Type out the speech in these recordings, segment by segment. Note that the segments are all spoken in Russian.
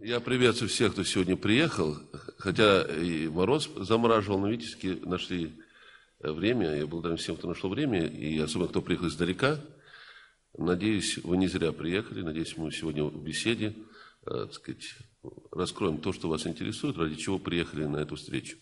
Я приветствую всех, кто сегодня приехал, хотя и мороз замораживал, но видите, нашли время. Я благодарен всем, кто нашел время, и особенно, кто приехал издалека. Надеюсь, вы не зря приехали, надеюсь, мы сегодня в беседе, раскроем то, что вас интересует, ради чего приехали на эту встречу.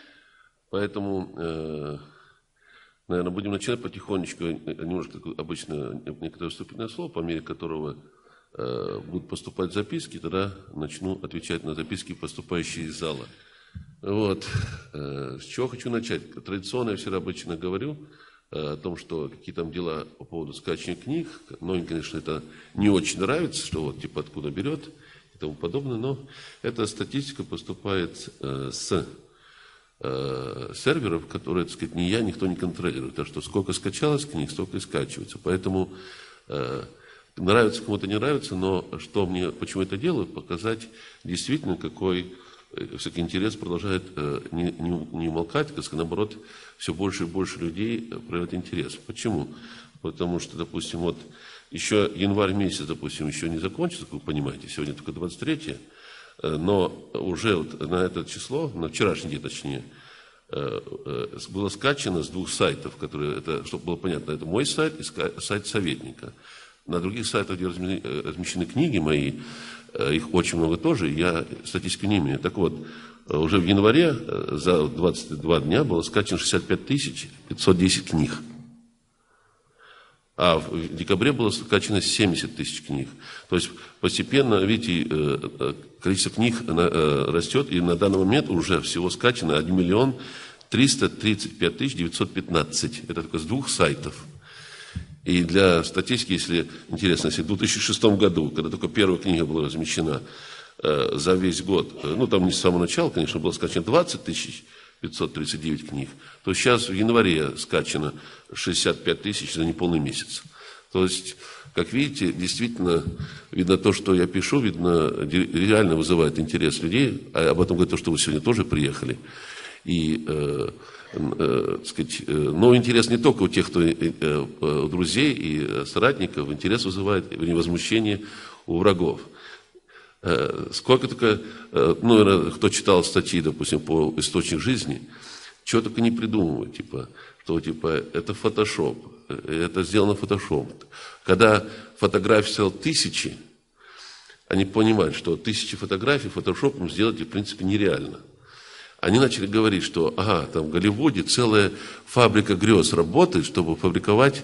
Поэтому, наверное, будем начинать потихонечку, немножко, как обычно, некоторое вступительное слово, по мере которого будут поступать записки, тогда начну отвечать на записки, поступающие из зала. Вот. С чего хочу начать? Традиционно я всегда обычно говорю о том, что какие там дела по поводу скачивания книг. Многим, конечно, это не очень нравится, что вот типа откуда берет и тому подобное, но эта статистика поступает с серверов, которые, так сказать, ни я, никто не контролирует. Так что сколько скачалось книг, столько и скачивается. Поэтому нравится кому-то, не нравится, но что мне, почему это делаю, показать действительно, какой всякий интерес продолжает не умолкать, наоборот, все больше и больше людей проявляют интерес. Почему? Потому что, допустим, вот еще январь месяц, допустим, еще не закончился, как вы понимаете, сегодня только 23-е, но уже вот на это число, на вчерашний день точнее, было скачано с 2 сайтов, которые, это, чтобы было понятно, это мой сайт и сайт советника. На других сайтах, где размещены книги мои, их очень много тоже, я статистику не имею. Так вот, уже в январе за 22 дня было скачано 65 510 книг. А в декабре было скачано 70 тысяч книг. То есть постепенно, видите, количество книг растет, и на данный момент уже всего скачано 1 335 915. Это только с 2 сайтов. И для статистики, если интересно, если в 2006 году, когда только первая книга была размещена за весь год, ну там не с самого начала, конечно, было скачано 20 539 книг, то сейчас в январе скачано 65 тысяч за неполный месяц. То есть, как видите, действительно, видно то, что я пишу, видно, реально вызывает интерес людей, а об этом говорит то, что вы сегодня тоже приехали. И но интерес не только у тех, кто у друзей и соратников, интерес вызывает возмущение у врагов. Сколько только, кто читал статьи, допустим, по «Источник жизни», чего только не придумывают, что это фотошоп, это сделано фотошоп. Когда фотографий стало 1000, они понимают, что 1000 фотографий фотошопом сделать, в принципе, нереально. Они начали говорить, что там в Голливуде целая фабрика грез работает, чтобы фабриковать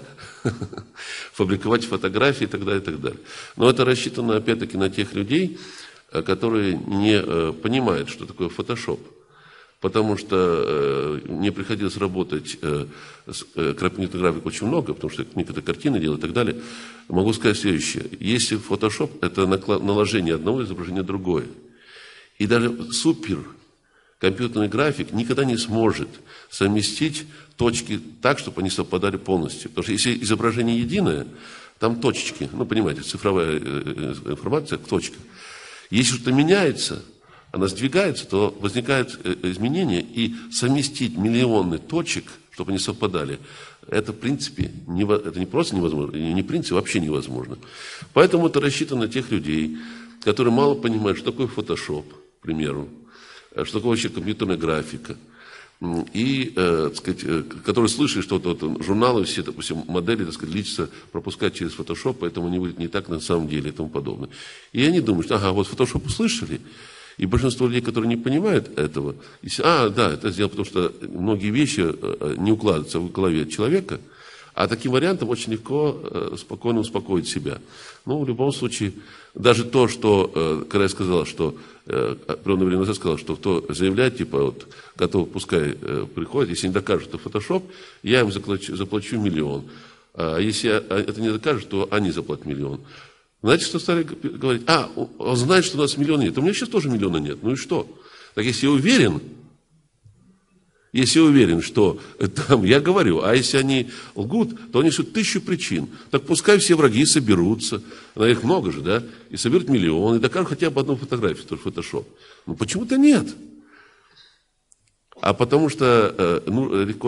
фотографии и так далее, и так далее. Но это рассчитано, опять-таки, на тех людей, которые не понимают, что такое фотошоп. Потому что мне приходилось работать с крупной графикой очень много, потому что некоторые картины делаю и так далее. Могу сказать следующее. Если фотошоп – это наложение одного изображения на другое. И даже компьютерный график никогда не сможет совместить точки так, чтобы они совпадали полностью. Потому что если изображение единое, там точечки, понимаете, цифровая информация в точках. Если что-то меняется, она сдвигается, то возникают изменения, и совместить миллионы точек, чтобы они совпадали, это в принципе, это не просто невозможно, не в принципе, вообще невозможно. Поэтому это рассчитано на тех людей, которые мало понимают, что такое фотошоп, к примеру, что такое вообще компьютерная графика. И, которые слышали, что журналы все, допустим, модели, личности пропускают через фотошоп, поэтому они выглядят не так на самом деле и тому подобное. И они думают, что, вот фотошоп услышали, и большинство людей, которые не понимают этого, это сделано, потому что многие вещи не укладываются в голове человека, а таким вариантом очень легко, спокойно успокоить себя. В любом случае, даже то, что, когда я сказал, что, определенное время назад сказал, что кто заявляет, готов, пускай приходит, если не докажут, что фотошоп, я им заплачу 1 миллион. А если это не докажут, то они заплатят 1 миллион. Знаете, что стали говорить? Он знает, что у нас миллиона нет. У меня сейчас тоже миллиона нет. Ну и что? Так если я уверен, что там, я говорю, а если они лгут, то они несут 1000 причин. Так пускай все враги соберутся, их много же, да, и соберут миллион, и докажут хотя бы одну фотографию, тоже фотошоп. Почему-то нет. А потому что, легко,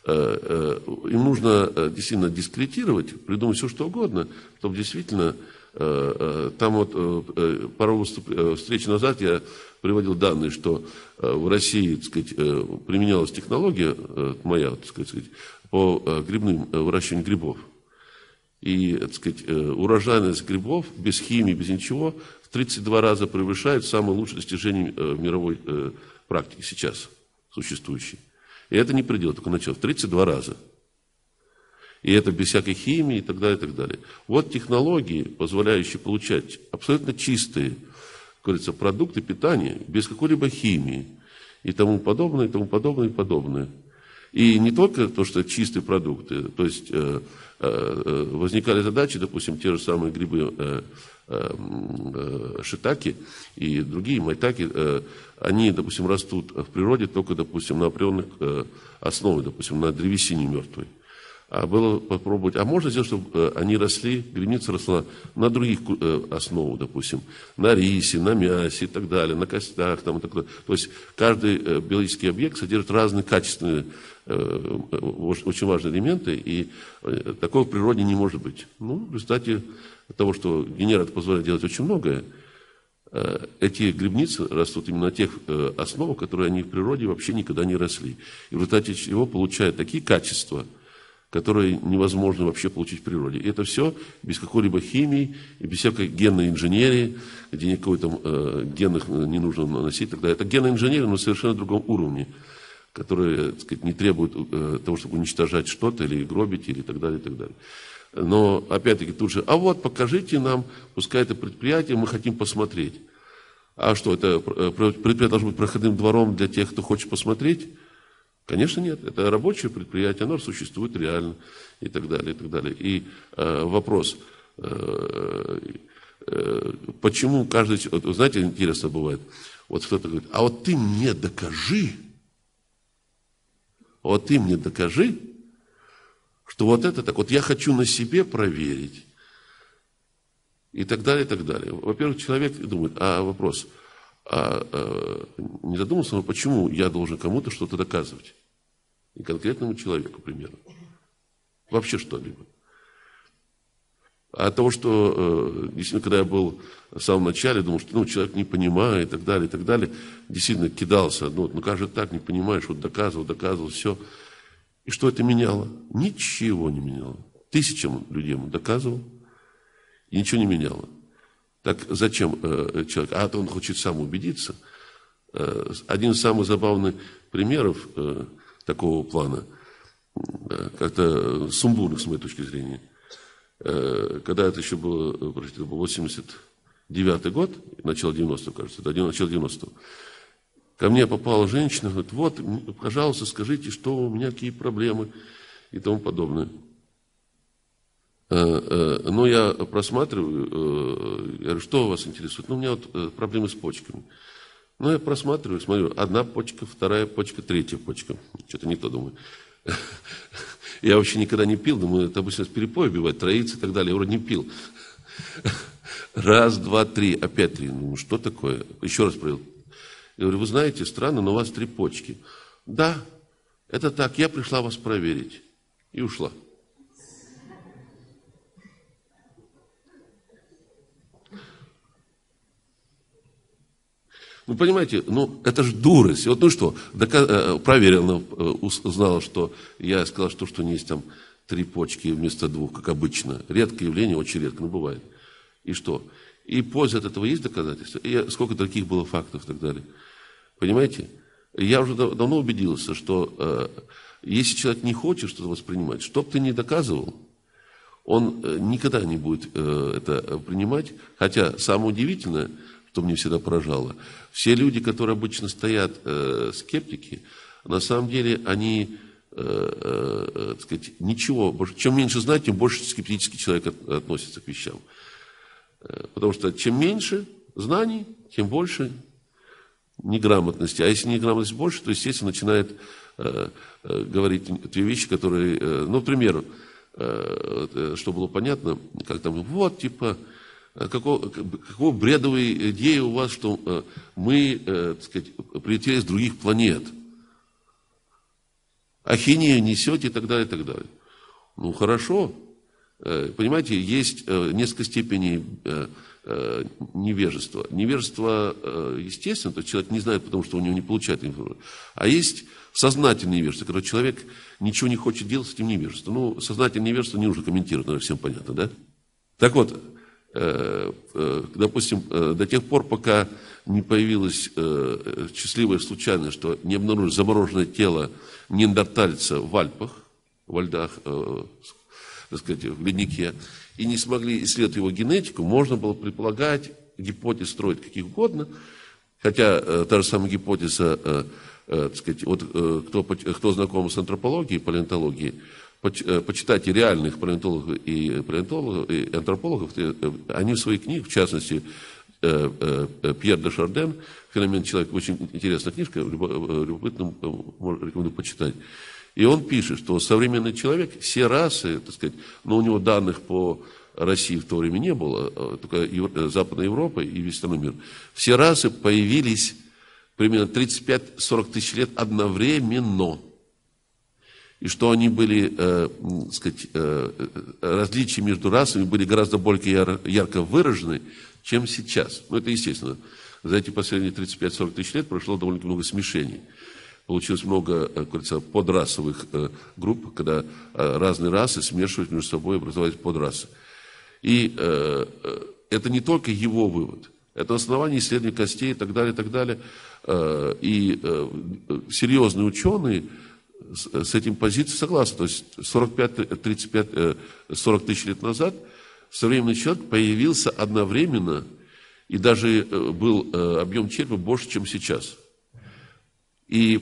им нужно действительно дискредитировать, придумать все, что угодно, чтобы действительно Там вот пару встреч назад я приводил данные, что в России, так сказать, применялась технология моя, так сказать, по грибным выращиванию грибов. И, так сказать, урожайность грибов без химии, без ничего в 32 раза превышает самые лучшие достижения в мировой практике сейчас существующей. И это не предел, только начало, в 32 раза. И это без всякой химии и так далее, и так далее. Вот технологии, позволяющие получать абсолютно чистые, как говорится, продукты питания, без какой-либо химии и тому подобное, и тому подобное, и подобное. И не только то, что чистые продукты, то есть возникали задачи, допустим, те же самые грибы шитаки и другие майтаки, они, допустим, растут в природе только, допустим, на определенных основах, допустим, на древесине мертвой. А было попробовать, а можно сделать, чтобы они росли, грибница росла на других основах, допустим, на рисе, на мясе и так далее, на костях, там, и так далее. То есть каждый биологический объект содержит разные качественные, очень важные элементы, и такого в природе не может быть. Ну, в результате того, что генератор позволяет делать очень многое, эти грибницы растут именно на тех основах, которые они в природе вообще никогда не росли. И в результате чего получают такие качества, которые невозможно вообще получить в природе. И это все без какой-либо химии и без всякой генной инженерии, где никакой там генных не нужно наносить. Тогда это генная инженерия на совершенно другом уровне, которая, так сказать, не требует того, чтобы уничтожать что-то или гробить, или так далее, и так далее. Но, опять-таки, тут же, а вот, покажите нам, пускай это предприятие, мы хотим посмотреть. А что, это предприятие должно быть проходным двором для тех, кто хочет посмотреть? Конечно, нет. Это рабочее предприятие, оно существует реально, и так далее, и так далее. И вопрос, почему каждый... Вот, знаете, интересно бывает, вот кто-то говорит, а вот ты мне докажи, что вот это так, вот я хочу на себе проверить, и так далее, и так далее. Во-первых, человек думает, вопрос, не задумался, но почему я должен кому-то что-то доказывать? И конкретному человеку, примерно. Вообще что-либо. А от того, что, действительно, когда я был в самом начале, думал, что человек не понимает, и так далее, действительно кидался, ну как же так, не понимаешь, вот доказывал, все. И что это меняло? Ничего не меняло. Тысячам людей ему доказывал, и ничего не меняло. Так зачем человек? А то он хочет сам убедиться. Один из самых забавных примеров такого плана, как-то сумбурных, с моей точки зрения, когда это еще было, это был 89-й год, начало 90-го, кажется, начало 90-го, ко мне попала женщина, говорит, вот, пожалуйста, скажите, что у меня, какие проблемы и тому подобное. Но я просматриваю, я говорю, что вас интересует? Ну, у меня вот проблемы с почками. Ну, я просматриваю, смотрю, одна почка, вторая почка, третья почка. Что-то не то, думаю. Я вообще никогда не пил, думаю, это обычно с перепоя бывает, троицы и так далее. Я вроде не пил. Раз, два, три, опять три. Ну, что такое? Еще раз проверил. Я говорю, вы знаете, странно, но у вас 3 почки. Да, это так, я пришла вас проверить. И ушла. Ну, понимаете, это же дурость. Вот, что, проверила, узнала, что я сказал, что у нее есть там 3 почки вместо 2, как обычно. Редкое явление, очень редко, но бывает. И что? И польза от этого есть доказательства? И сколько таких было фактов и так далее. Понимаете? Я уже давно убедился, что если человек не хочет что-то воспринимать, что бы ты ни доказывал, он никогда не будет это принимать. Хотя самое удивительное, что мне всегда поражало, все люди, которые обычно стоят скептики, на самом деле они, так сказать, ничего, чем меньше знать, тем больше скептически человек относится к вещам. Потому что чем меньше знаний, тем больше неграмотности. А если неграмотность больше, то, естественно, начинает говорить те вещи, которые, ну, к примеру, что было понятно, как там, вот, типа, какого бредовой идеи у вас, что мы, так сказать, прилетели с других планет. Ахинею несете и так далее, и так далее. Ну, хорошо. Понимаете, есть несколько степеней невежества. Невежество, естественно, то есть человек не знает, потому что у него не получает информацию. А есть сознательное невежество, когда человек ничего не хочет делать с этим невежеством. Ну, сознательное невежество не нужно комментировать, наверное, всем понятно, да? Так вот, допустим, до тех пор, пока не появилась счастливая случайность, что не обнаружили замороженное тело неандертальца в Альпах, во льдах, так сказать, в леднике, и не смогли исследовать его генетику, можно было предполагать, гипотез строить каких угодно, хотя та же самая гипотеза, так сказать, вот кто знаком с антропологией, палеонтологией, почитайте реальных палеонтологов и антропологов, они в своих книгах, в частности, Пьер де Шарден, «Феномен человека», очень интересная книжка, любопытно, рекомендую почитать. И он пишет, что современный человек, все расы, так сказать, но у него данных по России в то время не было, только Западная Европа и весь остальной мир, все расы появились примерно 35-40 тысяч лет одновременно. И что они были, так сказать, различия между расами были гораздо более ярко выражены, чем сейчас. Ну, это естественно. За эти последние 35-40 тысяч лет прошло довольно много смешений. Получилось много, как говорится, подрасовых групп, когда разные расы смешивались между собой, образовались подрасы. И это не только его вывод. Это основание исследований костей и так далее, и так далее. И серьезные ученые с этим позицией согласны. То есть 40 тысяч лет назад современный человек появился одновременно, и даже был объем черепа больше, чем сейчас. И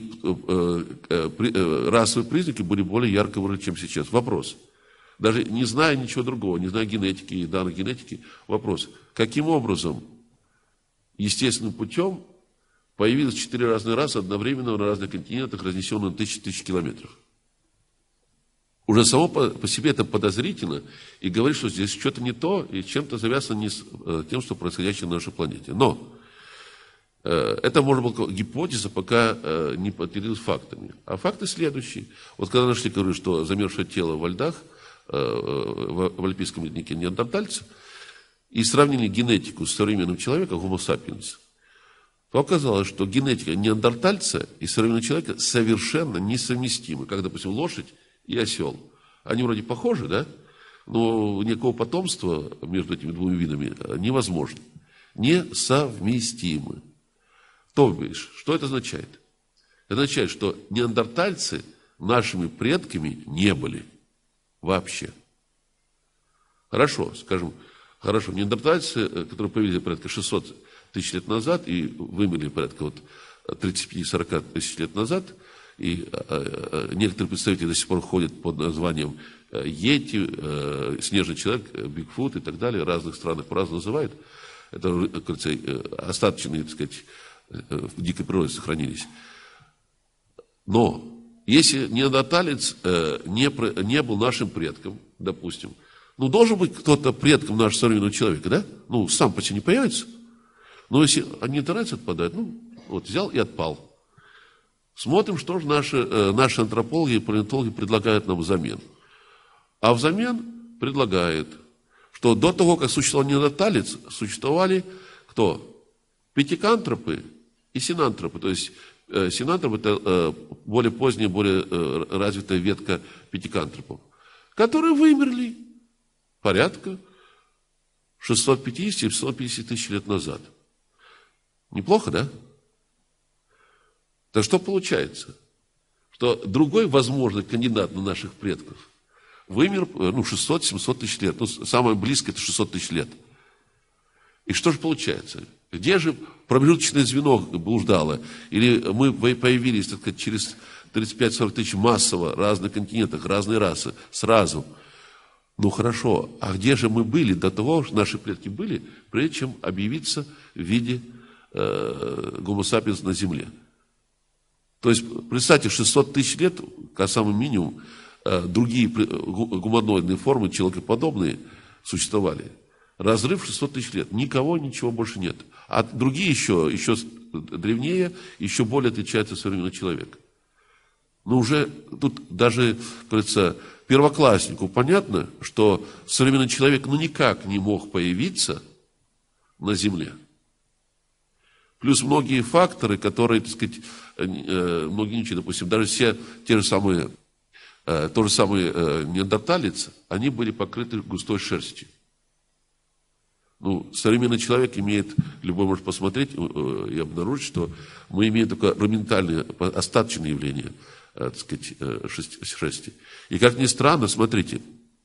расовые признаки были более ярко выражены, чем сейчас. Вопрос. Даже не зная ничего другого, не зная генетики и данных генетики, вопрос. Каким образом естественным путем появилось 4 разные расы одновременно на разных континентах, разнесенные на тысячи километров? Уже само по себе это подозрительно и говорит, что здесь что-то не то, и чем-то завязано не с тем, что происходящее на нашей планете. Но это, может быть, гипотеза, пока не подтвердилась фактами. А факты следующие. Вот когда нашли, говорю, что замерзшее тело во льдах, в альпийском леднике неандертальца, и сравнили генетику с современным человеком, Homo sapiens, то оказалось, что генетика неандертальца и современного человека совершенно несовместимы. Как, допустим, лошадь и осел. Они вроде похожи, да? Но никакого потомства между этими двумя видами невозможно. Несовместимы. То бишь, что это означает? Это означает, что неандертальцы нашими предками не были вообще. Хорошо, скажем, хорошо, неандертальцы, которые появились порядка 600 тысяч лет назад и вымерли порядка 35-40 тысяч лет назад, и некоторые представители до сих пор ходят под названием Йети, Снежный человек, Бигфут и так далее, в разных странах по-разному называют. Это, как говорится, остаточные, так сказать, в дикой природе сохранились. Но если неандерталец не был нашим предком, допустим, ну, должен быть кто-то предком нашего современного человека, да? Ну, сам почти не появится. Но если неандерталец отпадает, ну, вот взял и отпал. Смотрим, что же наши антропологи и палеонтологи предлагают нам взамен. А взамен предлагает, что до того, как существовал неандерталец, существовали кто? Пятикантропы и синантропы. То есть синантроп – это более поздняя, более развитая ветка пятикантропов, которые вымерли порядка 650-750 тысяч лет назад. Неплохо, да? Так что получается? Что другой возможный кандидат на наших предков вымер 600-700 тысяч лет. Ну, самое близкое – это 600 тысяч лет. И что же получается? Где же промежуточное звено блуждало? Или мы появились, так сказать, через 35-40 тысяч массово, в разных континентах, разные расы, сразу? Ну хорошо, а где же мы были до того, что наши предки были, прежде чем объявиться в виде Homo sapiens на Земле? То есть, представьте, 600 тысяч лет, как самый минимум, другие гуманоидные формы, человекоподобные, существовали. Разрыв 600 тысяч лет. Никого, ничего больше нет. А другие еще древнее, еще более отличаются от современного человека. Но уже тут даже, как говорится, первокласснику понятно, что современный человек никак не мог появиться на Земле. Плюс многие факторы, которые, так сказать, многие ничего, допустим, даже все те же самые, тот же самый неандерталец, они были покрыты густой шерстью. Современный человек имеет, любой может посмотреть и обнаружить, что мы имеем только рудиментальные, остаточные явления, так сказать, шерсти. И как ни странно, смотрите,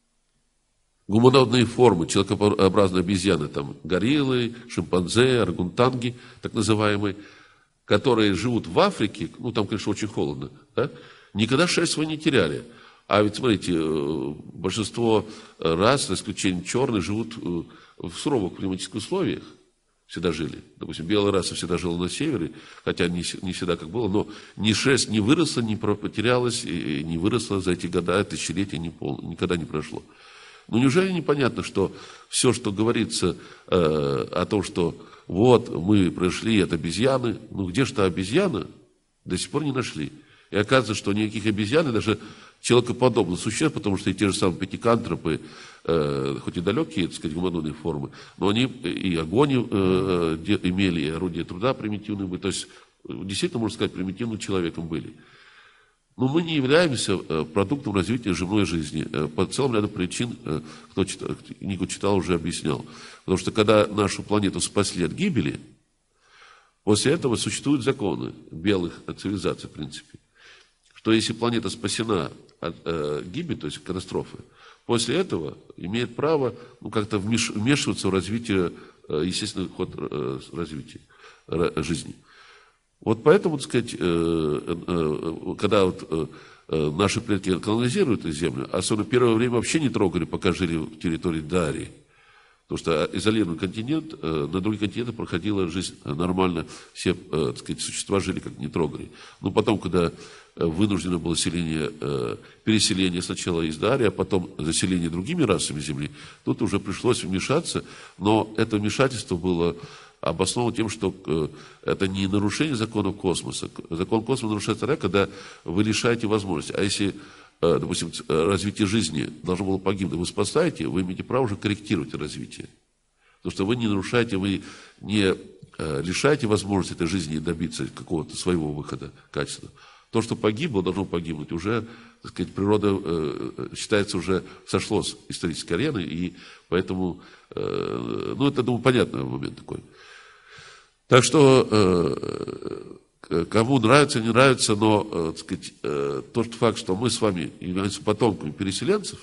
гуманоидные формы, человекообразные обезьяны, там гориллы, шимпанзе, орангутанги, так называемые, которые живут в Африке, там, конечно, очень холодно, да, никогда шерсть свою не теряли. А ведь, смотрите, большинство рас, за исключением черных, живут в суровых климатических условиях, всегда жили. Допустим, белая раса всегда жила на севере, хотя не всегда как было, но ни шерсть не выросла, не потерялась, и не выросла за эти года, тысячелетия никогда не прошло. Неужели непонятно, что все, что говорится о том, что вот мы пришли от обезьяны, где же та обезьяна, до сих пор не нашли. И оказывается, что никаких обезьян, и даже человекоподобных существ, потому что и те же самые пятикантропы, хоть и далекие, так сказать, гуманоидные формы, но они и огонь имели, и орудия труда примитивные были, то есть действительно, можно сказать, примитивным человеком были. Но мы не являемся продуктом развития земной жизни. По целому ряду причин, кто книгу читал, уже объяснял. Потому что когда нашу планету спасли от гибели, после этого существуют законы белых цивилизаций, в принципе. Что если планета спасена от гибели, то есть катастрофы, после этого имеет право как-то вмешиваться в развитие, естественный ход развития жизни. Вот поэтому, так сказать, когда наши предки колонизируют эту землю, особенно первое время вообще не трогали, пока жили в территории Дарии. Потому что изолированный континент, на других континентах проходила жизнь нормально, все, так сказать, существа жили, как не трогали. Но потом, когда вынуждено было переселение сначала из Дарии, а потом заселение другими расами Земли, тут уже пришлось вмешаться, но это вмешательство было обосновано тем, что это не нарушение законов космоса. Закон космоса нарушается тогда, когда вы лишаете возможности. А если, допустим, развитие жизни должно было погибнуть, вы спасаете, вы имеете право уже корректировать развитие. Потому что вы не нарушаете, вы не лишаете возможности этой жизни добиться какого-то своего выхода качественного. То, что погибло, должно погибнуть. Уже, так сказать, природа, считается, уже сошло с исторической арены, и поэтому, это, думаю, понятный момент такой. Так что, кому нравится, не нравится, но, так сказать, тот факт, что мы с вами являемся потомками переселенцев,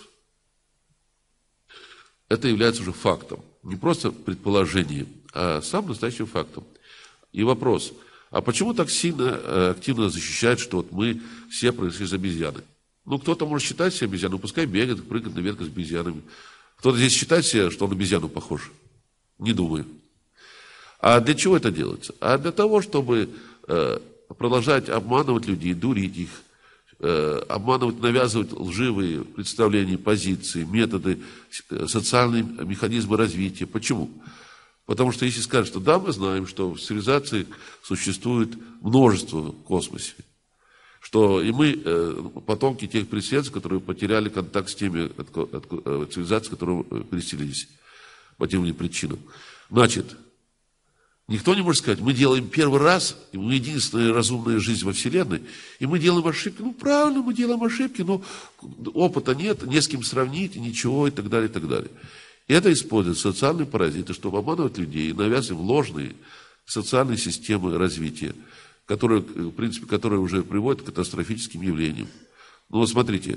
это является уже фактом. Не просто предположением, а самым настоящим фактом. И вопрос, а почему так сильно, активно защищают, что вот мы все произошли из обезьяны? Кто-то может считать себя обезьяной, пускай бегает, прыгает на ветках с обезьянами. Кто-то здесь считает себя, что он на обезьяну похож. Не думаю. А для чего это делается? А для того, чтобы продолжать обманывать людей, дурить их, обманывать, навязывать лживые представления, позиции, методы, социальные механизмы развития. Почему? Потому что если скажут, что да, мы знаем, что в цивилизации существует множество в космосе, что и мы потомки тех переселенцев, которые потеряли контакт с теми цивилизациями, которые переселились по тем или иным причинам. Значит, никто не может сказать, мы делаем первый раз, и мы единственная разумная жизнь во Вселенной, и мы делаем ошибки. Правильно, мы делаем ошибки, но опыта нет, не с кем сравнить, ничего, и так далее, и так далее. И это используют социальные паразиты, чтобы обманывать людей, навязывать ложные социальные системы развития, которые, в принципе, которые уже приводят к катастрофическим явлениям. Смотрите,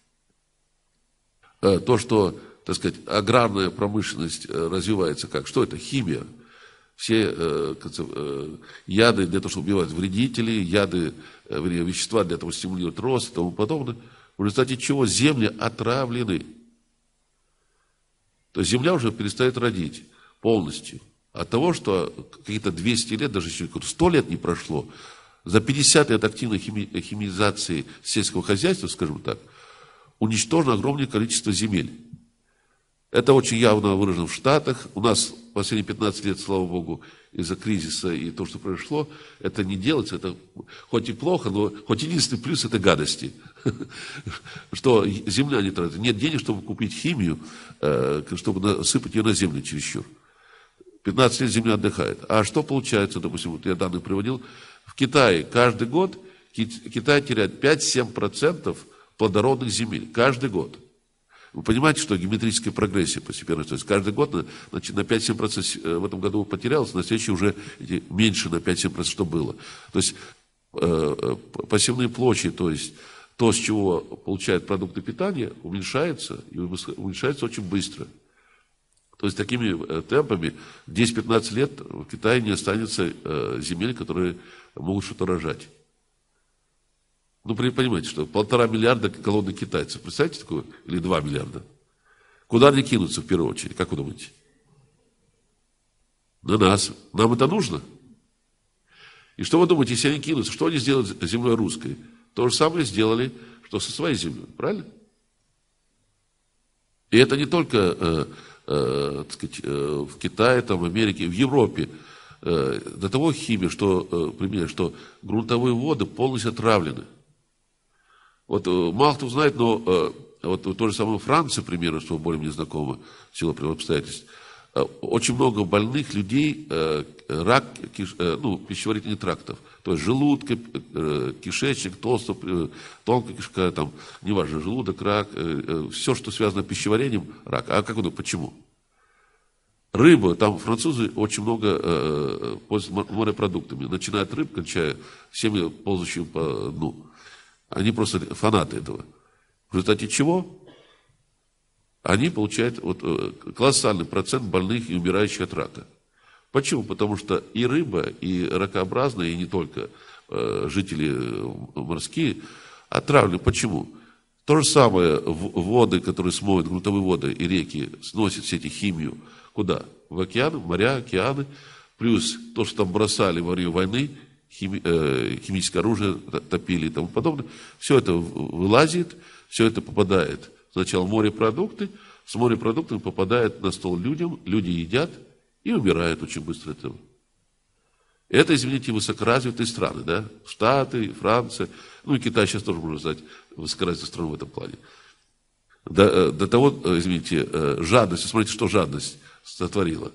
то, что, так сказать, аграрная промышленность развивается как? Что это? Химия. Все яды для того, чтобы убивать вредителей, вещества для того, чтобы стимулировать рост и тому подобное. В результате чего земли отравлены. То есть земля уже перестает родить полностью. От того, что какие-то 200 лет, даже еще 100 лет не прошло, за 50 лет активной химизации сельского хозяйства, скажем так, уничтожено огромное количество земель. Это очень явно выражено в Штатах. У нас последние 15 лет, слава Богу, из-за кризиса и то, что произошло, это не делается. Это хоть и плохо, но хоть единственный плюс – это гадости. Что земля не тратит. Нет денег, чтобы купить химию, чтобы насыпать ее на землю чересчур. 15 лет земля отдыхает. А что получается, допустим, вот я данные приводил, в Китае каждый год Китай теряет 5-7% плодородных земель. Каждый год. Вы понимаете, что геометрическая прогрессия постепенно, то есть каждый год на 5-7% в этом году потерялось, на следующий уже меньше на 5-7%, что было. То есть посевные площади, то есть то, с чего получают продукты питания, уменьшается, и уменьшается очень быстро. То есть такими темпами 10-15 лет в Китае не останется земель, которые могут что-то рожать. Ну, понимаете, что 1,5 миллиарда голодных китайцев. Представляете такое? Или 2 миллиарда. Куда они кинутся в первую очередь? Как вы думаете? На нас. Нам это нужно? И что вы думаете, если они кинутся, что они сделают с землей русской? То же самое сделали, что со своей землей. Правильно? И это не только так сказать, в Китае, там, в Америке, в Европе. До того химия, что грунтовые воды полностью отравлены. Вот мало кто знает, но вот то же самое Франция, примерно, что более мне знакомо, в силу обстоятельств, очень много больных людей, рак пищеварительных трактов, то есть желудка, кишечник, тонкая кишка, там, неважно, желудок, рак, все, что связано с пищеварением, рак. А как вы думаете, почему? Рыба, там французы очень много пользуются морепродуктами, начиная от рыб, кончая всеми ползающими по дну. Они просто фанаты этого. В результате чего? Они получают колоссальный процент больных и умирающих от рака. Почему? Потому что и рыба, и ракообразные, и не только жители морские, отравлены. Почему? То же самое воды, которые смоют, грунтовые воды и реки, сносят все эти химию. Куда? В океаны, в моря, океаны. Плюс то, что там бросали во время войны, химическое оружие топили и тому подобное. Все это вылазит, все это попадает сначала в морепродукты, с морепродуктами попадает на стол людям, люди едят и умирают очень быстро от этого. Это, извините, высокоразвитые страны, да? Штаты, Франция, ну и Китай сейчас тоже, можно сказать, высокоразвитая страна в этом плане. До того, извините, жадность, смотрите, что жадность сотворила.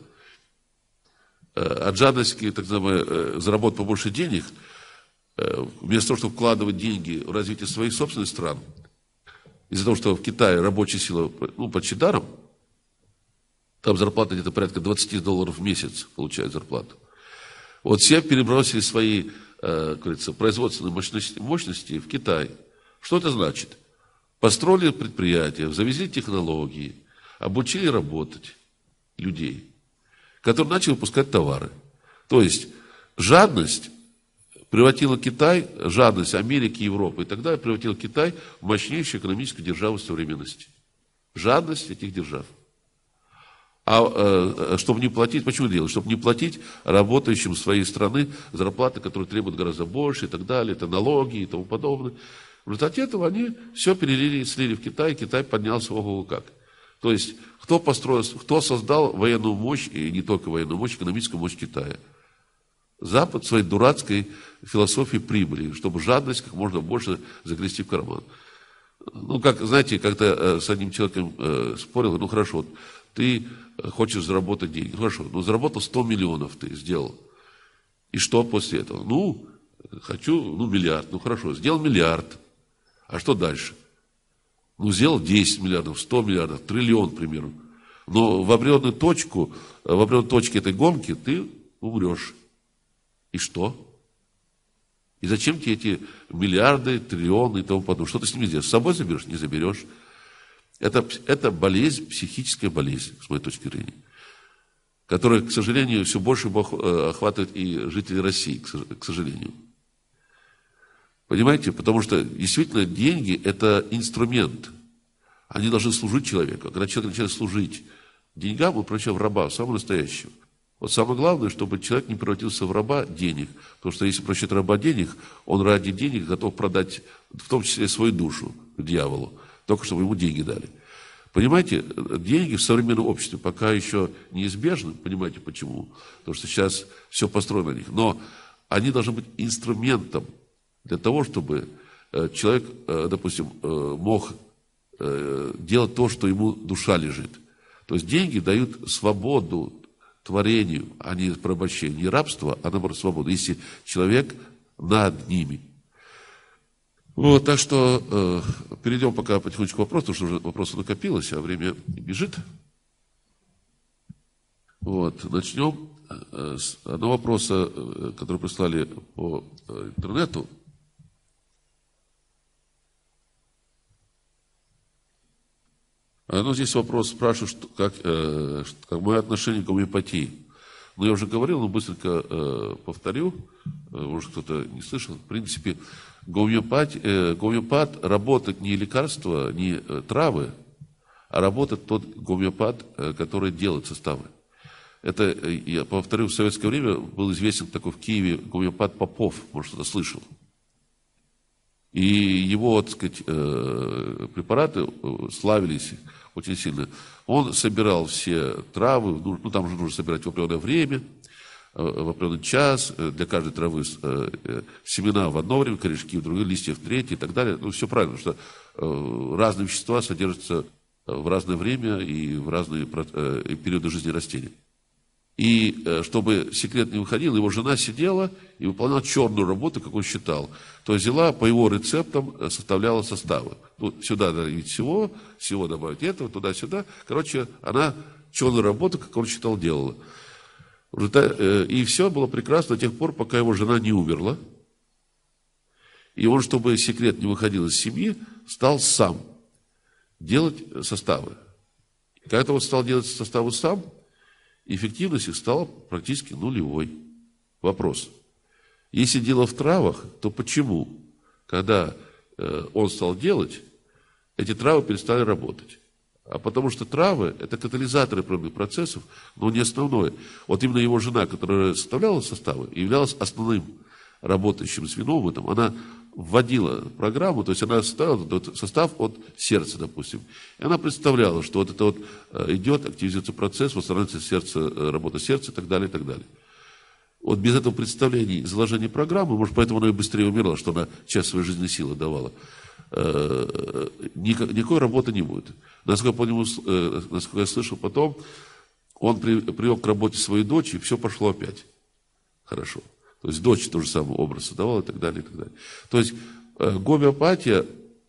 От жадности, так называемой, заработать побольше денег, вместо того, чтобы вкладывать деньги в развитие своих собственных стран, из-за того, что в Китае рабочая сила, почти даром, там зарплата где-то порядка $20 в месяц получают зарплату. Вот все перебросили свои, как говорится, производственные мощности в Китай. Что это значит? Построили предприятия, завезли технологии, обучили работать людей, которые начали выпускать товары. То есть жадность превратила Китай, жадность Америки, Европы и так далее, превратила Китай в мощнейшую экономическую державу современности. Жадность этих держав. А чтобы не платить, почему делать? Чтобы не платить работающим своей страны зарплаты, которые требуют гораздо больше и так далее, это налоги и тому подобное. В результате этого они все перелили и слили в Китай, и Китай поднялся ого-го как. То есть, кто создал военную мощь, и не только военную мощь, экономическую мощь Китая? Запад своей дурацкой философией прибыли, чтобы жадность как можно больше загрести в карман. Знаете, как-то с одним человеком спорил, хорошо, ты хочешь заработать деньги. Хорошо, заработал 100 миллионов ты сделал. И что после этого? Хочу, миллиард. Хорошо, сделал миллиард. А что дальше? Сделал 10 миллиардов, 100 миллиардов, триллион, к примеру. Но в определенную точке этой гонки ты умрешь. И что? И зачем тебе эти миллиарды, триллионы и тому подобное? Что ты с ними сделаешь? С собой заберешь? Не заберешь. Это болезнь, психическая болезнь, с моей точки зрения, которая, к сожалению, все больше охватывает и жителей России, к сожалению. Понимаете? Потому что действительно деньги – это инструмент. Они должны служить человеку. А когда человек начинает служить деньгам, он превращается в раба, самого настоящего. Вот самое главное, чтобы человек не превратился в раба денег. Потому что если превращает раба денег, он ради денег готов продать, в том числе, свою душу дьяволу, только чтобы ему деньги дали. Понимаете, деньги в современном обществе пока еще неизбежны, понимаете почему? Потому что сейчас все построено на них. Но они должны быть инструментом для того, чтобы человек, допустим, мог делать то, что ему душа лежит. То есть деньги дают свободу творению, а не порабощение, не рабство, а наоборот свободу, если человек над ними. Вот, так что перейдем пока потихонечку к вопросу, потому что уже вопросов накопилось, а время бежит. Вот, начнем с одного вопроса, который прислали по интернету. Ну, здесь вопрос, спрашивают, как мое отношение к гомеопатии. Ну, я уже говорил, но быстренько повторю, может, кто-то не слышал. В принципе, гомеопат работает не лекарства, не травы, а работает тот гомеопат, который делает составы. Это, я повторю, в советское время был известен такой в Киеве гомеопат Попов, может, кто-то слышал. И его, так сказать, препараты славились очень сильно. Он собирал все травы, ну, там же нужно собирать в определенное время, в определенный час, для каждой травы семена в одно время, корешки в другое, листья в третье и так далее. Ну, все правильно, что разные вещества содержатся в разное время и в разные периоды жизни растений. И чтобы секрет не выходил, его жена сидела и выполняла черную работу, как он считал. То есть взяла по его рецептам, составляла составы. Ну, сюда добавить всего добавить этого, туда-сюда. Короче, она черную работу, как он считал, делала. И все было прекрасно до тех пор, пока его жена не умерла. И он, чтобы секрет не выходил из семьи, стал сам делать составы. И когда он стал делать составы сам, эффективность их стала практически нулевой. Вопрос. Если дело в травах, то почему, когда он стал делать, эти травы перестали работать? А потому что травы – это катализаторы определенных процессов, но не основное. Вот именно его жена, которая составляла составы, являлась основным работающим звеном в этом. Она вводила программу, то есть она составила состав от сердца, допустим. И она представляла, что вот это вот идет, активизируется процесс, восстанавливается сердце, работа сердца и так далее, и так далее. Вот без этого представления и заложения программы, может, поэтому она и быстрее умерла, что она часть своей жизненной силы давала, никакой работы не будет. Насколько я слышал потом, он привел к работе свою дочь, и все пошло опять хорошо. То есть дочь тоже самый образ создавала и так далее, и так далее. То есть гомеопатия,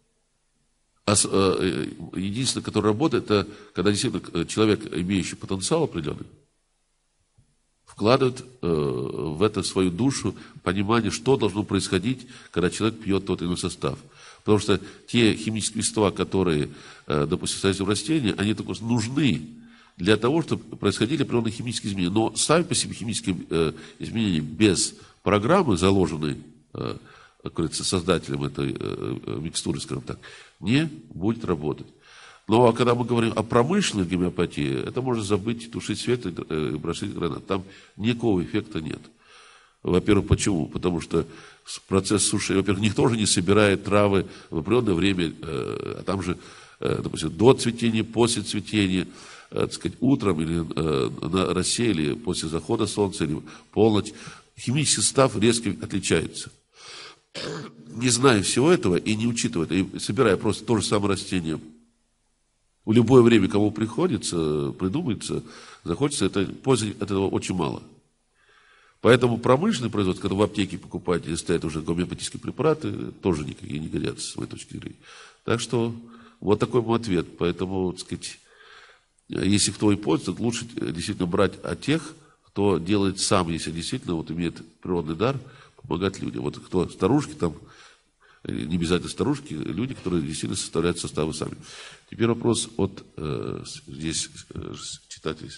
единственное, которая работает, это когда действительно человек, имеющий потенциал определенный, вкладывает в это свою душу понимание, что должно происходить, когда человек пьет тот или иной состав. Потому что те химические вещества, которые, допустим, содержатся в растении, они только нужны для того, чтобы происходили определенные химические изменения. Но сами по себе химические изменения без программы, заложенной, как говорится, создателем этой микстуры, скажем так, не будет работать. Но когда мы говорим о промышленной гомеопатии, это можно забыть, тушить свет и бросить гранат. Там никакого эффекта нет. Во-первых, почему? Потому что процесс суши, во-первых, никто же не собирает травы в определенное время, а там же, допустим, до цветения, после цветения, так сказать, утром или на росе, или после захода солнца, или полночь, химический состав резко отличается. Не зная всего этого и не учитывая это, и собирая просто то же самое растение, в любое время, кому приходится, придумается, захочется, пользы от этого очень мало. Поэтому промышленный производство, когда в аптеке покупаете, стоят уже гомеопатические препараты, тоже никакие не годятся, с моей точки зрения. Так что вот такой мой ответ. Поэтому, так сказать, если кто и пользуется, лучше действительно брать от тех, кто делает сам, если действительно вот имеет природный дар, помогать людям. Вот кто старушки там, не обязательно старушки, люди, которые действительно составляют составы сами. Теперь вопрос от здесь читателей.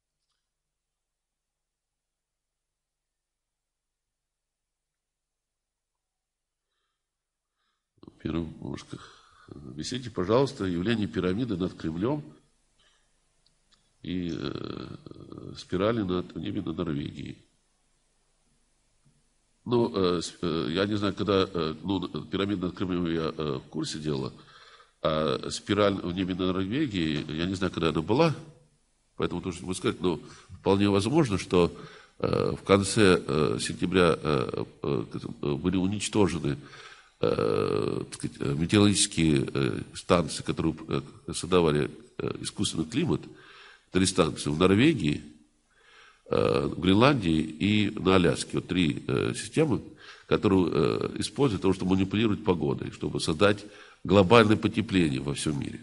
Первый, объясните, пожалуйста, явление пирамиды над Кремлем и спирали над ними над Норвегией. Ну, я не знаю, когда пирамида над Кремлем я в курсе дела, А спираль в небе на Норвегии, я не знаю, когда она была, поэтому тоже не могу сказать, но вполне возможно, что в конце сентября были уничтожены метеорологические станции, которые создавали искусственный климат, 3 станции в Норвегии, в Гренландии и на Аляске. Вот 3 системы, которые используют для того, чтобы манипулировать погодой, чтобы создать глобальное потепление во всем мире.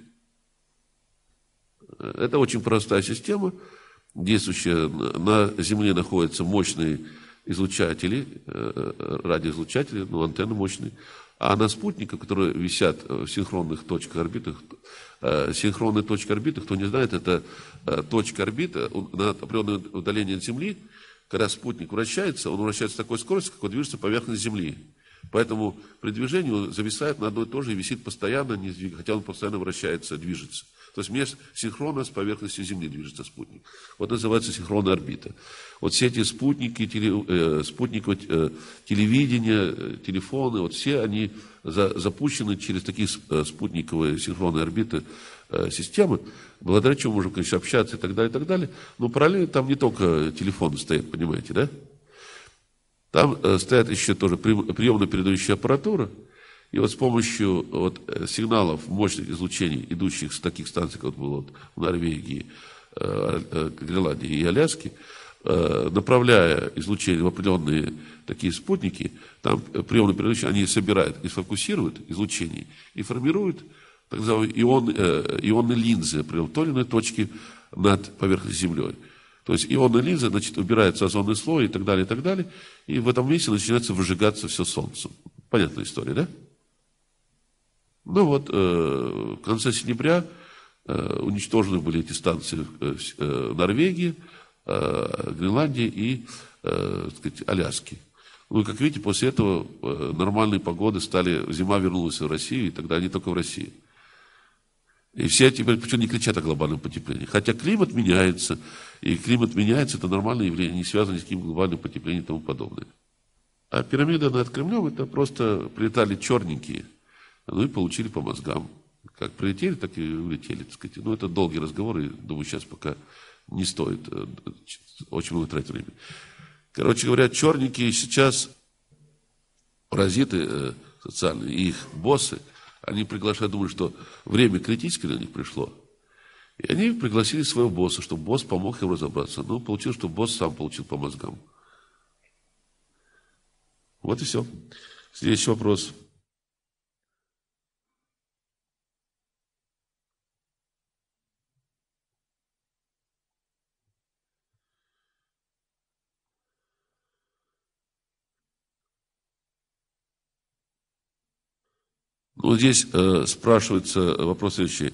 Это очень простая система, действующая. На Земле находятся мощные излучатели, радиоизлучатели, антенны мощные, а на спутниках, которые висят в синхронных точках орбиты, синхронная точка орбиты, кто не знает, это точка орбиты на определенное удаление от Земли. Когда спутник вращается, он вращается с такой скоростью, как он движется по поверхности Земли. Поэтому при движении он зависает на одной и той же и висит постоянно, не двигается, хотя он постоянно вращается, движется. То есть синхронно с поверхностью Земли движется спутник. Вот называется синхронная орбита. Вот все эти спутники, спутниковое телевидение, телефоны, вот все они запущены через такие спутниковые синхронные орбиты системы, благодаря чему можем, конечно, общаться и так далее, и так далее. Но параллельно там не только телефоны стоят, понимаете, да? Там стоят еще тоже приемно-передающая аппаратура. И вот с помощью сигналов мощных излучений, идущих с таких станций, как было в Норвегии, Гренландии и Аляске, направляя излучение в определенные такие спутники, там приемно-передающие, они собирают и фокусируют излучение и формируют так называемые ионные линзы в той или иной точке над поверхностью Земли. То есть ионная линза, значит, убирается озонный слой и так далее, и в этом месте начинается выжигаться все Солнце. Понятная история, да? Ну вот, в конце сентября уничтожены были эти станции в Норвегии, Гренландии и, Аляске. Ну и, как видите, после этого нормальные погоды стали, зима вернулась в Россию, и тогда не только в России. И все теперь почему не кричат о глобальном потеплении. Хотя климат меняется, и климат меняется, это нормальное явление, не связано ни с каким глобальным потеплением и тому подобное. А пирамида над Кремлем, это просто прилетали черненькие, ну и получили по мозгам. Как прилетели, так и улетели, так сказать. Ну, это долгий разговор, и думаю, сейчас пока не стоит очень много тратить времени. Короче говоря, черненькие сейчас паразиты социальные, и их боссы, они приглашают, думают, что время критическое для них пришло. И они пригласили своего босса, чтобы босс помог им разобраться. Ну, получилось, что босс сам получил по мозгам. Вот и все. Следующий вопрос. Ну, здесь спрашивается вопрос следующий,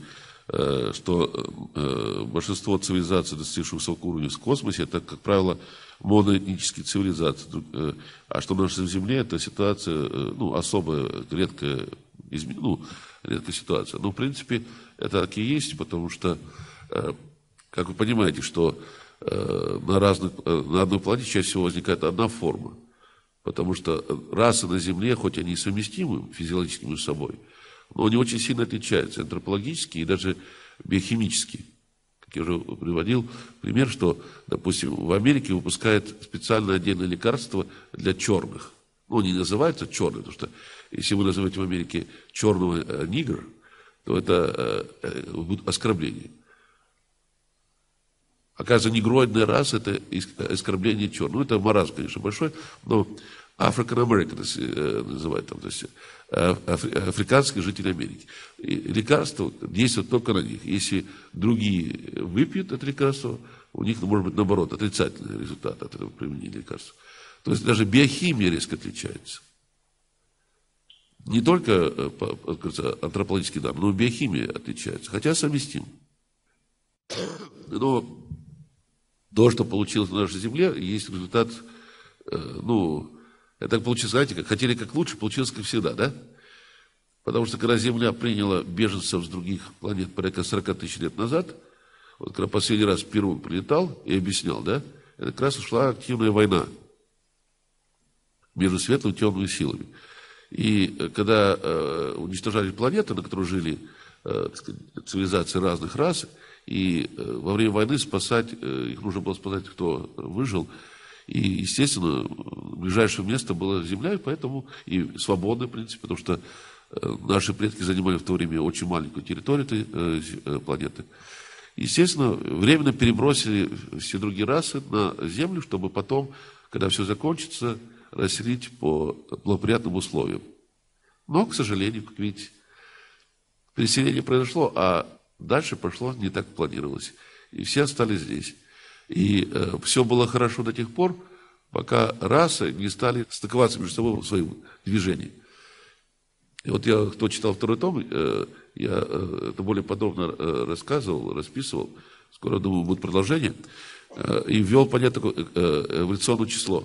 что большинство цивилизаций, достигших высокого уровня в космосе, это, как правило, моноэтнические цивилизации. А что наша Земля, это ситуация, особая, редкая ситуация. Но, в принципе, это так и есть, потому что, как вы понимаете, что на одной планете чаще всего возникает одна форма. Потому что расы на Земле, хоть они и совместимы физиологически между собой, но они очень сильно отличаются антропологически и даже биохимически. Как я уже приводил пример, что, допустим, в Америке выпускают специальное отдельное лекарство для черных. Ну, они называются черные, потому что если вы назовете в Америке черного нигр, то это будет оскорбление. Оказывается, негроидная раса – это оскорбление черного. Ну, это маразм, конечно, большой, но African Americans называют там, то есть африканские жители Америки. И лекарство действует только на них. Если другие выпьют это лекарство, у них, может быть, наоборот, отрицательный результат от этого применения лекарства. То есть даже биохимия резко отличается. Не только антропологические данные, но и биохимия отличается, хотя совместим. Но то, что получилось на нашей Земле, есть результат, это получилось, знаете, как хотели как лучше, получилось как всегда, да? Потому что когда Земля приняла беженцев с других планет порядка 40 тысяч лет назад, вот когда последний раз впервые прилетал и объяснял, да, это как раз шла активная война между светлыми и темными силами. И когда уничтожали планеты, на которых жили так сказать, цивилизаций разных рас, и во время войны спасать, их нужно было спасать, кто выжил. И, естественно, ближайшее место было Земля, и поэтому и свободное, в принципе, потому что наши предки занимали в то время очень маленькую территорию этой планеты. Естественно, временно перебросили все другие расы на Землю, чтобы потом, когда все закончится, расселить по благоприятным условиям. Но, к сожалению, как видите, переселение произошло, а дальше пошло не так, как планировалось. И все остались здесь. И все было хорошо до тех пор, пока расы не стали стыковаться между собой в своем движении. И вот я, кто читал второй том, я это более подробно рассказывал, расписывал. Скоро, думаю, будет продолжение. И ввел понятие такое эволюционное число.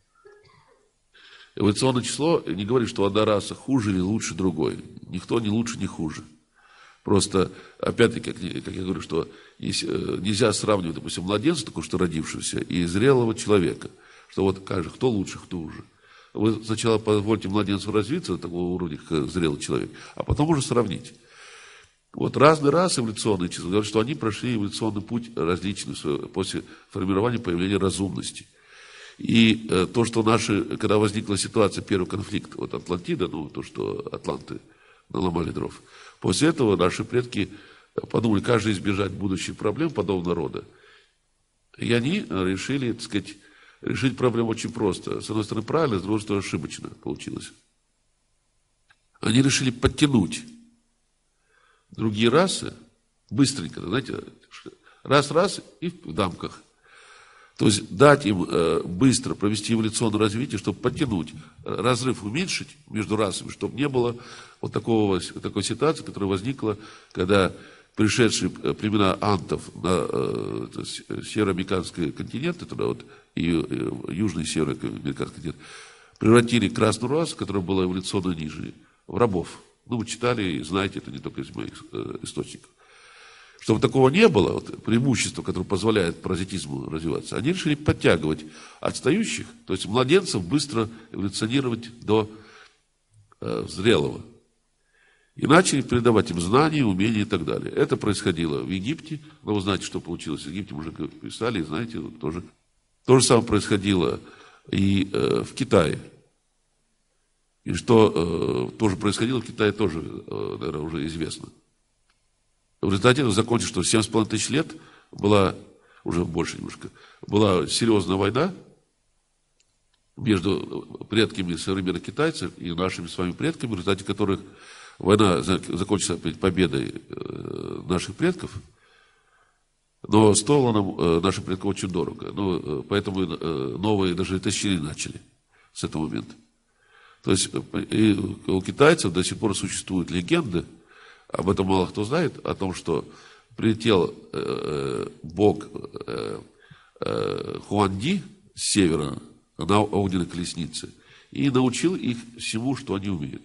Эволюционное число не говорит, что одна раса хуже или лучше другой. Никто не лучше, не хуже. Просто, опять-таки, как я говорю, что нельзя сравнивать, допустим, младенца, только что родившегося, и зрелого человека. Что вот как же, кто лучше, кто хуже. Вы сначала позвольте младенцу развиться до такого уровня, как зрелый человек, а потом уже сравнить. Вот разные расы эволюционные числа говорят, что они прошли эволюционный путь различный после формирования появления разумности. И то, что когда возникла ситуация, первый конфликт, вот Атлантида, то, что атланты наломали дров, после этого наши предки подумали, как же избежать будущих проблем подобного рода. И они решили, так сказать, решить проблему очень просто. С одной стороны, правильно, с другой стороны, ошибочно получилось. Они решили подтянуть другие расы быстренько, знаете, раз-раз и в дамках. То есть дать им быстро провести эволюционное развитие, чтобы подтянуть, разрыв уменьшить между расами, чтобы не было вот такой ситуации, которая возникла, когда пришедшие племена антов на североамериканский континент, это вот, и южный североамериканский континент, превратили красную расу, которая была эволюционно ниже, в рабов. Вы читали и знаете, это не только из моих источников. Чтобы такого не было, вот, преимущество, которое позволяет паразитизму развиваться, они решили подтягивать отстающих, то есть младенцев быстро эволюционировать до зрелого. И начали передавать им знания, умения и так далее. Это происходило в Египте, но вы знаете, что получилось в Египте, мы уже писали, знаете, тоже. То же самое происходило и в Китае. И что тоже происходило в Китае, тоже, наверное, уже известно. В результате это закончилось, что 7,5 тысяч лет была, уже больше немножко, была серьезная война между предками современных китайцев и нашими с вами предками, в результате которых война закончилась опять победой наших предков, но стоило нам нашим предкам очень дорого. Поэтому новые даже тысячелетия начали с этого момента. То есть и у китайцев до сих пор существуют легенды, об этом мало кто знает, о том, что прилетел бог Хуанди с севера на огненной колеснице и научил их всему, что они умеют.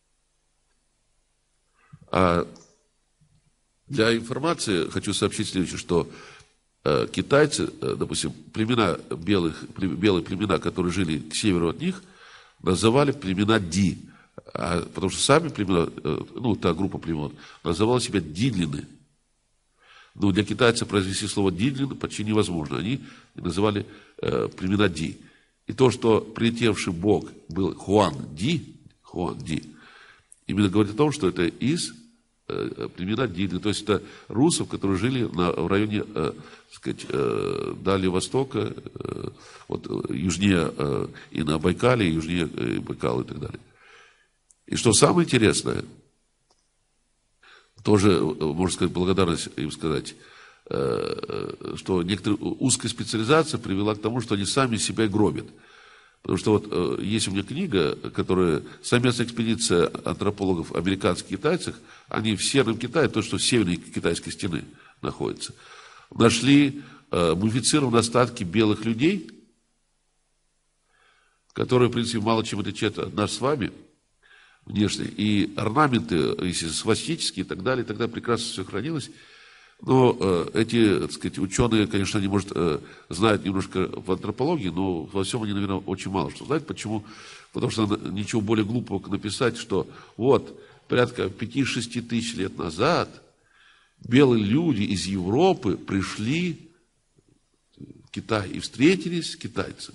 А для информации хочу сообщить следующее, что китайцы, допустим, белые племена, которые жили к северу от них, называли племена Ди. Потому что сами племена, та группа племен, называла себя Дидлины. Но для китайцев произвести слово Дидлин почти невозможно. Они называли племена Ди. И то, что прилетевший бог был Хуан-Ди, именно говорит о том, что это из племена Дидлин. То есть это русов, которые жили в районе, так сказать, Дальнего Востока, вот южнее и на Байкале, и южнее Байкала и так далее. И что самое интересное, тоже, можно сказать, благодарность им сказать, что некоторая узкая специализация привела к тому, что они сами себя гробят. Потому что вот есть у меня книга, которая «Совместная экспедиция антропологов американских и китайцев», они в Северном Китае, то, что в северной китайской стены находится, нашли мумифицированные остатки белых людей, которые, в принципе, мало чем отличаются от нас с вами, внешне, и орнаменты, если свастические и так далее, тогда прекрасно все хранилось. Но эти, так сказать, ученые, конечно, они, может, знают немножко в антропологии, но во всем они, наверное, очень мало что знают. Почему? Потому что ничего более глупого написать, что вот, порядка 5-6 тысяч лет назад белые люди из Европы пришли в Китай и встретились с китайцами.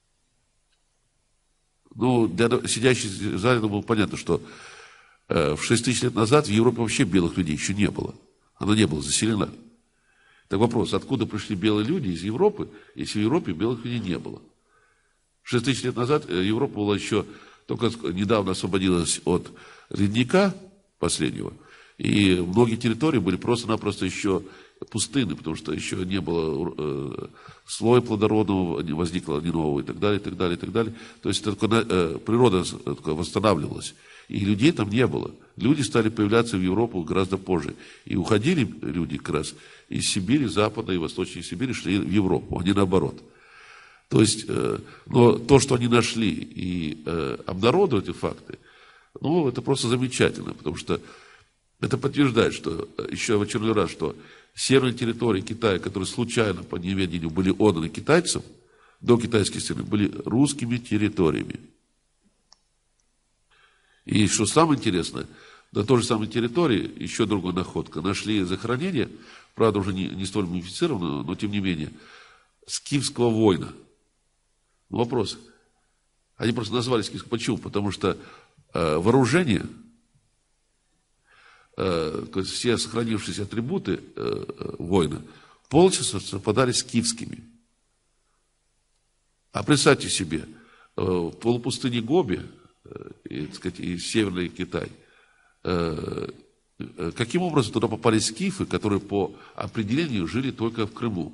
Ну, для сидящих в зале было понятно, что в 6 тысяч лет назад в Европе вообще белых людей еще не было. Она не была заселена. Так вопрос, откуда пришли белые люди из Европы, если в Европе белых людей не было? 6 тысяч лет назад Европа была еще, только недавно освободилась от ледника последнего, и многие территории были просто-напросто еще пустыны, потому что еще не было слоя плодородного, не возникло ни нового и так далее, и так далее, и так далее. То есть природа восстанавливалась, и людей там не было. Люди стали появляться в Европу гораздо позже. И уходили люди как раз из Сибири, Западной и Восточной Сибири, шли в Европу, а не наоборот. То есть, но то, что они нашли и обнародовали эти факты, ну, это просто замечательно, потому что это подтверждает, что, еще в очередной раз, что северные территории Китая, которые случайно по неведению были отданы китайцам, до китайских стены, были русскими территориями. И что самое интересное, на той же самой территории, еще другая находка, нашли захоронение, правда, уже не столь мумифицированное, но тем не менее, скифского воина. Ну, вопрос. Они просто назвали скифским. Почему? Потому что вооружение, все сохранившиеся атрибуты воина полностью совпадали с скифскими. А представьте себе, в полупустыне Гоби, так сказать, и Северный Китай, каким образом туда попали скифы, которые по определению жили только в Крыму?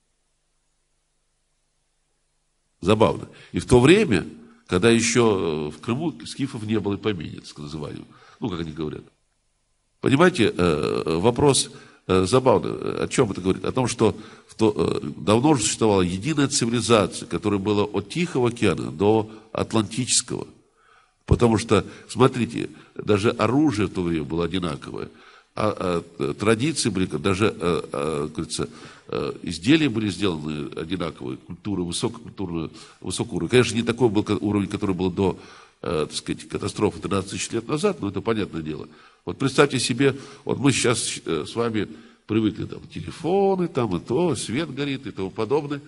Забавно. И в то время, когда еще в Крыму скифов не было и помине, так называемого, ну, как они говорят. Понимаете, вопрос забавный. О чем это говорит? О том, что давно уже существовала единая цивилизация, которая была от Тихого океана до Атлантического. Потому что, смотрите, даже оружие в то время было одинаковое, традиции были, даже, говорится, изделия были сделаны одинаковые, культура, высокий уровень. Конечно, не такой был уровень, который был до, так сказать, катастрофы 13 тысяч лет назад, но это понятное дело. Вот представьте себе, вот мы сейчас с вами привыкли, там, телефоны, там, и то, свет горит и тому подобное.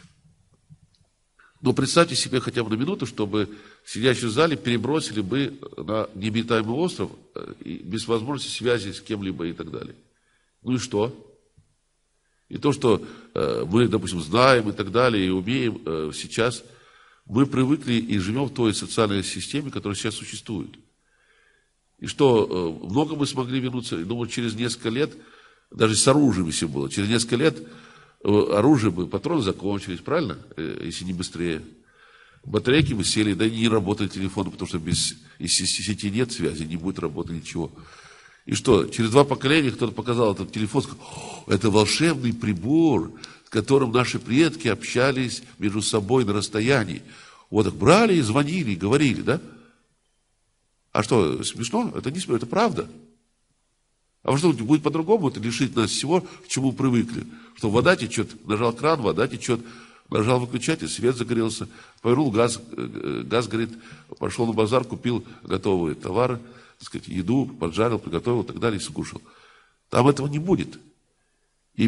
Но представьте себе хотя бы на минуту, чтобы сидящие в зале перебросили бы на необитаемый остров без возможности связи с кем-либо и так далее. Ну и что? И то, что мы, допустим, знаем и так далее, и умеем сейчас, мы привыкли и живем в той социальной системе, которая сейчас существует. И что, много мы смогли вернуться, думаю, через несколько лет, даже с оружием если было, через несколько лет оружие бы, патроны закончились, правильно? Если не быстрее. Батарейки бы сели, да и не работали телефоны, потому что если сети нет связи, не будет работать ничего. И что, через 2 поколения кто-то показал этот телефон, сказал, это волшебный прибор, с которым наши предки общались между собой на расстоянии. Вот так брали и звонили, и говорили, да? А что, смешно? Это не смешно, это правда. А что будет по-другому? Это лишить нас всего, к чему привыкли. Что вода течет, нажал кран, вода течет, нажал выключатель, свет загорелся, повернул газ горит, пошел на базар, купил готовые товары, так сказать, еду, поджарил, приготовил и так далее, и скушал. Там этого не будет. И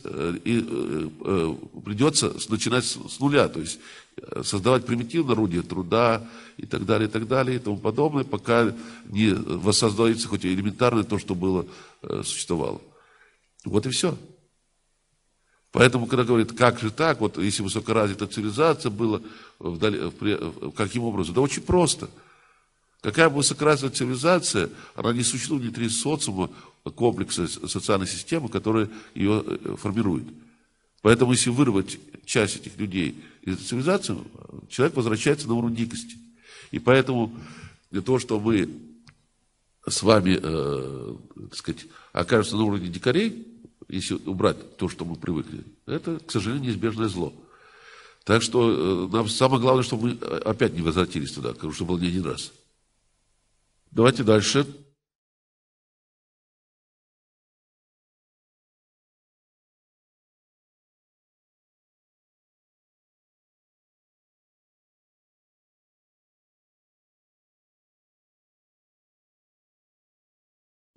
придется начинать с нуля, то есть создавать примитивное орудие труда и так далее, и тому подобное, пока не воссоздается хоть и элементарное то, что было, существовало. Вот и все. Поэтому, когда говорят, как же так, вот если высокоразвитая цивилизация была, каким образом? Да очень просто. Какая бы высокоразвитая цивилизация, она не существует внутри социума, комплекса социальной системы, которая ее формирует. Поэтому, если вырвать часть этих людей из цивилизации, человек возвращается на уровень дикости. И поэтому для того, что мы с вами, так сказать, окажемся на уровне дикарей, если убрать то, что мы привыкли, это, к сожалению, неизбежное зло. Так что нам самое главное, чтобы мы опять не возвратились туда, как уже было не один раз. Давайте дальше.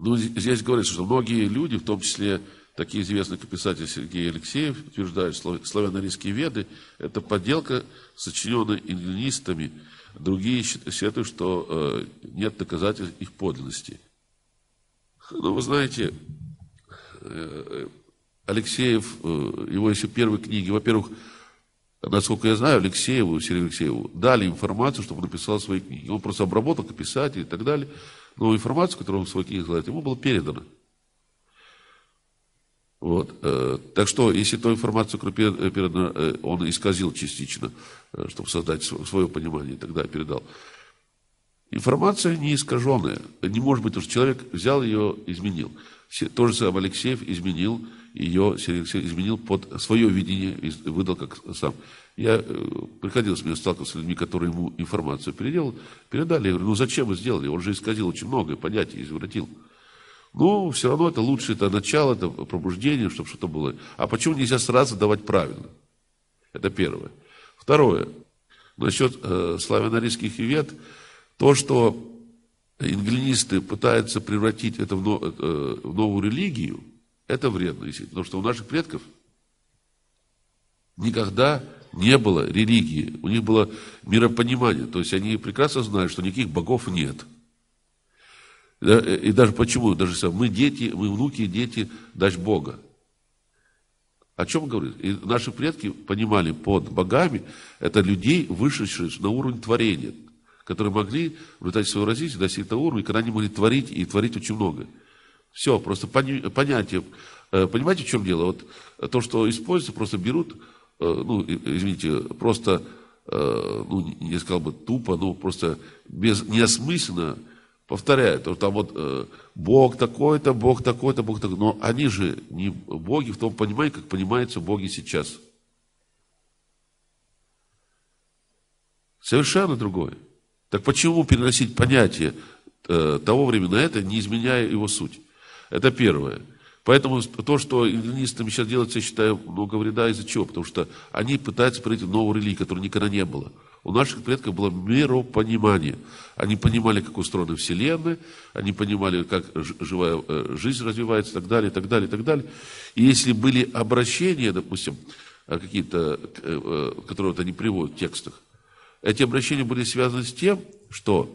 Ну, здесь говорится, что многие люди, в том числе такие известные, как писатель Сергей Алексеев, утверждают, что славяно-арийские веды – это подделка, сочиненная эллинистами. Другие считают, что нет доказательств их подлинности. Но вы знаете, Алексеев, его еще первые книги, во-первых, насколько я знаю, Сергею Алексееву дали информацию, чтобы он написал свои книги. Он просто обработал как писатель и так далее. Но информацию, которую он в своих книгах знает, ему было передано. Вот. Так что, если ту информацию, которую передана, он исказил частично, чтобы создать свое понимание, тогда передал. Информация не искаженная. Не может быть, потому что человек взял ее, изменил. То же самое Алексеев изменил ее, изменил под свое видение, выдал как сам. Приходилось мне сталкиваться с людьми, которые ему информацию передали. Я говорю, ну зачем вы сделали? Он же исказил очень многое, понятие извратил. Ну, все равно это лучше, это начало, это пробуждение, чтобы что-то было. А почему нельзя сразу давать правильно? Это первое. Второе. Насчет славяно-арийских вед, то, что эллинисты пытаются превратить это в новую религию, это вредно, потому что у наших предков никогда не было религии, у них было миропонимание, то есть они прекрасно знают, что никаких богов нет. И даже почему? Даже мы дети, мы внуки и дети дач Бога. О чем говорит? И наши предки понимали под богами, это людей, вышедших на уровень творения, которые могли в результате своего развития достичь того уровня, когда они могли творить и творить очень много. Все, просто понятие. Понимаете, в чем дело? Вот то, что используется, просто берут, просто, не сказал бы тупо, просто неосмысленно повторяют. Там вот Бог такой-то, Бог такой-то, Бог такой-то. Но они же не боги в том понимании, как понимаются боги сейчас. Совершенно другое. Так почему переносить понятие того времени на это, не изменяя его суть? Это первое. Поэтому то, что эллинистами сейчас делается, я считаю, много вреда. Из-за чего? Потому что они пытаются пройти новую религию, которой никогда не было. У наших предков было миропонимание. Они понимали, как устроена Вселенная, они понимали, как живая жизнь развивается, и так далее, и так далее, и так далее. И если были обращения, допустим, какие-то, которые вот они приводят в текстах, эти обращения были связаны с тем, что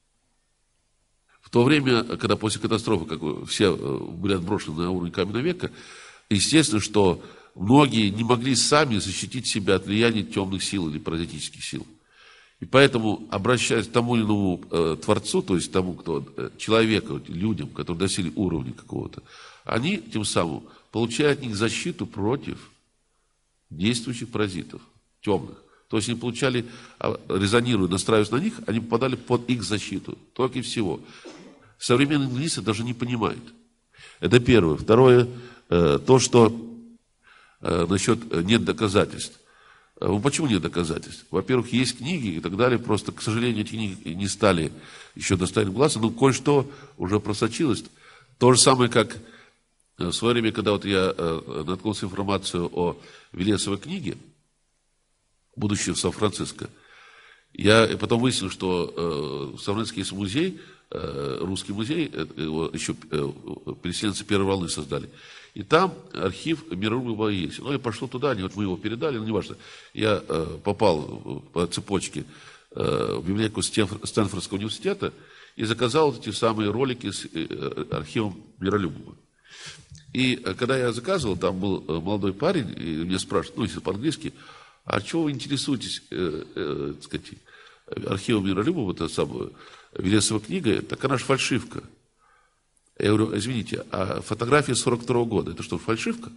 в то время, когда после катастрофы, как все были отброшены на уровень каменного века, естественно, что многие не могли сами защитить себя от влияния темных сил или паразитических сил. И поэтому, обращаясь к тому или иному Творцу, то есть тому, человеку, людям, которые достигли уровня какого-то, они тем самым получают от них защиту против действующих паразитов, темных. То есть они получали, резонируя, настраиваясь на них, они попадали под их защиту. Только и всего. Современные эллинисты даже не понимают. Это первое. Второе, то, что насчет нет доказательств. Почему нет доказательств? Во-первых, есть книги и так далее, просто, к сожалению, эти книги не стали еще достоянием глаза, но кое-что уже просочилось. То же самое, как в свое время, когда вот я наткнулся на информацию о Велесовой книге, будущее в Сан-Франциско, я потом выяснил, что в Сан-Франциско есть музей, русский музей, его еще переселенцы первой волны создали. И там архив Миролюбова есть. Ну, я пошел туда, вот мы его передали, но неважно. Я попал по цепочке в библиотеку Стэнфордского университета и заказал эти самые ролики с архивом Миролюбова. И когда я заказывал, там был молодой парень, и меня спрашивают, если по-английски, а чего вы интересуетесь, архивом Миролюбова, это самое, Велесова книга, так она же фальшивка. Я говорю, извините, а фотография 42-го года, это что, фальшивка?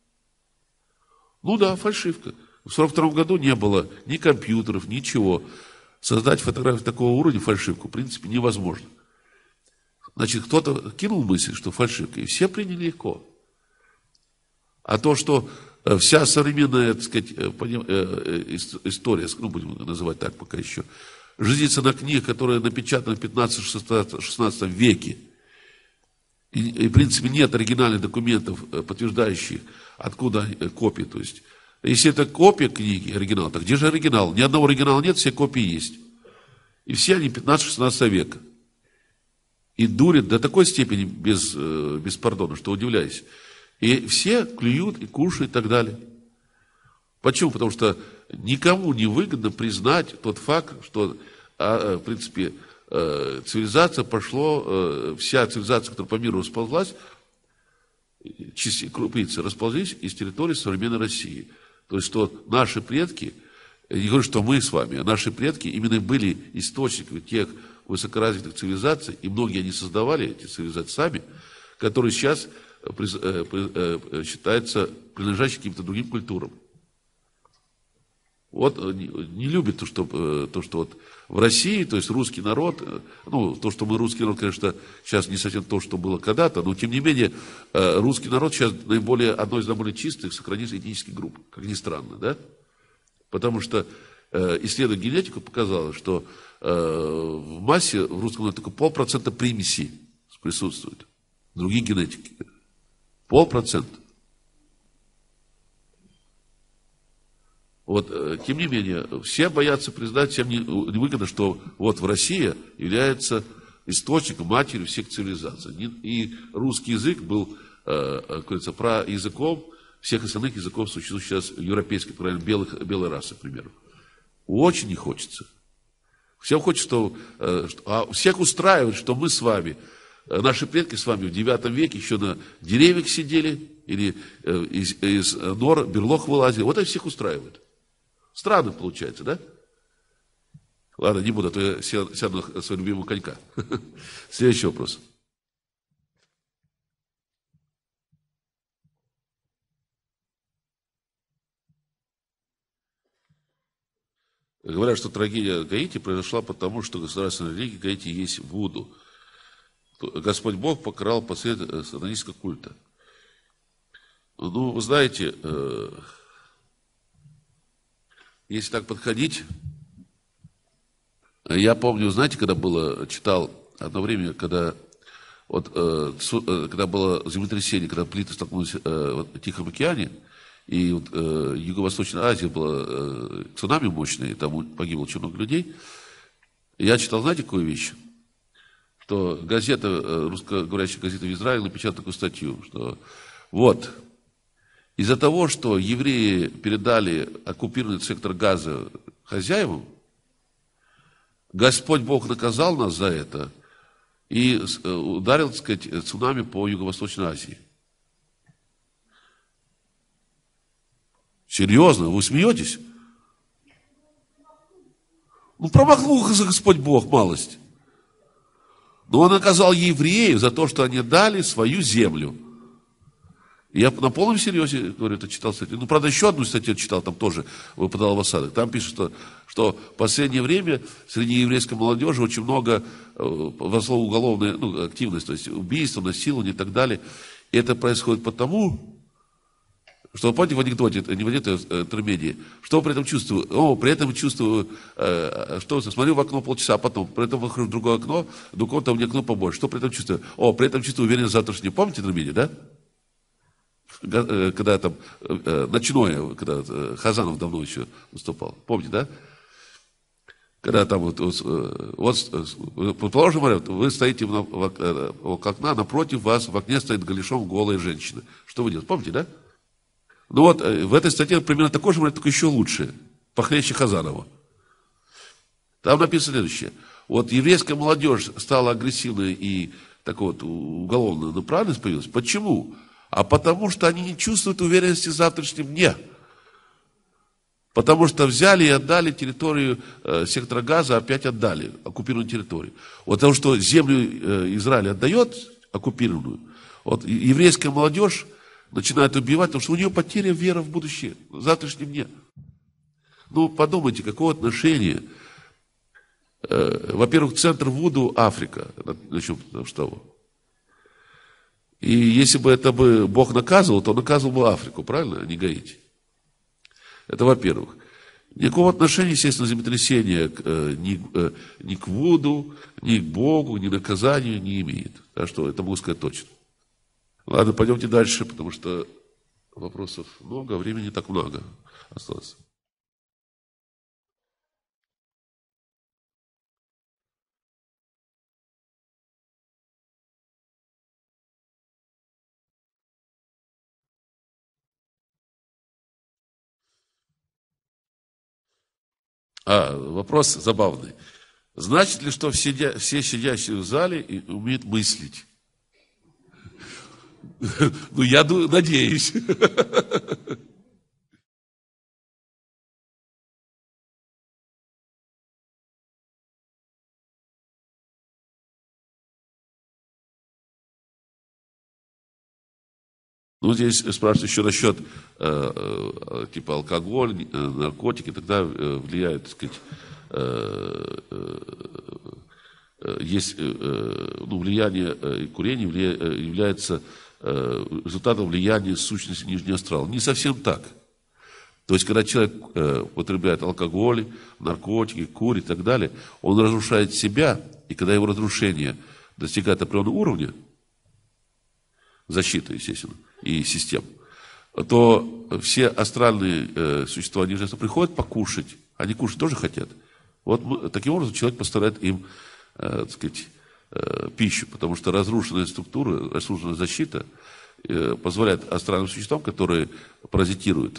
Ну да, фальшивка. В 42-м году не было ни компьютеров, ничего. Создать фотографию такого уровня, фальшивку, в принципе, невозможно. Значит, кто-то кинул мысль, что фальшивка, и все приняли легко. А то, что вся современная, так сказать, история, будем называть так пока еще, жизнится на книгах, которые напечатаны в 15-16 веке, и, в принципе, нет оригинальных документов, подтверждающих, откуда копии. То есть, если это копия книги, оригинал, так где же оригинал? Ни одного оригинала нет, все копии есть. И все они 15-16 века. и дурят до такой степени без пардона, что удивляюсь. И все клюют и кушают и так далее. Почему? Потому что никому не выгодно признать тот факт, что, в принципе, цивилизация вся цивилизация, которая по миру расползлась, крупицы расползлись из территории современной России. То есть, что наши предки, я не говорю, что мы с вами, а наши предки именно были источниками тех высокоразвитых цивилизаций, и многие они создавали эти цивилизации сами, которые сейчас считаются принадлежащими каким-то другим культурам. Вот не любят то, что вот в России, то есть русский народ, то, что мы русский народ, конечно, сейчас не совсем то, что было когда-то, но тем не менее русский народ сейчас одной из наиболее чистых, сохранившихся этнических групп, как ни странно, да? Потому что исследование генетики показало, что в массе в русском народе только 0,5% примесей присутствует. Другие генетики. 0,5%. Вот, тем не менее, все боятся признать, всем невыгодно, что вот в России является источником, матерью всех цивилизаций. И русский язык был, как говорится, языком всех остальных языков, существующих сейчас европейской, правильно, белой расы, к примеру. Очень не хочется. Всем хочется, всех устраивает, что мы с вами, наши предки с вами в 9 веке еще на деревьях сидели, или из нор берлог вылазили. Вот это всех устраивает. Странно получается, да? Ладно, не буду, а то я сяду на своего любимого конька. Следующий вопрос. Говорят, что трагедия Гаити произошла потому, что государственная религия Гаити есть вуду. Господь Бог покарал последователей сатанистского культа. Ну, вы знаете, если так подходить, я помню, знаете, читал одно время, когда было землетрясение, когда плиты столкнулись в Тихом океане, и Юго-Восточная Азия была цунами мощное, там погибло очень много людей. Я читал, знаете, какую вещь? Что русскоговорящая газета в Израиле напечатала такую статью, что вот, из-за того, что евреи передали оккупированный сектор Газа хозяевам, Господь Бог наказал нас за это и ударил, так сказать, цунами по Юго-Восточной Азии. Серьезно? Вы смеетесь? Промахнул Господь Бог малость. Но Он наказал евреев за то, что они дали свою землю. И я на полном серьезе, говорю, это читал статью. Правда, еще одну статью читал, там тоже выпадал в осадок. Там пишут, что в последнее время среди еврейской молодежи очень много возросло уголовная активность, то есть убийства, насилование и так далее. И это происходит потому, что, помните, в анекдоте, не в анекдоте, интермедии, что при этом чувствую? При этом чувствую, смотрю в окно полчаса, а потом, при этом выхожу в другое окно, там у меня окно побольше. Что при этом чувствую? При этом чувствую уверенность в завтрашнем. Помните интермедии, да? Когда там ночное, когда Хазанов давно еще выступал. Помните, да? Когда там предположим, вы стоите у окна, напротив вас в окне стоит голышом голая женщина. Что вы делаете? Помните, да? В этой статье примерно такой же, только еще лучше, похлеще Хазанова. Там написано следующее. Еврейская молодежь стала агрессивной и уголовная направленность появилась. Почему? А потому что они не чувствуют уверенности в завтрашнем дне. Потому что взяли и отдали территорию сектора Газа, опять отдали, оккупированную территорию. Потому что землю Израиль отдает, оккупированную, еврейская молодежь начинает убивать, потому что у нее потеря веры в будущее, в завтрашнем дне. Подумайте, какое отношение, во-первых, центр вуду Африка, начнем с того. И если бы это Бог наказывал, то наказывал бы Африку, правильно, а не Гаити. Это во-первых. Никакого отношения, естественно, землетрясение ни к вуду, ни к Богу, ни к наказанию не имеет. Так что это могу сказать точно. Ладно, пойдемте дальше, потому что вопросов много, а времени не так много осталось. Вопрос забавный. Значит ли, что все сидящие в зале умеют мыслить? Ну, я надеюсь. Ну, здесь спрашивают еще насчет, типа, алкоголь, наркотики, тогда влияет, так сказать, есть, влияние, курение является результатом влияния сущности нижнего астрала. Не совсем так. То есть, когда человек употребляет алкоголь, наркотики, курит и так далее, он разрушает себя, и когда его разрушение достигает определенного уровня, защиты, естественно, и систем, то все астральные существа нижнего астрала приходят покушать, они кушать тоже хотят. Вот таким образом человек поставляет им, так сказать, пищу, потому что разрушенная структура, разрушенная защита позволяет астральным существам, которые паразитируют,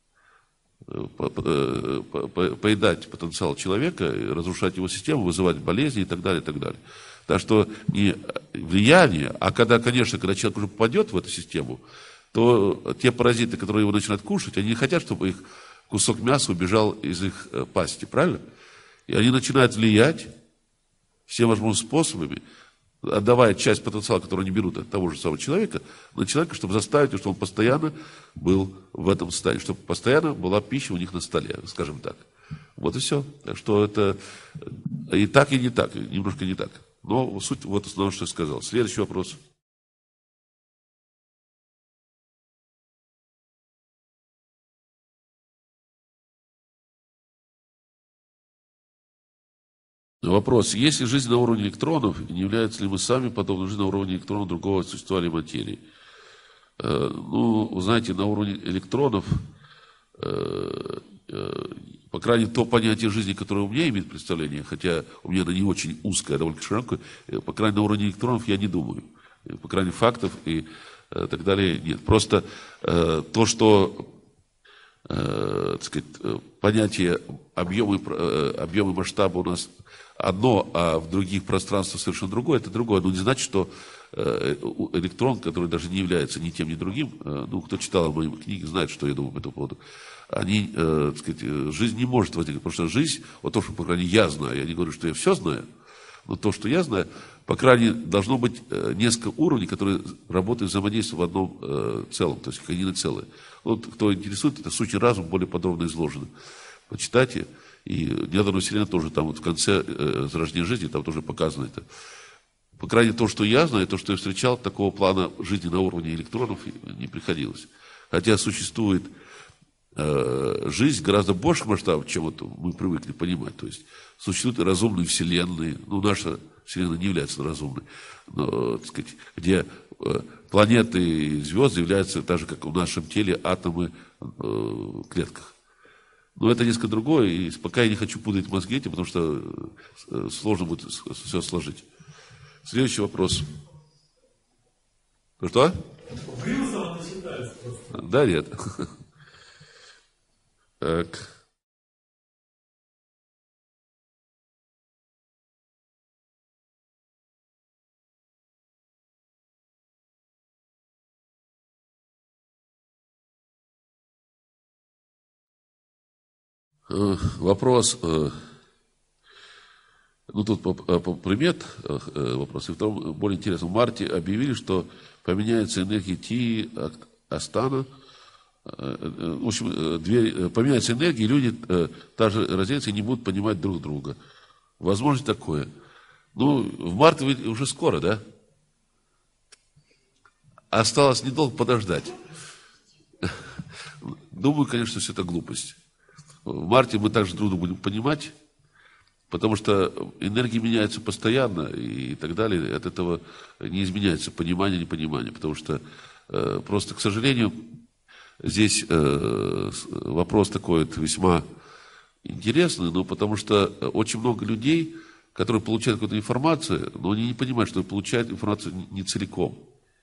поедать потенциал человека, разрушать его систему, вызывать болезни и так далее, и так далее. Так что не влияние, а когда, конечно, когда человек уже попадет в эту систему, то те паразиты, которые его начинают кушать, они не хотят, чтобы их кусок мяса убежал из их пасти, правильно? И они начинают влиять всеми возможными способами, отдавая часть потенциала, который они берут от того же самого человека, на человека, чтобы заставить его, чтобы он постоянно был в этом состоянии, чтобы постоянно была пища у них на столе, скажем так. Вот и все. Так что это и так, и не так, немножко не так. Но суть вот основное, что я сказал. Следующий вопрос. Вопрос. Если жизнь на уровне электронов, не являются ли мы сами подобны жизни на уровне электронов другого существа или материи? Ну, знаете, на уровне электронов, по крайней мере, то понятие жизни, которое у меня имеет представление, хотя у меня оно не очень узкое, а довольно широкое, по крайней мере, на уровне электронов я не думаю. По крайней мере, фактов и так далее нет. Просто то, что, так сказать, понятие объема и масштаба у нас одно, а в других пространствах совершенно другое, это другое. Но не значит, что электрон, который даже не является ни тем, ни другим, ну, кто читал мои книги, знает, что я думаю по этому поводу, они, так сказать, жизнь не может возникнуть, потому что жизнь, вот то, что, по крайней мере, я знаю, я не говорю, что я все знаю, но то, что я знаю, по крайней мере, должно быть несколько уровней, которые работают, взаимодействуют в одном целом, то есть как единое целое. Вот, кто интересует, это суть и разум более подробно изложено. Почитайте. И неядерная вселенная тоже там вот в конце зарождения жизни, там тоже показано это. По крайней мере, то, что я знаю, то, что я встречал, такого плана жизни на уровне электронов не приходилось. Хотя существует жизнь гораздо больше масштабов, чем вот мы привыкли понимать. То есть существуют разумные вселенные. Ну, наша вселенная не является разумной. Но, так сказать, где планеты и звезды являются так же, как в нашем теле, атомы в клетках. Но это несколько другое, и пока я не хочу путать мозги этим, потому что сложно будет все сложить. Следующий вопрос. Ну что? Да, нет. Так. Вопрос, ну тут примет вопрос, и второй более интересный. В марте объявили, что поменяется энергия Ти, Астана, в общем, поменяется энергия, и люди также разделятся и не будут понимать друг друга. Возможно такое. Ну, в марте уже скоро, да? Осталось недолго подождать. Думаю, конечно, все это глупость. В марте мы также друг друга будем понимать, потому что энергии меняются постоянно и так далее. От этого не изменяется понимание, непонимание. Потому что просто, к сожалению, здесь вопрос такой вот весьма интересный, но потому что очень много людей, которые получают какую-то информацию, но они не понимают, что получают информацию не целиком.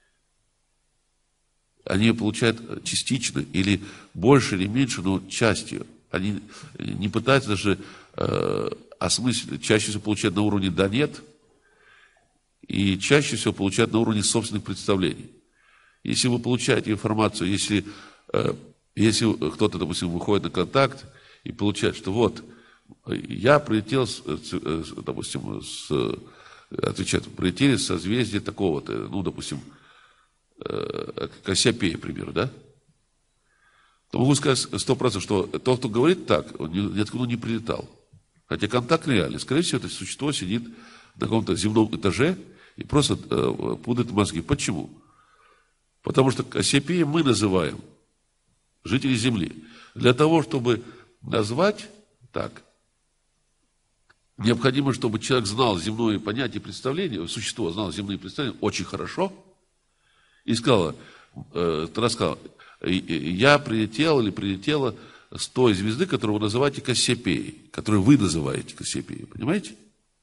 Они ее получают частично или больше или меньше, но частью. Они не пытаются даже осмыслить, чаще всего получать на уровне «да», «нет», и чаще всего получать на уровне собственных представлений. Если вы получаете информацию, если кто-то, допустим, выходит на контакт и получает, что вот, я прилетел, допустим, прилетели с созвездия такого-то, ну, допустим, Кассиопея, к примеру, да? То могу сказать 100%, что тот, кто говорит так, он ниоткуда не прилетал. Хотя контакт реальный. Скорее всего, это существо сидит на каком-то земном этаже и просто путает мозги. Почему? Потому что Кассиопея мы называем жители Земли. Для того, чтобы назвать так, необходимо, чтобы человек знал земное понятие и представление, существо знало земные представления очень хорошо, и сказала, я прилетел или прилетела с той звезды, которую вы называете Кассиопеей, которую вы называете Кассиопеей, понимаете?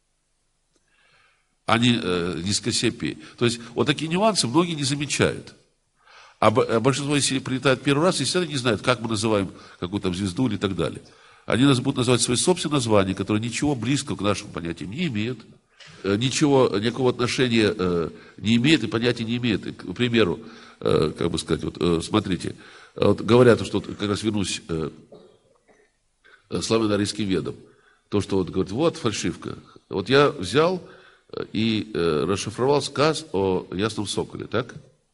А не с Кассиопеей. То есть, вот такие нюансы многие не замечают. А большинство, если прилетает первый раз, естественно, не знают, как мы называем какую-то там звезду или так далее. Они нас будут называть свои собственные названия, которые ничего близкого к нашим понятиям не имеют, никакого отношения не имеет и понятия не имеет. К примеру, как бы сказать, вот смотрите, вот говорят, что как раз вернусь славяно-арийским ведам, то, что вот говорят, вот фальшивка. Вот я взял и расшифровал сказ о ясном соколе, так?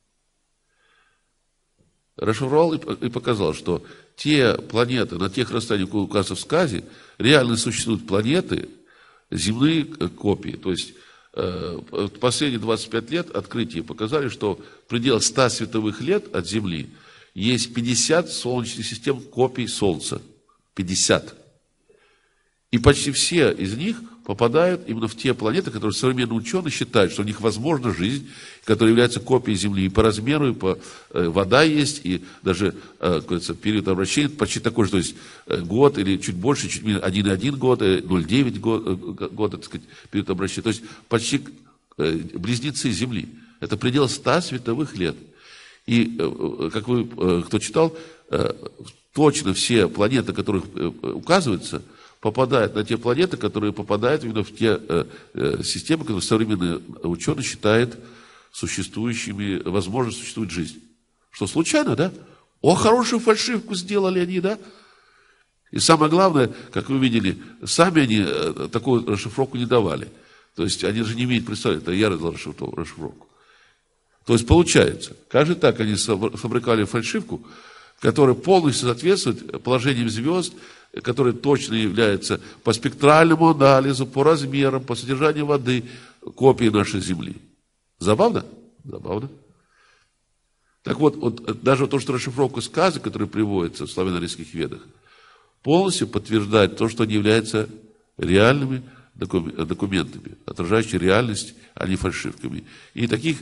Расшифровал и показал, что те планеты, на тех расстояниях, которые указаны в сказе, реально существуют планеты, земные копии. То есть, последние 25 лет открытия показали, что в пределах 100 световых лет от Земли есть 50 солнечных систем копий Солнца. 50. И почти все из них попадают именно в те планеты, которые современные ученые считают, что у них возможна жизнь, которая является копией Земли и по размеру, и по вода есть, и даже период обращения почти такой же, то есть год или чуть больше, чуть меньше, 1,1 год, 0,9 года, так сказать, период обращения. То есть почти близнецы Земли. Это предел 100 световых лет. И, как вы, кто читал, точно все планеты, которых указываются, попадают на те планеты, которые попадают именно в те системы, которые современные ученые считают существующими, возможно, существует жизнь. Что, случайно, да? О, хорошую фальшивку сделали они, да? И самое главное, как вы видели, сами они такую расшифровку не давали. То есть, они же не имеют представления, это я дал расшифровку. То есть, получается, как же так они сфабриковали фальшивку, которая полностью соответствует положениям звезд, которые точно являются по спектральному анализу, по размерам, по содержанию воды, копии нашей Земли. Забавно? Забавно. Так вот даже то, что расшифровка сказок, которая приводится в славяно-арийских ведах, полностью подтверждает то, что они являются реальными документами, отражающими реальность, а не фальшивками. И таких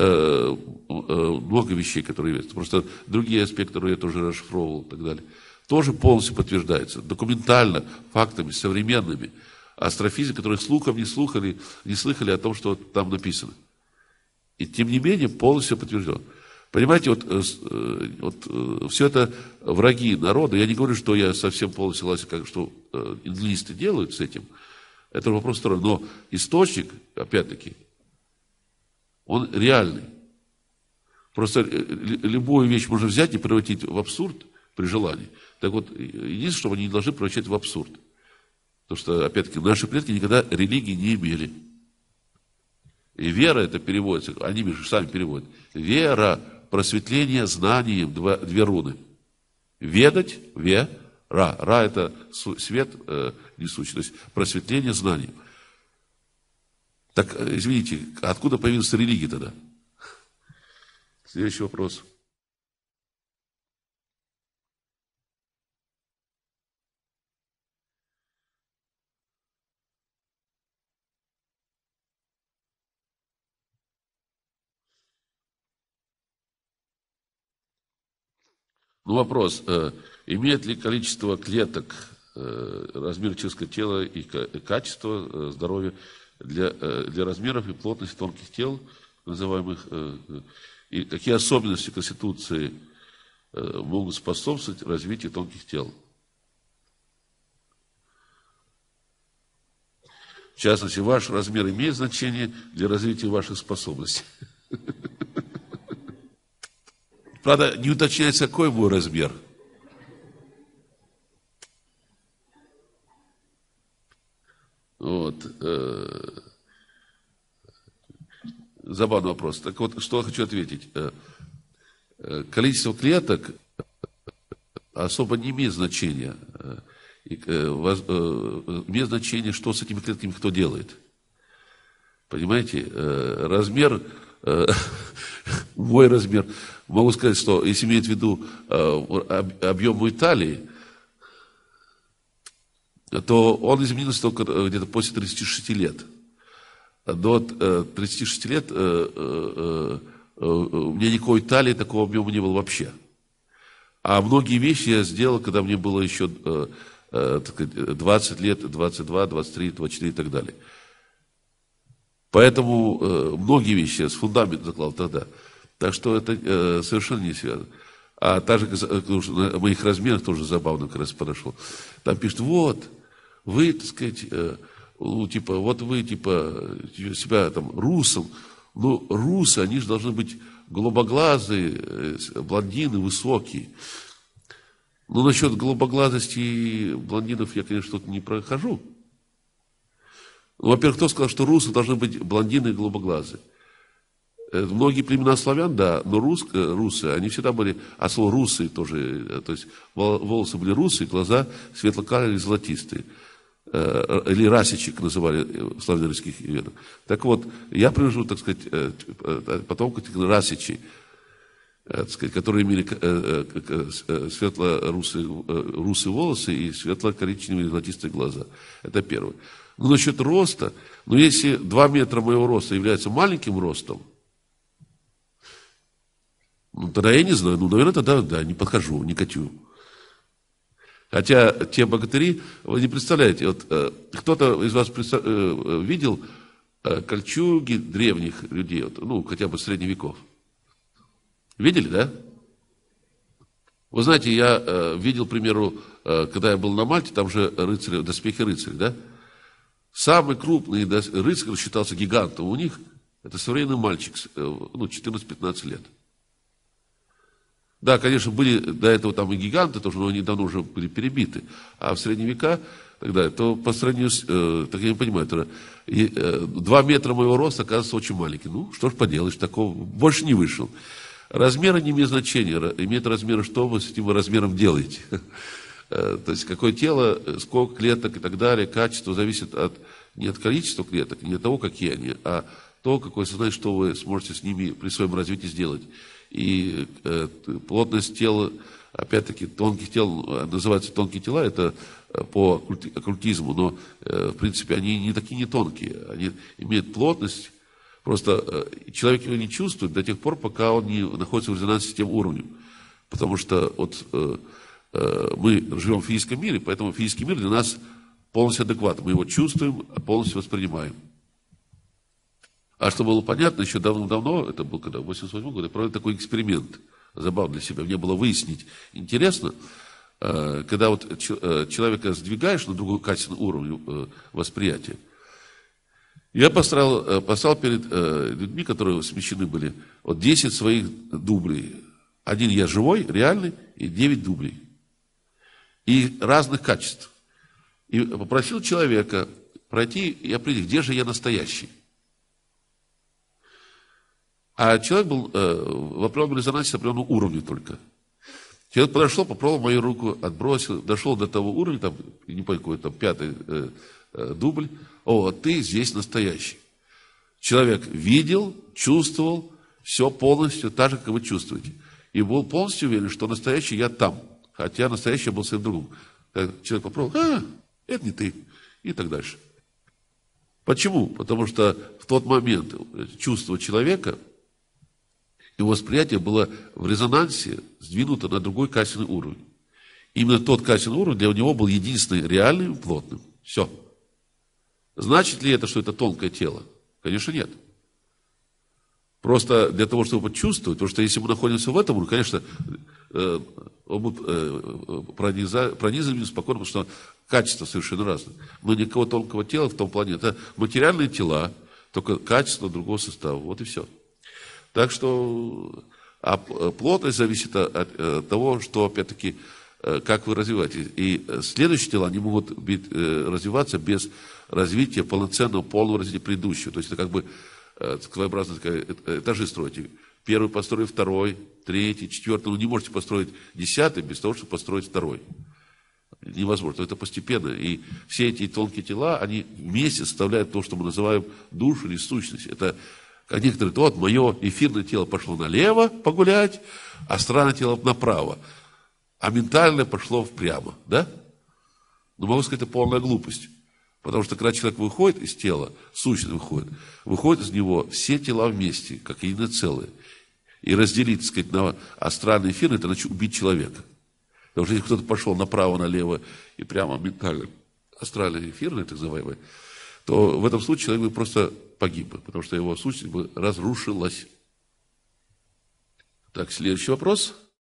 много вещей, которые есть. Просто другие аспекты, которые я тоже расшифровывал и так далее, тоже полностью подтверждается. Документально, фактами, современными. Астрофизики, которые слухом не слыхали о том, что там написано. И тем не менее полностью подтверждено. Понимаете, вот все это враги народа. Я не говорю, что я совсем полностью согласен, как что инлисты делают с этим. Это вопрос второй. Но источник, опять-таки, он реальный. Просто любую вещь можно взять и превратить в абсурд при желании. Так вот, единственное, что они не должны превращать в абсурд. Потому что, опять-таки, наши предки никогда религии не имели. И вера, это переводится, они сами переводят. Вера, просветление, знание, две руны. Ведать, вера. Ра – это свет несущий, то есть просветление, знание. Так, извините, откуда появилась религия тогда? Следующий вопрос. Ну, вопрос. Имеет ли количество клеток, размер человеческого тела и качество здоровья для размеров и плотности тонких тел, называемых, и какие особенности конституции могут способствовать развитию тонких тел? В частности, ваш размер имеет значение для развития ваших способностей. Правда, не уточняется, какой мой размер. Вот. Забавный вопрос. Так вот, что я хочу ответить. Количество клеток особо не имеет значения. Имеет значение, что с этими клетками кто делает. Понимаете? Размер, мой размер, могу сказать, что если имеет в виду объем моей талии, то он изменился только где-то после 36 лет. До 36 лет у меня никакой талии такого объема не было вообще. А многие вещи я сделал, когда мне было еще 20 лет, 22, 23, 24 и так далее. Поэтому многие вещи я с фундамента заклал тогда. Так что это совершенно не связано. А также на моих размерах тоже забавно как раз подошел. Там пишут, вот, вы, так сказать, вот вы, себя там русом. Ну, русы, они же должны быть голубоглазые, блондины, высокие. Ну, насчет голубоглазости блондинов я, конечно, что-то не прохожу. Во-первых, кто сказал, что русы должны быть блондины и голубоглазые? Многие племена славян, да, но русы, они всегда были, а слово русы тоже, то есть волосы были русые, глаза светло-карие, золотистые. Или расичек называли в славяно-русских ведах. Так вот, я принадлежу, так сказать, потомкам расичей, так сказать, которые имели светло-русые волосы и светло-коричневые золотистые глаза. Это первое. Ну, насчет роста, если 2 метра моего роста является маленьким ростом, тогда я не знаю, наверное, тогда, да, не подхожу, не катю. Хотя те богатыри, вы не представляете, вот кто-то из вас видел кольчуги древних людей, хотя бы средних веков? Видели, да? Вы знаете, я видел, к примеру, когда я был на Мальте, там же рыцари, доспехи рыцарей, да? Самый крупный рыцарь считался гигантом у них, это современный мальчик, 14-15 лет. Да, конечно, были до этого там и гиганты тоже, но они давно уже были перебиты. А в средние века, тогда, то по сравнению с, так я не понимаю, 2 метра моего роста оказывается очень маленький. Ну, что ж поделаешь, такого больше не вышел. Размеры не имеют значения, имеет размеры, что вы с этим размером делаете. То есть, какое тело, сколько клеток и так далее, качество зависит не от количества клеток, не от того, какие они, а то, какое сознание, что вы сможете с ними при своем развитии сделать. И плотность тела, опять-таки, тонких тел, называются тонкие тела, это по оккультизму, но, в принципе, они не такие не тонкие, они имеют плотность, просто человек его не чувствует до тех пор, пока он не находится в резонансе с тем уровнем. Потому что мы живем в физическом мире, поэтому физический мир для нас полностью адекватен. Мы его чувствуем, полностью воспринимаем. А что было понятно, еще давно, это был когда, в 1988 году, я провел такой эксперимент, забавно для себя, мне было выяснить, интересно, когда человека сдвигаешь на другой качественный уровень восприятия, я поставил перед людьми, которые смещены были, 10 своих дублей. Один я живой, реальный, и 9 дублей. И разных качеств. И попросил человека пройти и определить, где же я настоящий. А человек был в определенном резонансе, в определенном уровне только. Человек подошел, попробовал мою руку, отбросил, дошел до того уровня, там, не помню, какой там 5-й дубль. Ты здесь настоящий. Человек видел, чувствовал, все полностью так же, как вы чувствуете. И был полностью уверен, что настоящий я там. Хотя настоящий я был совсем другом. Человек попробовал, это не ты. И так дальше. Почему? Потому что в тот момент чувство человека, его восприятие было в резонансе сдвинуто на другой качественный уровень. Именно тот качественный уровень для него был единственный реальным, плотным. Все. Значит ли это, что это тонкое тело? Конечно, нет. Просто для того, чтобы почувствовать, потому что если мы находимся в этом уровне, конечно, он будет пронизываем спокойно, потому что Качество совершенно разное. Но никакого тонкого тела в том плане. Это материальные тела, только качество другого состава. Вот и все. Так что плотность зависит от того, что, опять-таки, как вы развиваетесь. И следующие тела, они могут развиваться без развития полноценного, полного развития предыдущего. То есть это как бы своеобразно этажи строите. Первый построить, второй, третий, четвертый. Вы не можете построить 10-й без того, чтобы построить второй. Невозможно. Это постепенно. И все эти тонкие тела, они вместе составляют то, что мы называем душу или сущность. Это как некоторые говорят, вот мое эфирное тело пошло налево погулять, а астральное тело направо. А ментальное пошло впрямо. Да? Но могу сказать, это полная глупость. Потому что когда человек выходит из тела, сущность выходит из него все тела вместе, как единое целое. И разделить, так сказать, на астральный эфир, это значит убить человека. Потому что если кто-то пошел направо, налево и прямо ментально, астральный эфирный, так называемый, то в этом случае человек бы просто погиб бы, потому что его сущность бы разрушилась. Так, следующий вопрос.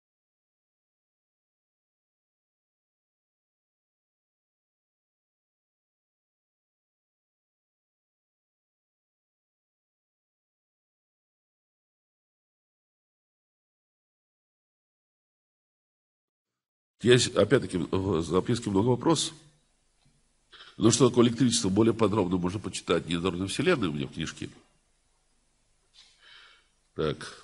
Есть, опять-таки, в записке много вопросов. Ну, что такое электричество, более подробно можно почитать «Недородная вселенная» у меня в книжке. Так.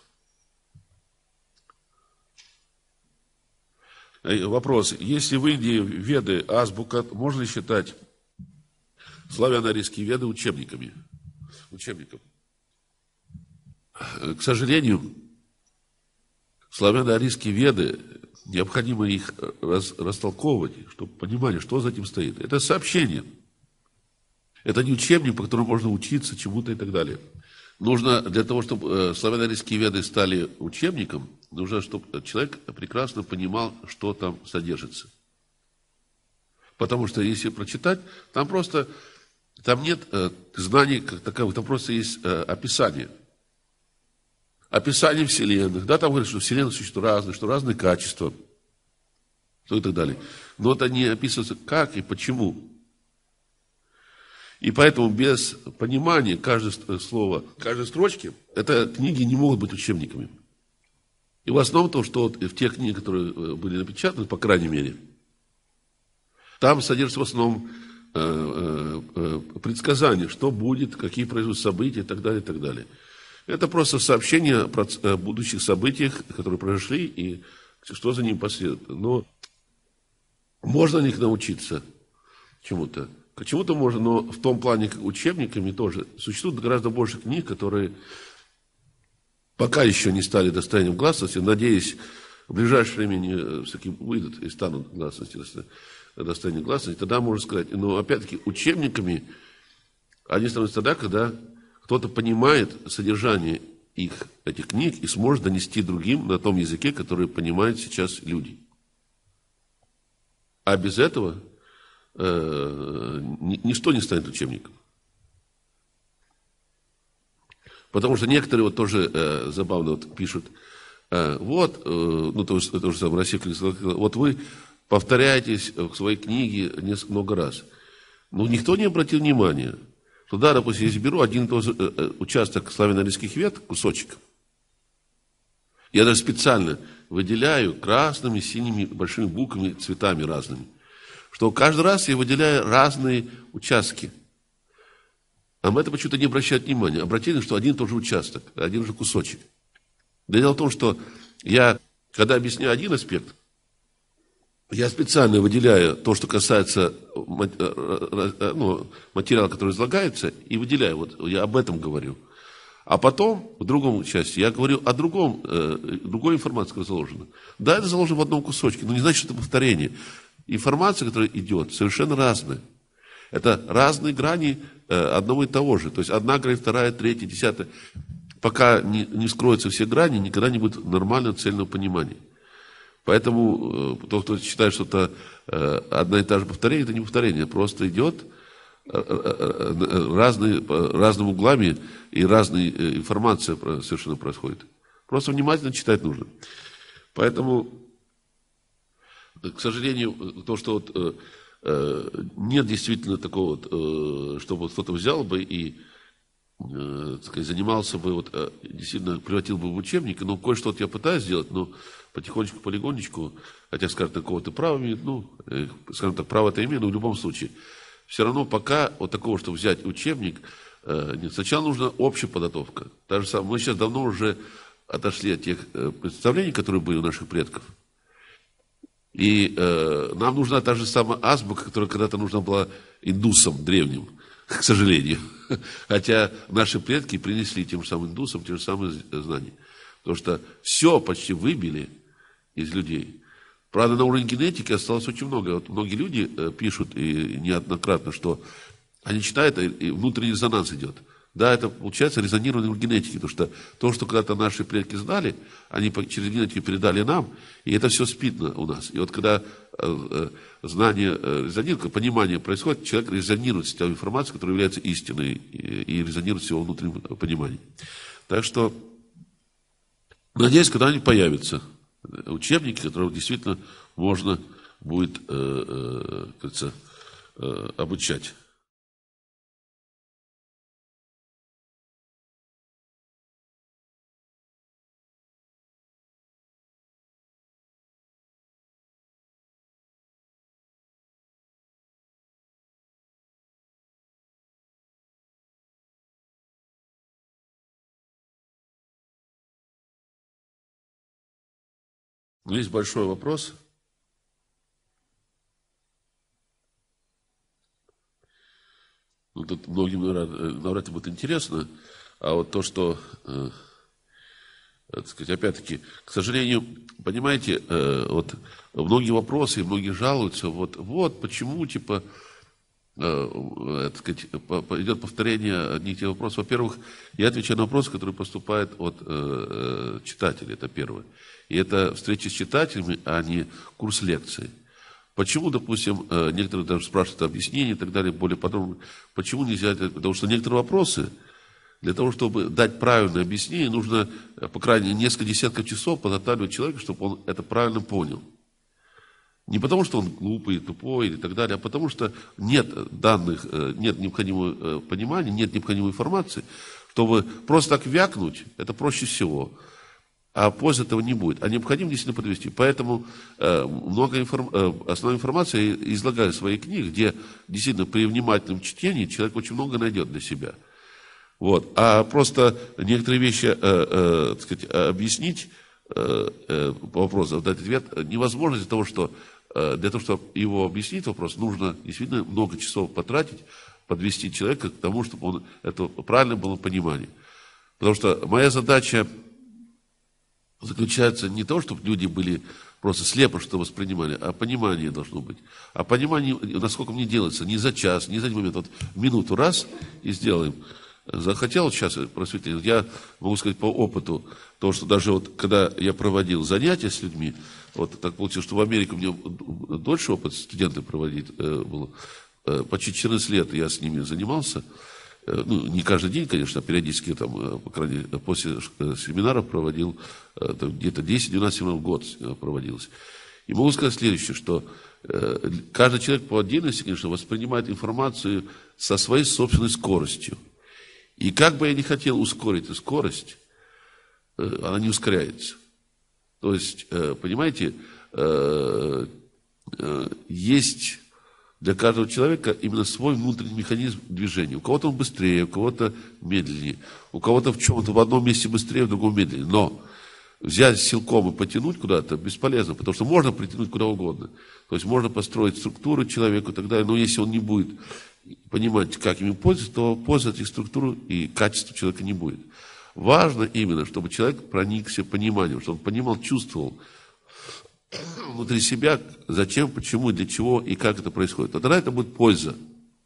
Вопрос. Если в Индии Веды азбука, можно ли считать славяно-арийские Веды учебниками? Учебником. К сожалению, славяно-арийские Веды, необходимо их растолковывать, чтобы понимали, что за этим стоит. Это сообщение. Это не учебник, по которому можно учиться чему-то и так далее. Нужно для того, чтобы славяно-арийские Веды стали учебником, нужно, чтобы человек прекрасно понимал, что там содержится. Потому что если прочитать, там нет знаний как таковых, там просто есть описание. Описание вселенных. Да, там говорят, что вселенная существует что разные качества, и так далее. Но это не описывается как и почему. И поэтому без понимания каждого слова, каждой строчки, это книги не могут быть учебниками. И в основном то, что вот в тех книгах, которые были напечатаны, по крайней мере, там содержится в основном предсказания, что будет, какие произойдут события и так далее, и так далее. Это просто сообщение о будущих событиях, которые произошли, и что за ним последует. Но можно на них научиться чему-то. К чему-то можно, но в том плане, как учебниками тоже. Существует гораздо больше книг, которые пока еще не стали достоянием гласности. Надеюсь, в ближайшее время все-таки выйдут и станут достоянием гласности. Тогда можно сказать, но опять-таки учебниками они становятся тогда, когда кто-то понимает содержание этих книг и сможет донести другим на том языке, который понимают сейчас люди. А без этого ничто не станет учебником. Потому что некоторые вот тоже забавно вот пишут, то же самое Россия, вот вы повторяетесь в своей книге много раз. Но никто не обратил внимания, что да, допустим, если беру один и тот же участок славяно-арийских Вед, кусочек, я даже специально выделяю красными, синими, большими буквами, цветами разными, что каждый раз я выделяю разные участки. А мы это почему-то не обращают внимания. Обратили, что один и тот же участок, один и же кусочек. Дело в том, что я, когда объясняю один аспект, я специально выделяю то, что касается материала, который излагается, и выделяю. Вот я об этом говорю. А потом, в другом части, я говорю о другом, другой информации, которая заложена. Да, это заложено в одном кусочке, но не значит, что это повторение. Информация, которая идет, совершенно разная. Это разные грани одного и того же. То есть одна грань, вторая, третья, десятая. Пока не вскроются все грани, никогда не будет нормального цельного понимания. Поэтому тот, кто считает, что это одна и та же повторение, это не повторение. Просто идет разными углами и разная информация совершенно происходит. Просто внимательно читать нужно. Поэтому, к сожалению, то, что вот нет действительно такого, чтобы кто-то взял бы и так сказать, занимался бы, действительно превратил бы в учебник, но кое-что я пытаюсь сделать, но потихонечку, полигонечку, хотя, скажем, такого-то права имеет, скажем так, право-то имею, но в любом случае, все равно пока такого, чтобы взять учебник, нет. Сначала нужна общая подготовка. Та же самая, мы сейчас давно уже отошли от тех представлений, которые были у наших предков. И нам нужна та же самая азбука, которая когда-то нужна была индусам древним, к сожалению. Хотя наши предки принесли тем же самым индусам те же самые знания. Потому что все почти выбили из людей. Правда, на уровне генетики осталось очень много. Многие люди пишут, и неоднократно, что они читают, и внутренний резонанс идет. Да, это получается резонирование в генетике, потому что то, что когда-то наши предки знали, они через генетику передали нам, и это все спит у нас. И когда знание резонирует, понимание происходит, человек резонирует с той информацией, которая является истиной, и резонирует с его внутренним пониманием. Так что, надеюсь, когда-нибудь появятся учебники, которые действительно можно будет, кажется, обучать. Но есть большой вопрос. Тут многим навряд ли будет интересно. А вот то, что, так сказать, опять-таки, к сожалению, понимаете, многие вопросы, многие жалуются, почему, так сказать, идет повторение одних и тех вопросов. Во-первых, я отвечаю на вопросы, которые поступают от читателей, это первое. И это встречи с читателями, а не курс лекций. Почему, допустим, некоторые даже спрашивают объяснения и так далее, более подробно. Почему нельзя? Потому что некоторые вопросы, для того, чтобы дать правильное объяснение, нужно, по крайней мере, несколько десятков часов подготавливать человека, чтобы он это правильно понял. Не потому, что он глупый, тупой и так далее, а потому, что нет данных, нет необходимого понимания, нет необходимой информации, чтобы просто так вякнуть, это проще всего. А пользы этого не будет. А необходимо действительно подвести. Поэтому основная информация я излагаю в своей книге, где действительно при внимательном чтении человек очень много найдет для себя. А просто некоторые вещи так сказать, объяснить по вопросу, дать ответ невозможно для того, чтобы его объяснить вопрос, нужно действительно много часов потратить, подвести человека к тому, чтобы это правильно было понимание. Потому что моя задача заключается не то, чтобы люди были просто слепо, что воспринимали, а понимание должно быть. А понимание, насколько мне делается, не за час, не за один момент, в минуту раз и сделаем. Захотел сейчас просветлить, я могу сказать по опыту, то, что даже когда я проводил занятия с людьми, так получилось, что в Америке у меня дольше опыт студенты проводить было, почти 14 лет я с ними занимался, не каждый день, конечно, а периодически, по крайней мере, после семинаров проводил, где-то 10-12 семинаров в год проводилось. И могу сказать следующее, что каждый человек по отдельности, конечно, воспринимает информацию со своей собственной скоростью. И как бы я ни хотел ускорить эту скорость, она не ускоряется. То есть, понимаете, есть для каждого человека именно свой внутренний механизм движения. У кого-то он быстрее, у кого-то медленнее, у кого-то в чем-то в одном месте быстрее, в другом медленнее. Но взять силком и потянуть куда-то бесполезно, потому что можно притянуть куда угодно. То есть можно построить структуру человеку и так далее, но если он не будет понимать, как ими пользоваться, то пользы этих структур и качества человека не будет. Важно именно, чтобы человек проникся пониманием, чтобы он понимал, чувствовал внутри себя, зачем, почему, для чего и как это происходит. Тогда это будет польза.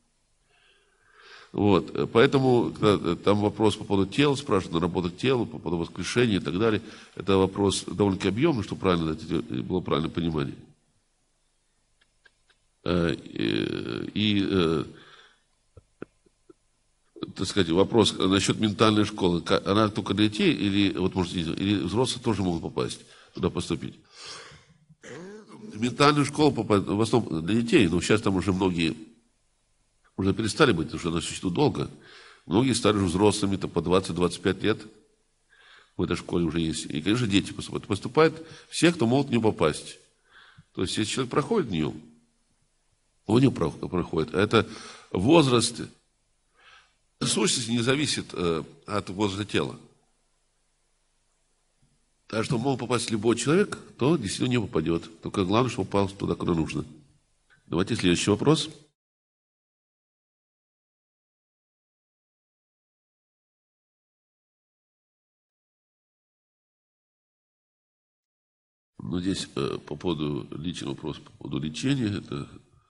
Поэтому там вопрос по поводу тела, спрашивают, наработать тело, по поводу воскрешения и так далее. Это вопрос довольно-таки объемный, чтобы правильно было правильное понимание. Так сказать, вопрос насчет ментальной школы. Она только для детей или взрослые тоже могут попасть, туда поступить? В ментальную школу попадают в основном для детей, но сейчас там уже многие уже перестали быть, потому что она существует долго. Многие стали уже взрослыми, то по 20-25 лет в этой школе уже есть. И, конечно, дети поступают. Поступают все, кто могут в нее попасть. То есть, если человек проходит в нее, он не проходит. А это возраст, сущность не зависит от возраста тела. Так что мог попасть любой человек, то действительно не попадет. Только главное, чтобы попал туда, куда нужно. Давайте следующий вопрос. Но здесь по поводу личного вопроса, по поводу лечения, это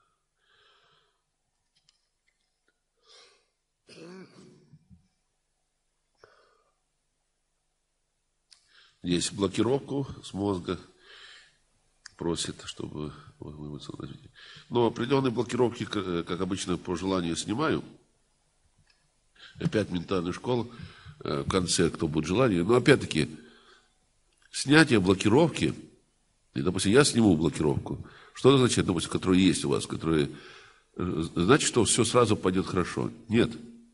здесь блокировку с мозга просит, чтобы выводиться на развитие. Но определенные блокировки, как обычно, по желанию снимаю. Опять ментальная школа, в конце, кто будет желание. Но опять-таки, снятие блокировки, и, допустим, я сниму блокировку. Что это означает, допустим, которые есть у вас, которые... Значит, что все сразу пойдет хорошо? Нет.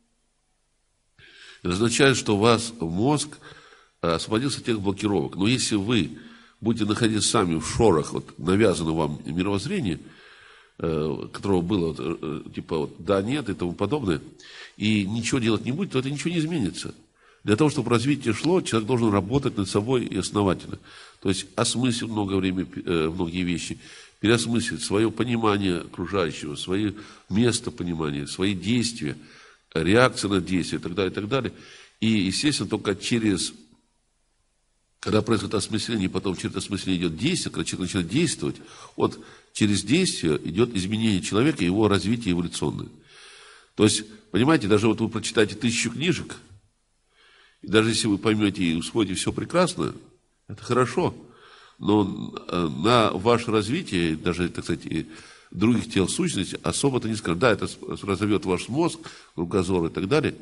Это означает, что у вас мозг освободился от тех блокировок. Но если вы будете находиться сами в шорах, вот, навязано вам мировоззрение, которого было, типа, вот, да, нет и тому подобное, и ничего делать не будет, то это ничего не изменится. Для того, чтобы развитие шло, человек должен работать над собой и основательно. То есть осмыслить многие вещи, переосмыслить свое понимание окружающего, свое место понимания, свои действия, реакция на действия и так далее, и так далее. И, естественно, только когда происходит осмысление, потом через осмысление идет действие, когда человек начинает действовать, вот через действие идет изменение человека, его развитие эволюционное. То есть, понимаете, даже вот вы прочитаете 1000 книжек, и даже если вы поймете и усвоите все прекрасно, это хорошо. Но на ваше развитие, даже, так сказать, и других тел сущностей, особо это не скажет. Да, это разовьет ваш мозг, кругозор и так далее.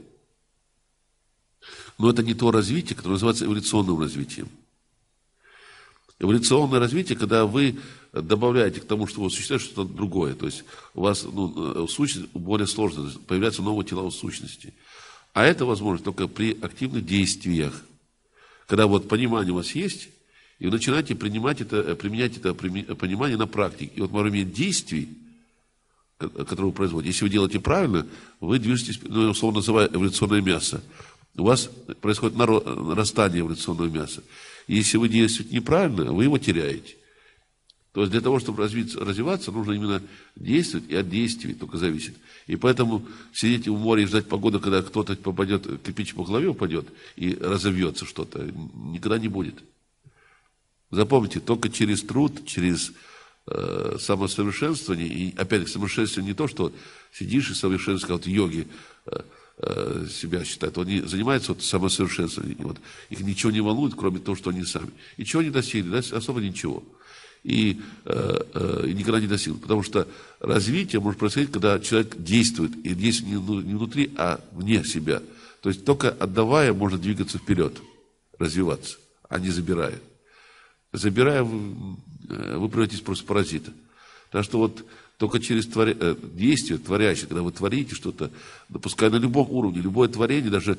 Но это не то развитие, которое называется эволюционным развитием. Эволюционное развитие, когда вы добавляете к тому, что вы существуете, что-то другое. То есть у вас сущность более сложная, появляются новые тела у сущности. А это возможно только при активных действиях. Когда вот понимание у вас есть, и вы начинаете применять это понимание на практике. И вот во время действий, которые вы производите, если вы делаете правильно, вы движетесь, условно называя, эволюционное мясо. У вас происходит нарастание эволюционного мяса. И если вы действуете неправильно, вы его теряете. То есть для того, чтобы развиваться, нужно именно действовать, и от действий только зависит. И поэтому сидеть в море и ждать погоды, когда кто-то попадет, кирпич по голове упадет и разовьется что-то, никогда не будет. Запомните, только через труд, через самосовершенствование, и опять совершенствование не то, что сидишь и совершенствуешь, как вот йоги себя считают, они занимаются вот самосовершенствованием, вот, их ничего не волнует, кроме того, что они сами. И чего они достигли? Да, особо ничего. И никогда не достигнут. Потому что развитие может происходить, когда человек действует, и действует не внутри, а вне себя. То есть только отдавая, можно двигаться вперед, развиваться, а не забирая. Забирая, вы превратитесь просто в паразита. Так что вот только через действие творящее, когда вы творите что-то, пускай на любом уровне, любое творение, даже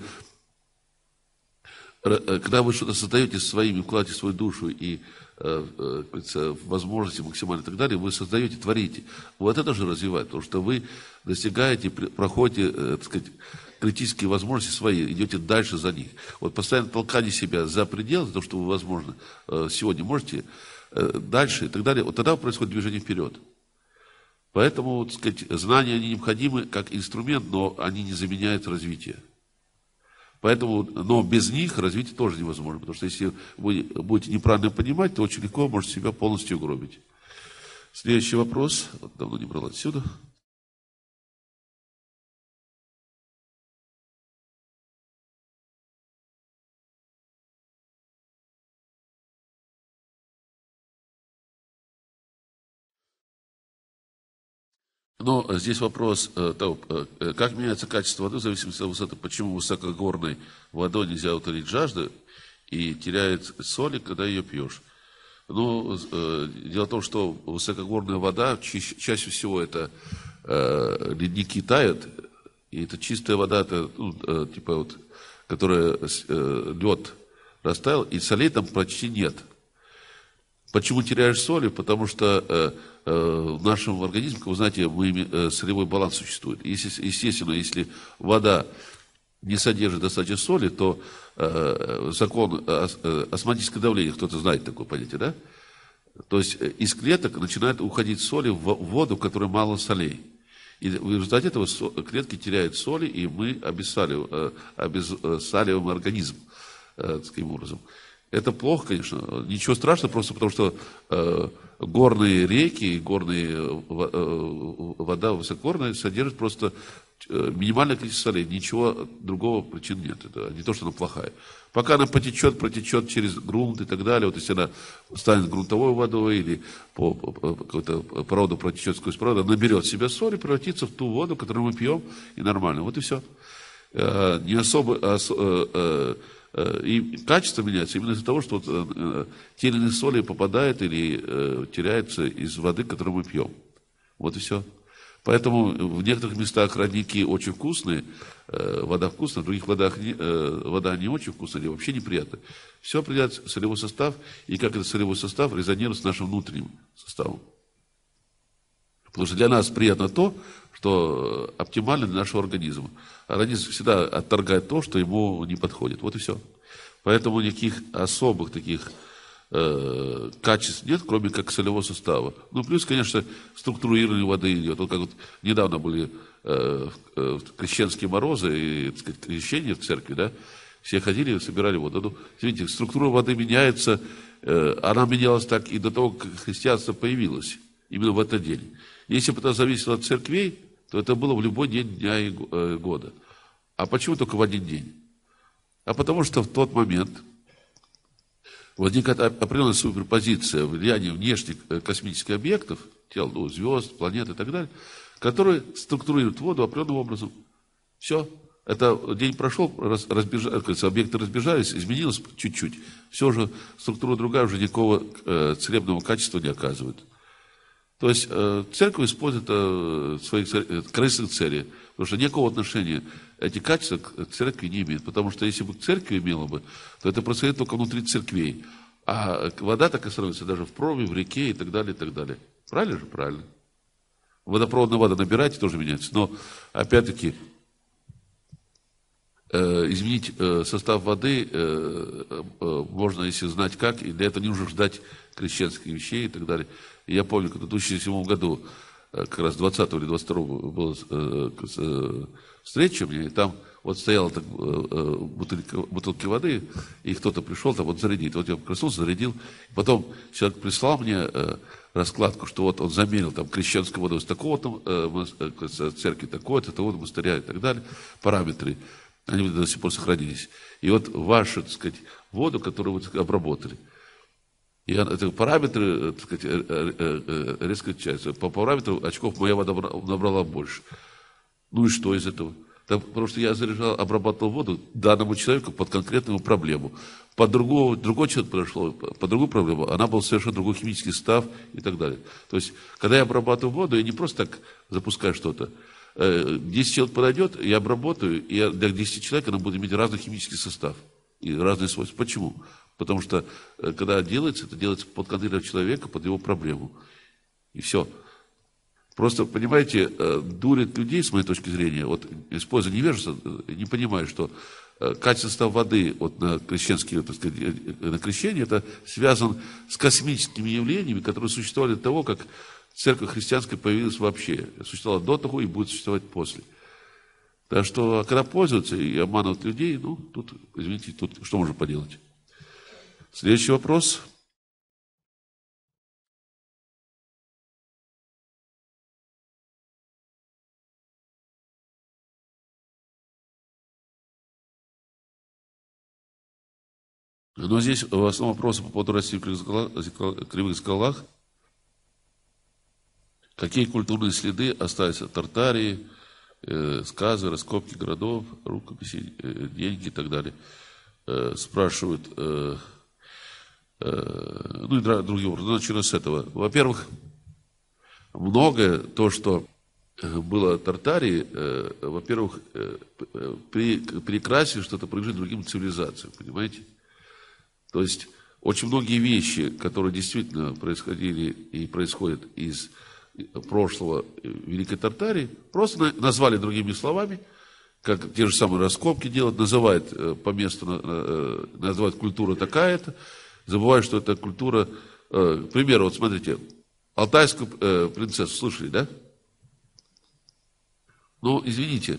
когда вы что-то создаете своими, вкладываете свою душу и возможности максимально и так далее, вы создаете, творите. Вот это же развивает, потому что вы достигаете, проходите, так сказать, критические возможности свои, идете дальше за них. Вот постоянно толкание себя за пределы, то, что вы, возможно, сегодня можете, дальше и так далее, вот тогда происходит движение вперед. Поэтому, так сказать, знания, они необходимы как инструмент, но они не заменяют развитие. Поэтому, но без них развитие тоже невозможно, потому что если вы будете неправильно понимать, то очень легко можете себя полностью угробить. Следующий вопрос, вот давно не брал отсюда. Но здесь вопрос, как меняется качество воды в зависимости от высоты, почему высокогорной водой нельзя утолить жажду и теряет соли, когда ее пьешь. Ну, дело в том, что высокогорная вода, чаще всего это ледники тают, и это чистая вода, это, ну, типа вот, которая лед растаял, и солей там почти нет. Почему теряешь соли? Потому что в нашем организме, как вы знаете, солевой баланс существует. Естественно, если вода не содержит достаточно соли, то закон осмотическое давление, кто-то знает такое понятие, да? То есть из клеток начинают уходить соли в воду, в которой мало солей. И в результате этого клетки теряют соли, и мы обессаливаем организм таким образом. Это плохо, конечно. Ничего страшного, просто потому что горные реки, вода высокогорная содержит просто минимальное количество солей. Ничего другого причин нет. Это не то, что она плохая. Пока она протечет через грунт и так далее, вот если она станет грунтовой водой или по какой-то породу протечет сквозь породу, она наберет в себя соль и превратится в ту воду, которую мы пьем, и нормально. Вот и все. Не особо... И качество меняется именно из-за того, что те или иные соли попадают или теряются из воды, которую мы пьем. Вот и все. Поэтому в некоторых местах родники очень вкусные, вода вкусная, в других водах вода не очень вкусная или вообще неприятная. Все определяет солевой состав, и как этот солевой состав резонирует с нашим внутренним составом. Потому что для нас приятно то, что оптимально для нашего организма. Организм всегда отторгает то, что ему не подходит. Вот и все. Поэтому никаких особых таких качеств нет, кроме как солевого состава. Ну, плюс, конечно, структурирование воды идет. Вот как вот недавно были крещенские морозы и, так сказать, крещения в церкви, да, все ходили и собирали воду. Ну, видите, структура воды меняется, она менялась так и до того, как христианство появилось, именно в этот день. Если бы это зависело от церквей, то это было в любой день дня и года. А почему только в один день? А потому что в тот момент возникает определенная суперпозиция влияния внешних космических объектов, тел, ну, звезд, планет и так далее, которые структурируют воду определенным образом. Все. Это день прошел, объекты разбежались, изменилось чуть-чуть. Все же структура другая, уже никакого целебного качества не оказывает. То есть церковь использует свои корыстные цели, потому что никакого отношения эти качества к церкви не имеют. Потому что если бы к церкви имело бы, то это происходит только внутри церквей. А вода так и становится даже в проруби, в реке и так далее, и так далее. Правильно же? Правильно. Водопроводная вода набирайте, тоже меняется. Но, опять-таки, изменить состав воды можно, если знать как, и для этого не нужно ждать крещенских вещей и так далее. И я помню, когда в 2007 году, как раз 20 или 22 была встреча у меня, и там вот стояла так, бутылки воды, и кто-то пришел там вот зарядить. Вот я проснулся, зарядил. Потом человек прислал мне раскладку, что вот он замерил там крещенскую воду с такого-то церкви, такой-то, того-то монастыря и так далее, параметры. Они до сих пор сохранились. И вот вашу, так сказать, воду, которую вы обработали. И это параметры, так сказать, резко отличаются. По параметру очков моя вода набрала больше. Ну и что из этого? Потому что я заряжал, обрабатывал воду данному человеку под конкретную проблему. Другой человек подошел по другую проблему, она была совершенно другой химический состав и так далее. То есть, когда я обрабатываю воду, я не просто так запускаю что-то. 10 человек подойдет, я обработаю, и для 10 человек она будет иметь разный химический состав и разные свойства. Почему? Потому что, когда делается, это делается под конкретного человека, под его проблему. И все. Просто, понимаете, дурят людей, с моей точки зрения, вот используя невежество, не понимая, что качество воды вот, на крещенские, так сказать, на крещение, это связано с космическими явлениями, которые существовали до того, как церковь христианская появилась вообще. Существовала до того и будет существовать после. Так что, когда пользуются и обманывают людей, ну, тут, извините, тут что можно поделать? Следующий вопрос. Но здесь в основном вопросы по поводу России в Кривых Скалах. Какие культурные следы остались от Тартарии, сказы, раскопки городов, рукописи, деньги и так далее. Спрашивают, Ну и другие образы. Начну с этого. Во-первых, многое то, что было Тартарии, во-первых, прекраснее что-то принадлежит другим цивилизациям, понимаете? То есть, очень многие вещи, которые действительно происходили и происходят из прошлого Великой Тартарии, просто назвали другими словами, как те же самые раскопки делают, называют по месту, называют культура такая-то, забывают, что это культура, к примеру, вот смотрите, алтайскую принцессу слышали, да? Ну, извините,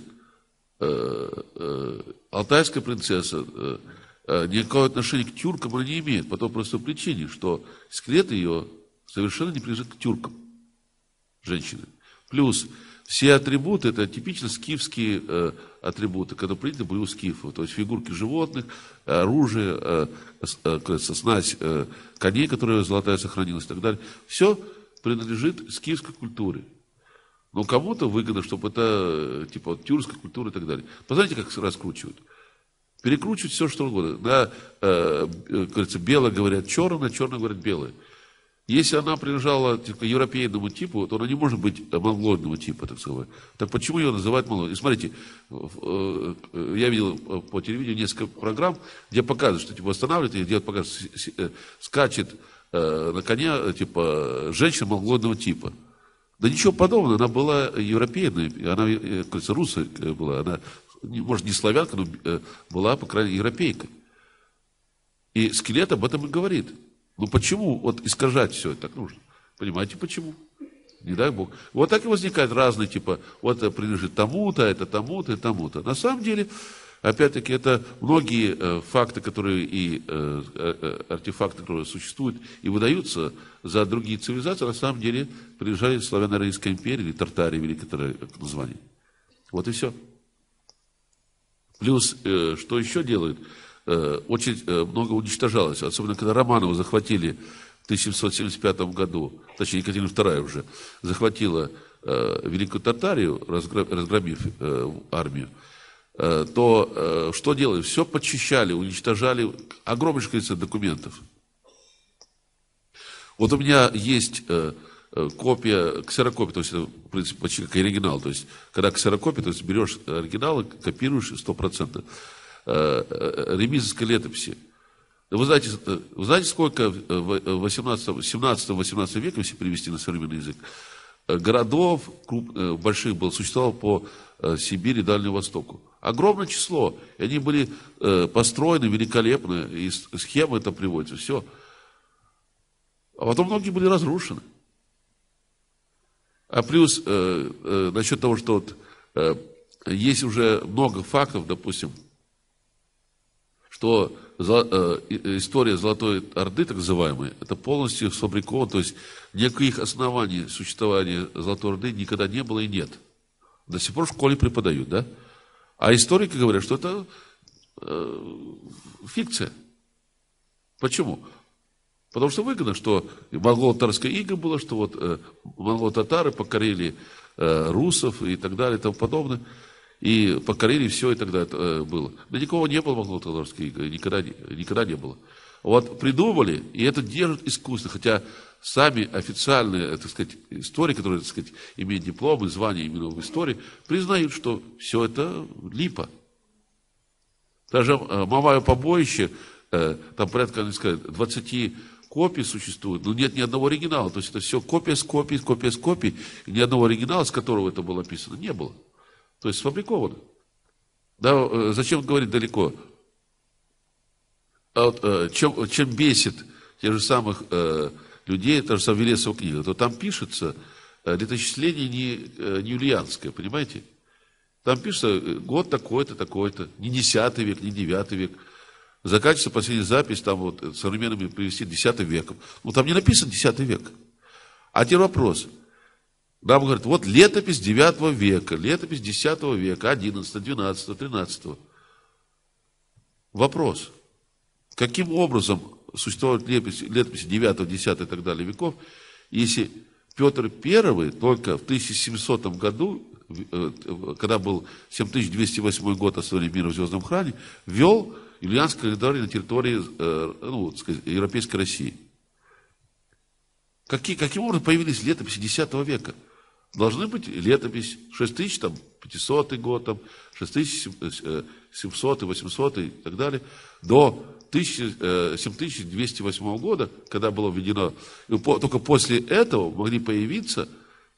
алтайская принцесса никакого отношения к тюркам она не имеет, по той простой причине, что скелет ее совершенно не принадлежит к тюркам, женщины. Плюс все атрибуты, это типично скифские атрибуты, которые приняты были у скифов, то есть фигурки животных, оружие, снать коней, которые золотая сохранилась и так далее. Все принадлежит скифской культуре. Но кому-то выгодно, чтобы это типа вот, тюркская культура и так далее. Посмотрите, как раскручивают. Перекручивают все, что угодно. На, говорится, белое говорят черное, черное говорят белое. Если она принадлежала к европейному типу, то она не может быть монголоидного типа, так сказать. Так почему ее называют монголоидом? И смотрите, я видел по телевидению несколько программ, где показывают, что типа восстанавливают, и где показывают, скачет на коне типа женщина монголоидного типа. Да ничего подобного, она была европейной, она, кажется, русская была, она, может, не славянка, но была, по крайней мере, европейкой. И скелет об этом и говорит. Ну почему вот искажать все это так нужно? Понимаете, почему? Не дай Бог. Вот так и возникают разные, типа, вот это принадлежит тому-то, это тому-то и тому-то. На самом деле, опять-таки, это многие факты, которые и артефакты, которые существуют и выдаются за другие цивилизации, на самом деле принадлежали Славяно-Российской империи или Тартарии, великое название. Вот и все. Плюс, что еще делают? Очень много уничтожалось, особенно когда Романовы захватили в 1775 году, точнее Екатерина II уже, захватила Великую Тартарию, разгромив армию, то что делали? Все подчищали, уничтожали, огромное количество документов. Вот у меня есть копия, ксерокопия, то есть это, в принципе, почти как оригинал, то есть когда ксерокопия, то есть берешь оригиналы, копируешь 100%. Ремизовской летописи. Вы знаете, сколько в 17-18 веке, если перевести на современный язык, городов больших было, существовало по Сибири и Дальнему Востоку. Огромное число. И они были построены великолепно, и схемы это приводятся, все. А потом многие были разрушены. А плюс, насчет того, что вот, есть уже много фактов, допустим, что история Золотой Орды, так называемая, это полностью сфабриковано, то есть никаких оснований существования Золотой Орды никогда не было и нет. До сих пор в школе преподают, да? А историки говорят, что это фикция. Почему? Потому что выгодно, что монголо-татарское иго было, что вот монголо-татары покорили русов и так далее и тому подобное. И покорили все, и тогда это было. Но никого не было монголо-татарской иго, никогда не было. Вот придумали, и это держат искусственно, хотя сами официальные, так сказать, истории, которые, так сказать, имеют дипломы, звания именно в истории, признают, что все это липа. Даже Мамаево побоище, там порядка, они сказали, 20 копий существует, но нет ни одного оригинала. То есть это все копия с копией, копия с копией, и ни одного оригинала, с которого это было описано, не было. То есть сфабриковано. Да, зачем говорить далеко? А вот, чем бесит тех же самых людей, та же самая Велесова книга, то там пишется летоисчисление не юлианское, понимаете? Там пишется год такой-то, такой-то, не 10 век, не 9 век. Заканчивается последняя запись, там вот современными привести 10 веком. Ну, там не написано 10 век. А теперь вопрос. Нам говорят, вот летопись 9 века, летопись 10 века, 11, 12, 13. Вопрос. Каким образом существуют летописи 9, 10 и так далее веков, если Петр I только в 1700 году, когда был 7208 год основания мира в Звездном храме, ввел Юлианский календарь на территории, ну, так сказать, Европейской России. Каким образом появились летописи X века? Должны быть летопись 6500 год, там, 6700, 800 и так далее, до 7208 года, когда было введено, только после этого могли появиться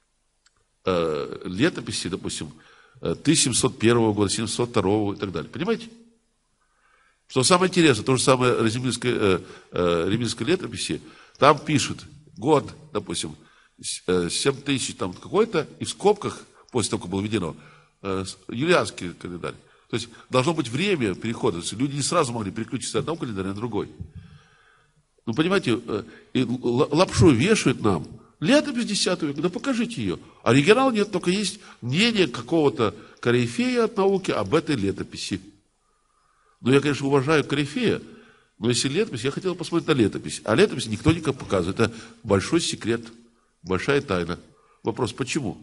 летописи, допустим, 1701 года, 702 и так далее. Понимаете? Что самое интересное, то же самое реминской летописи, там пишут год, допустим, 7000 там какой-то, и в скобках, после того, как было введено, юлианский календарь. То есть должно быть время перехода. Люди не сразу могли переключиться от одного календаря на другой. Ну, понимаете, и лапшу вешают нам. Летопись X века, да покажите ее. Оригинал нет, только есть мнение какого-то корифея от науки об этой летописи. Ну, я, конечно, уважаю корифея, но если летопись, я хотел посмотреть на летопись. А летопись никто не показывает. Это большой секрет, большая тайна. Вопрос, почему?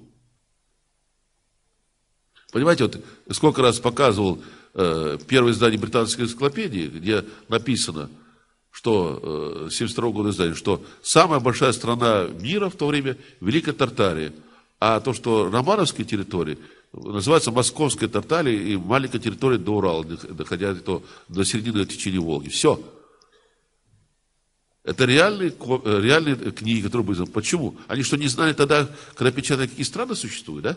Понимаете, вот сколько раз показывал первое издание британской энциклопедии, где написано, что 72 года издания, что самая большая страна мира в то время Великая Тартария, а то, что романовская территория называется Московская Тартария и маленькая территория до Урала, доходя до середины течения Волги. Все. Это реальные книги, которые были изданы. Почему? Они что, не знали тогда, когда печатали, какие страны существуют, да?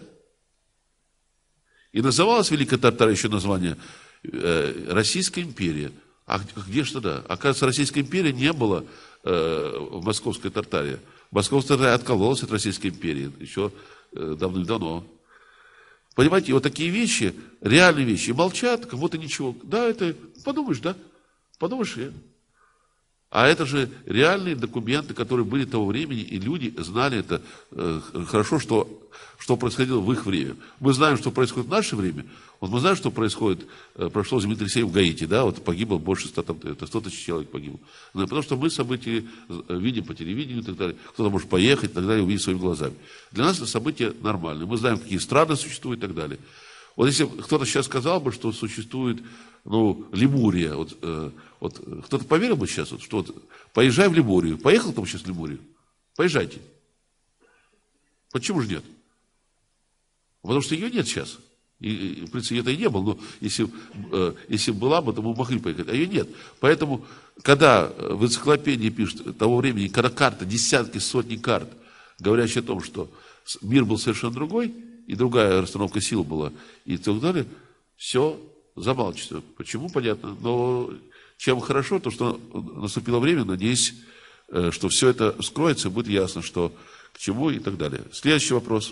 И называлась Великая Тартария еще название Российская империя. А где же тогда? Оказывается, Российская империя не была в Московской Тартарии. Московская Тартария откололась от Российской империи еще давным-давно. Понимаете, и вот такие вещи, реальные вещи, молчат, как будто ничего. Да, это, подумаешь, да? Подумаешь, а это же реальные документы, которые были того времени, и люди знали это хорошо, что происходило в их время. Мы знаем, что происходит в наше время. Вот мы знаем, что происходит, прошло землетрясение в Гаити, да, вот погибло больше 100 тысяч человек погибло. Но потому что мы события видим по телевидению и так далее. Кто-то может поехать и так далее, увидеть своими глазами. Для нас это события нормальные. Мы знаем, какие страны существуют и так далее. Вот если кто-то сейчас сказал бы, что существует, Лемурия, вот кто-то поверил бы сейчас, что поезжай в Лемурию. Поехал там сейчас в Лемурию? Поезжайте. Почему же нет? Потому что ее нет сейчас. И в принципе, это и не было, но если была бы, то мы могли поехать, а ее нет. Поэтому, когда в энциклопедии пишут того времени, когда карты, десятки, сотни карт, говорящие о том, что мир был совершенно другой, и другая расстановка сил была, и так далее, все замалчивается. Почему, понятно, но чем хорошо, то, что наступило время, надеюсь, что все это скроется, будет ясно, что к чему и так далее. Следующий вопрос.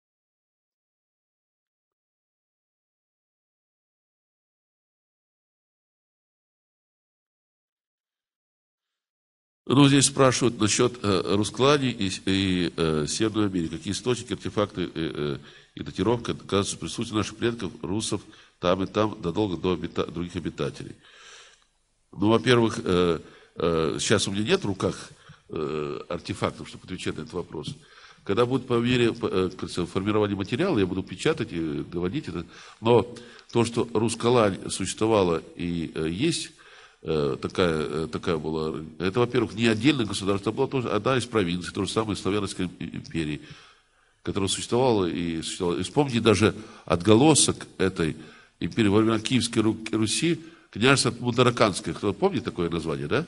Здесь спрашивают насчет Русклани и Северной Америки. Какие источники, артефакты и датировка доказывают присутствие наших предков, русов, там и там, задолго до других обитателей. Во-первых, сейчас у меня нет в руках артефактов, чтобы отвечать на этот вопрос. Когда будет по мере формирования материала, я буду печатать и доводить это. Но то, что Рускалань существовала и есть, такая была. Это, во-первых, не отдельное государство, это была тоже одна из провинций, то же самое Славянской империи, которая существовала и существовала. И вспомните даже отголосок этой империи во времена Киевской Руси, княжество Мудараканское. Кто помнит такое название, да?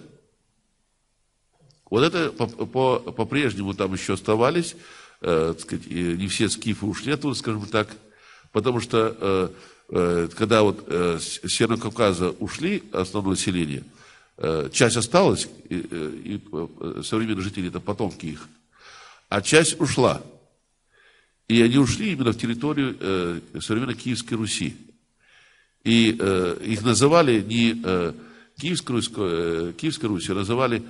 Вот это по-прежнему там еще оставались, так сказать, не все скифы ушли оттуда, скажем так, потому что когда с Северного Кавказа ушли основное население, часть осталась, и современные жители, это потомки их, а часть ушла. И они ушли именно в территорию современной Киевской Руси. И их называли не Киевской Русью, а называли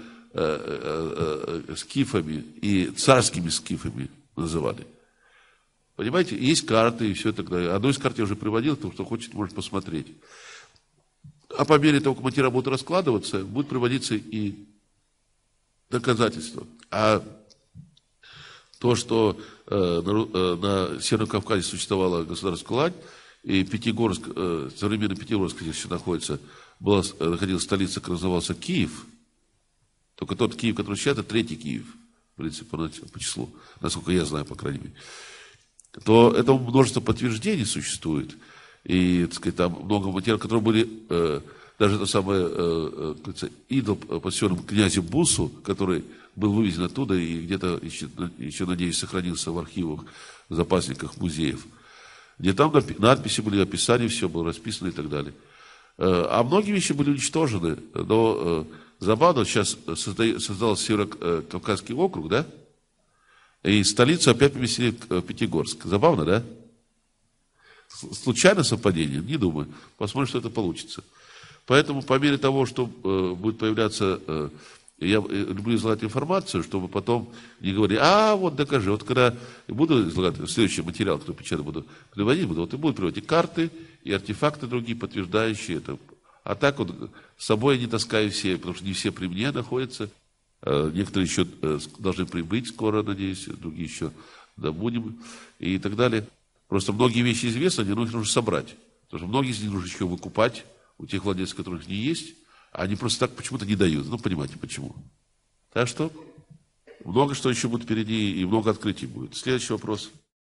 скифами и царскими скифами называли. Понимаете, есть карты и все это. Одну из карт я уже приводил, кто хочет, может посмотреть. А по мере того, как материал будет раскладываться, будут приводиться и доказательства. А то, что на Северном Кавказе существовало государство Кулань, И Пятигорск, современный Пятигорск, где еще находится, находилась столица, которая назывался Киев. Только тот Киев, который сейчас, это третий Киев, в принципе, по числу, насколько я знаю, по крайней мере. То это множество подтверждений существует. И, так сказать, там много материалов, которые были, даже это самое, идол, посвященный князю Бусу, который был вывезен оттуда и где-то еще, надеюсь, сохранился в архивах, в запасниках музеев, где там надписи были, описания, все было расписано и так далее. А многие вещи были уничтожены, но забавно, сейчас создался Северо-Кавказский округ, да? И столицу опять поместили в Пятигорск. Забавно, да? Случайно совпадение? Не думаю. Посмотрим, что это получится. Поэтому по мере того, что будет появляться, я люблю излагать информацию, чтобы потом не говорили, вот докажи. Вот когда буду излагать следующий материал, который печатно буду приводить, вот и буду приводить и карты, и артефакты другие, подтверждающие это. А так вот с собой я не таскаю все, потому что не все при мне находятся. Некоторые еще должны прибыть скоро, надеюсь, другие еще добудем и так далее. Просто многие вещи известны, но их нужно собрать. Потому что многие из них нужно еще выкупать у тех владельцев, которых не есть, а они просто так почему-то не дают. Ну, понимаете, почему. Так что много что еще будет впереди и много открытий будет. Следующий вопрос.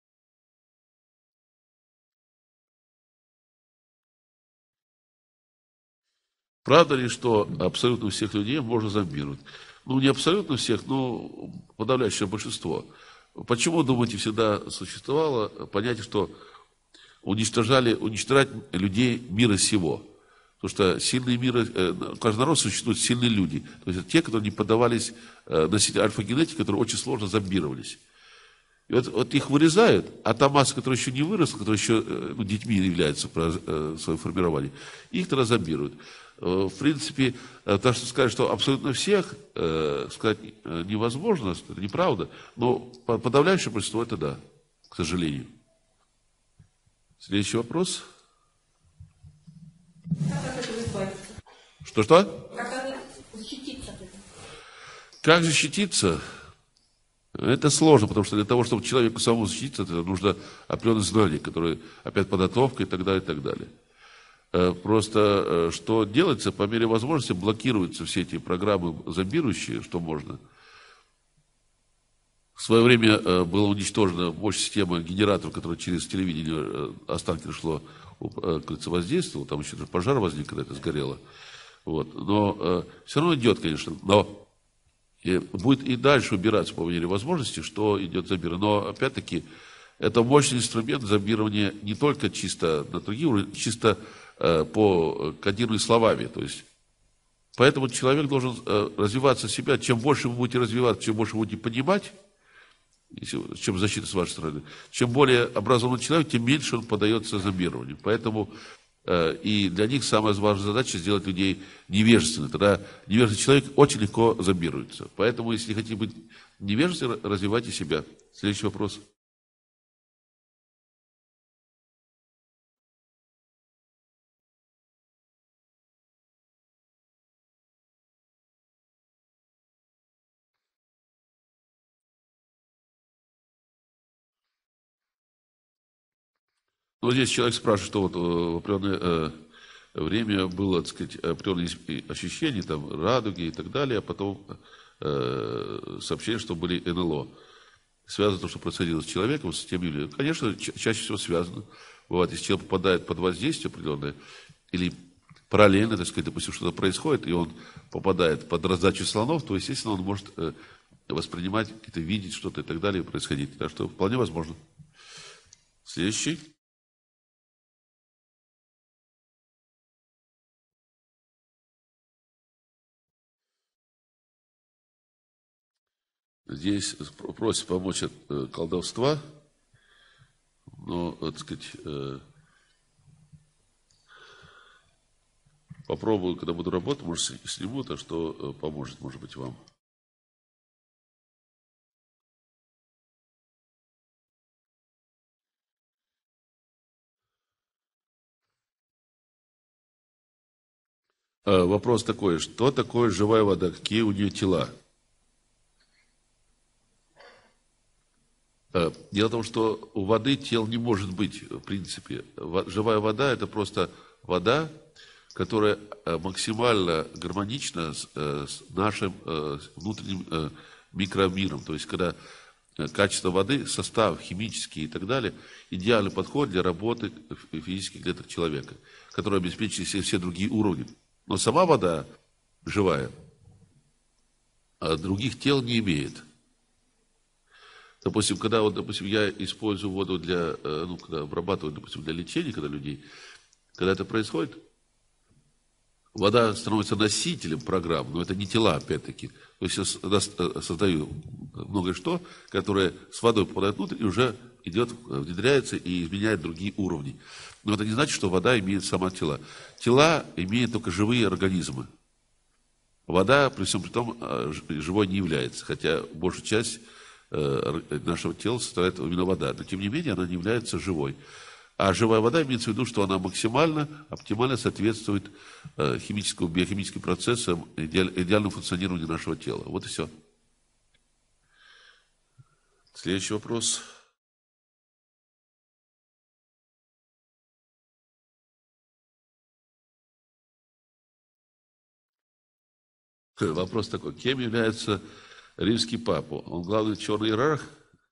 Правда ли, что абсолютно всех людей можно зомбировать? Ну, не абсолютно всех, но подавляющее большинство. Почему, думаете, всегда существовало понятие, что уничтожать людей мира сего? Потому что сильные мира, каждый народ существуют сильные люди. То есть это те, которые не поддавались носителям альфа-генетики, которые очень сложно зомбировались. И вот их вырезают, а та масса, которая еще не выросла, которая еще детьми является в своем формировании, их тогда зомбируют. В принципе, то, что сказать, что абсолютно всех сказать невозможно, это неправда, но подавляющее большинство это да, к сожалению. Следующий вопрос. Как от этого избавиться? Что? Как защититься от этого? Как защититься? Это сложно, потому что для того, чтобы человеку самому защититься, это нужно определенные знания, которые, опять, подготовка и так далее, и так далее. Просто что делается, по мере возможности блокируются все эти программы зомбирующие, что можно. В свое время была уничтожена мощь системы генераторов, которая через телевидение Останкино шло, воздействовало, там еще пожар возник, когда это сгорело. Вот. Но все равно идет, конечно, но будет и дальше убираться по мере возможности, что идет зомбирование. Но опять-таки это мощный инструмент зомбирования не только чисто на другие уровни, чисто по кодированию словами. То есть, поэтому человек должен развиваться себя. Чем больше вы будете развиваться, чем больше вы будете понимать, чем защита с вашей стороны, чем более образованный человек, тем меньше он поддается зомбированию. Поэтому и для них самая важная задача сделать людей невежественными. Тогда невежественный человек очень легко зомбируется. Поэтому, если хотите быть невежественным, развивайте себя. Следующий вопрос. Ну, здесь человек спрашивает, что вот в определенное время было, так сказать, определенные ощущения, там, радуги и так далее, а потом сообщение, что были НЛО. Связано то, что происходило с человеком, с тем или... Конечно, чаще всего связано. Бывает, если человек попадает под воздействие определенное, или параллельно, так сказать, допустим, что-то происходит, и он попадает под раздачу слонов, то, естественно, он может воспринимать, какие-то видеть что-то и так далее происходить. Так что вполне возможно. Следующий. Здесь просят помочь от колдовства, но, так сказать, попробую, когда буду работать, может, сниму, то что поможет, может быть, вам. Вопрос такой, что такое живая вода, какие у нее тела? Дело в том, что у воды тел не может быть, в принципе. Живая вода – это просто вода, которая максимально гармонична с нашим внутренним микромиром. То есть, когда качество воды, состав химический и так далее, идеальный подход для работы физических клеток человека, который обеспечивает все другие уровни. Но сама вода живая других тел не имеет. Допустим, когда я использую воду когда обрабатываю, допустим, для лечения, когда это происходит, вода становится носителем программ, но это не тела, опять-таки. То есть я создаю многое что, которое с водой попадает внутрь и уже внедряется и изменяет другие уровни. Но это не значит, что вода имеет сама тела. Тела имеют только живые организмы. Вода, при всем при том, живой не является, хотя большую часть нашего тела составляет именно вода. Но, тем не менее, она не является живой. А живая вода имеется в виду, что она максимально, оптимально соответствует биохимическим процессам, идеальному функционированию нашего тела. Вот и все. Следующий вопрос. Вопрос такой. Кем является римский папа? Он главный черный иерарх?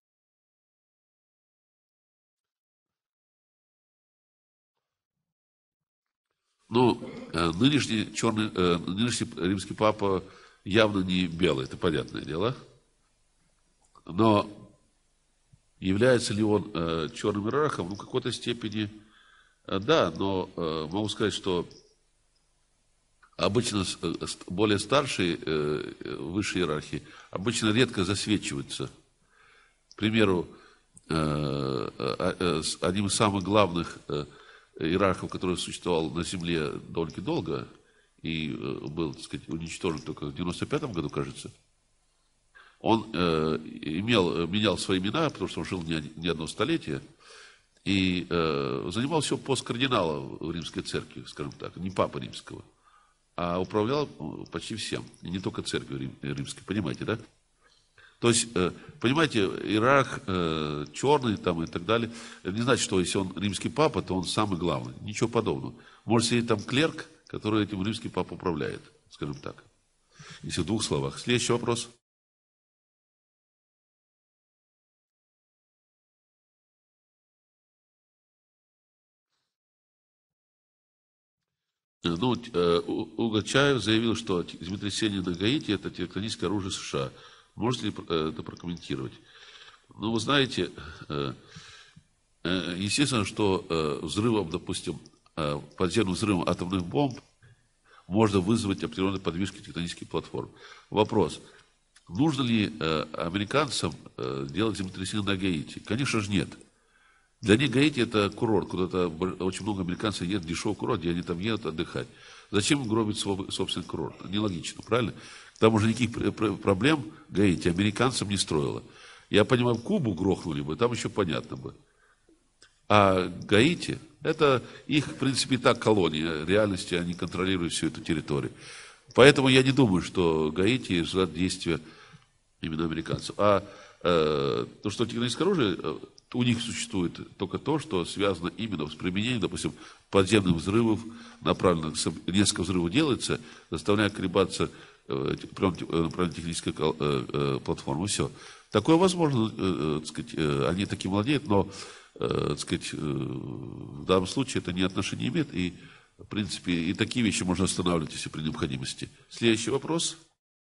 Нынешний римский папа явно не белый, это понятное дело. Но является ли он черным иерархом? В какой-то степени да, но могу сказать, что обычно более старшие, высшие иерархии, обычно редко засвечиваются. К примеру, одним из самых главных иерархов, который существовал на Земле довольно долго и был, так сказать, уничтожен только в 95-м году, кажется, он менял свои имена, потому что он жил не одно столетие, и занимал все пост кардинала в римской церкви, скажем так, не папа римского, а управлял почти всем, и не только церковью римской, понимаете, да? То есть, понимаете, иерарх черный там и так далее, не значит, что если он римский папа, то он самый главный. Ничего подобного. Может сидеть там клерк, который этим римский папа управляет, скажем так. Если в двух словах. Следующий вопрос. Уго Чаев заявил, что землетрясение на Гаити – это тектоническое оружие США. Можете ли это прокомментировать? Вы знаете, естественно, что взрывом, допустим, подземным взрывом атомных бомб можно вызвать определенные подвижки тектонических платформ. Вопрос. Нужно ли американцам делать землетрясение на Гаити? Конечно же, нет. Для них Гаити – это курорт, куда-то очень много американцев едут в дешевый курорт, где они там едут отдыхать. Зачем им гробить собственный курорт? Нелогично, правильно? К тому же никаких проблем Гаити американцам не строило. Я понимаю, Кубу грохнули бы, там еще понятно бы. А Гаити – это их, в принципе, и так колония. В реальности они контролируют всю эту территорию. Поэтому я не думаю, что Гаити – результат действия именно американцев. А то, что тектоническое оружие, у них существует только то, что связано именно с применением, допустим, подземных взрывов, направленных, несколько взрывов делается, заставляя колебаться направление технической платформы. Все. Такое возможно, так сказать, они таким владеют, но, так сказать, в данном случае это не отношение имеет, и, в принципе, и такие вещи можно останавливать, если при необходимости. Следующий вопрос.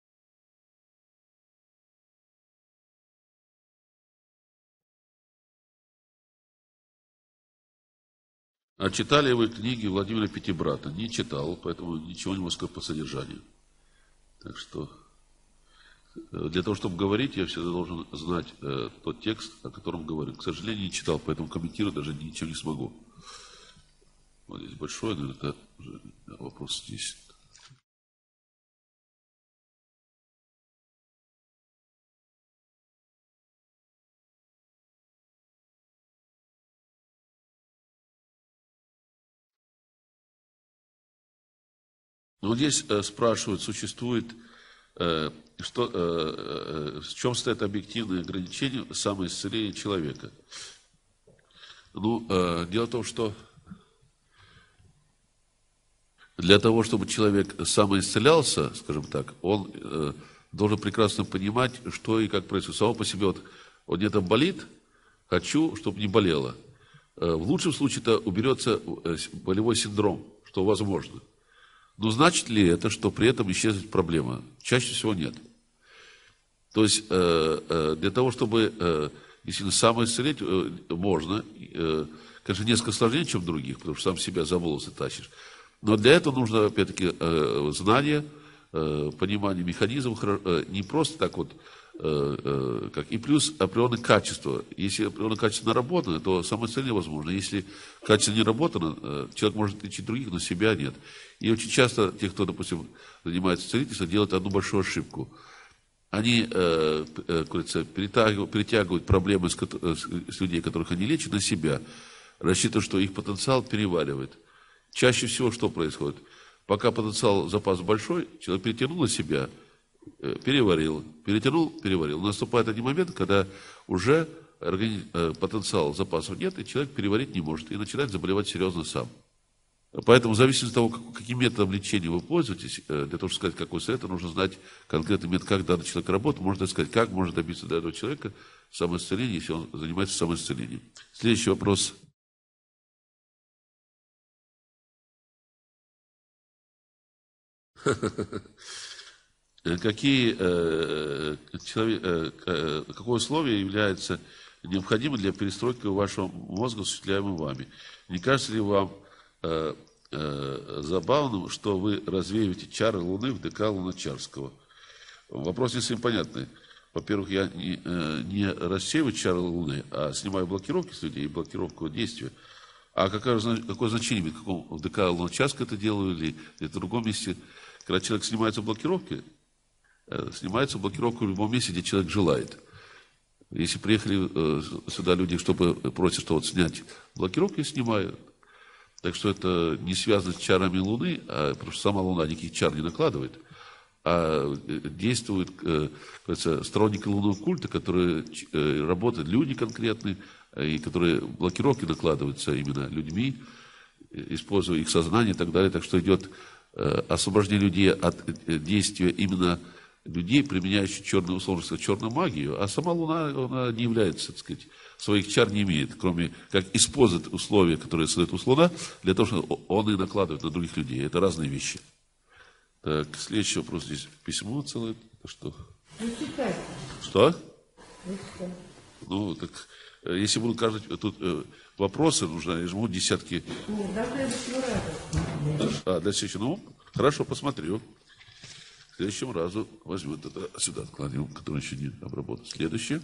А читали вы книги Владимира Пятибрата? Не читал, поэтому ничего не могу сказать по содержанию. Так что для того, чтобы говорить, я всегда должен знать тот текст, о котором говорю. К сожалению, не читал, поэтому комментировать даже ничего не смогу. Вот здесь большой, но это уже вопрос здесь. Вот здесь спрашивают, существует в чем стоят объективные ограничения самоисцеления человека? Дело в том, что для того, чтобы человек самоисцелялся, скажем так, он должен прекрасно понимать, что и как происходит. Само по себе, он где-то болит, хочу, чтобы не болело. В лучшем случае-то уберется болевой синдром, что возможно. Но значит ли это, что при этом исчезнет проблема? Чаще всего нет. То есть, для того, чтобы действительно самоисцелить, можно, конечно, несколько сложнее, чем других, потому что сам себя за волосы тащишь. Но для этого нужно, опять-таки, знание, понимание механизмов, не просто так вот, и плюс определенные качества. Если определенное качество наработано, то самоисцеление возможно. Если качество не работано, человек может лечить других, но себя нет. И очень часто те, кто, допустим, занимается целительством, делают одну большую ошибку. Они, как говорится, перетягивают проблемы с людей, которых они лечат, на себя, рассчитывая, что их потенциал переваривает. Чаще всего что происходит? Пока потенциал, запас большой, человек перетянул на себя, переварил, перетянул, переварил. Наступает один момент, когда уже потенциал запасов нет, и человек переварить не может, и начинает заболевать серьезно сам. Поэтому, в зависимости от того, каким методом лечения вы пользуетесь, для того, чтобы сказать, какой совет, нужно знать конкретный метод, как данный человек работает, можно сказать, как можно добиться до этого человека самоисцеления, если он занимается самоисцелением. Следующий вопрос. Какое условие является необходимым для перестройки вашего мозга, осуществляемым вами? Не кажется ли вам забавным, что вы развеиваете чары Луны в ДК Луначарского? Вопрос не совсем понятный. Во-первых, я не рассеиваю чары Луны, а снимаю блокировки с людей и блокировку действия. А какое значение имеет, в ДК Луначарского это делаю или в другом месте? Когда человек снимается блокировки в любом месте, где человек желает. Если приехали сюда люди, чтобы просят, что снять блокировки, снимают. Так что это не связано с чарами Луны, потому что сама Луна никаких чар не накладывает, а действуют сторонники лунного культа, которые работают, люди конкретные, и которые блокировки накладываются именно людьми, используя их сознание и так далее. Так что идет освобождение людей от действия именно людей, применяющих черную условность, черную магию, а сама Луна, она не является, так сказать, своих чар не имеет, кроме как использовать условия, которые создает Луна, для того, чтобы он и накладывает на других людей. Это разные вещи. Так, следующий вопрос. Здесь письмо целое. Что? Что? Так, если буду каждый тут вопросы, нужно, я жму десятки. Нет, до следующего раза. Для следующего. Хорошо, посмотрю. В следующем разу возьму это сюда, откладем, который еще не обработан. Следующее.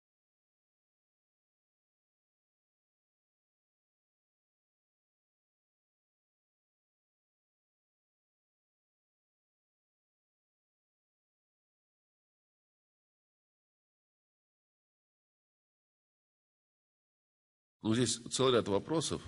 Здесь целый ряд вопросов.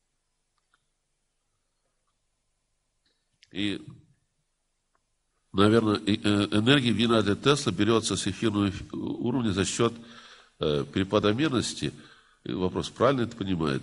И, наверное, энергия Геннадия Тесла берется с эфирного уровня за счет перепада мерности. И вопрос, правильно это понимает?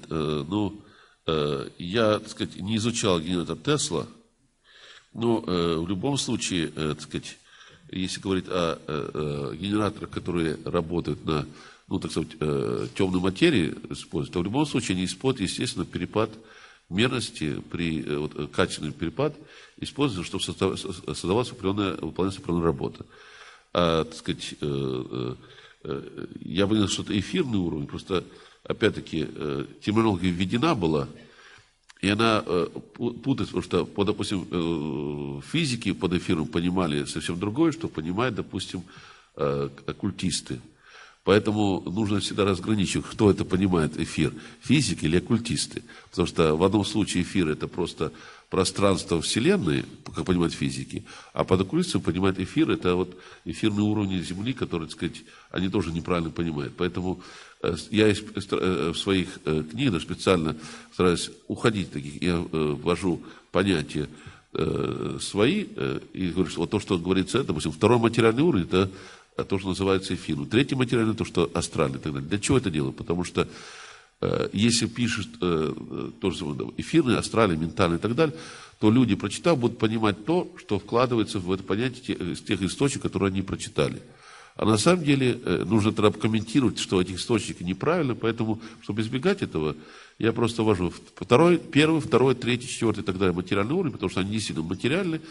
Я, так сказать, не изучал Геннадия Тесла, но в любом случае, так сказать, если говорить о генераторах, которые работают на, так сказать, темной материи, то в любом случае они используют, естественно, перепад мерности, качественный перепад, используется, чтобы создавалась выполнялась определенная работа. Так сказать, я бы не знал, что это эфирный уровень, просто, опять-таки, терминология введена была, и она путает, потому что, допустим, физики под эфиром понимали совсем другое, что понимают, допустим, оккультисты. Поэтому нужно всегда разграничивать, кто это понимает, эфир, физики или оккультисты. Потому что в одном случае эфир – это просто пространство Вселенной, как понимают физики, а под оккультистом понимают эфир – это эфирные уровни Земли, которые, так сказать, они тоже неправильно понимают. Поэтому я в своих книгах специально стараюсь уходить от таких, я ввожу понятие свои, и говорю, что вот то, что говорится, это, допустим, второй материальный уровень, это то, что называется эфир. Третий материальный, то, что астральный и так далее. Для чего это делаю? Потому что если пишешь тоже эфирный, астральный, ментальный и так далее, то люди, прочитав, будут понимать то, что вкладывается в это понятие из тех источников, которые они прочитали. А на самом деле нужно тогда комментировать, что эти источники неправильны, поэтому, чтобы избегать этого, я просто ввожу первый, второй, третий, четвертый и так далее материальный уровень, потому что они действительно материальны.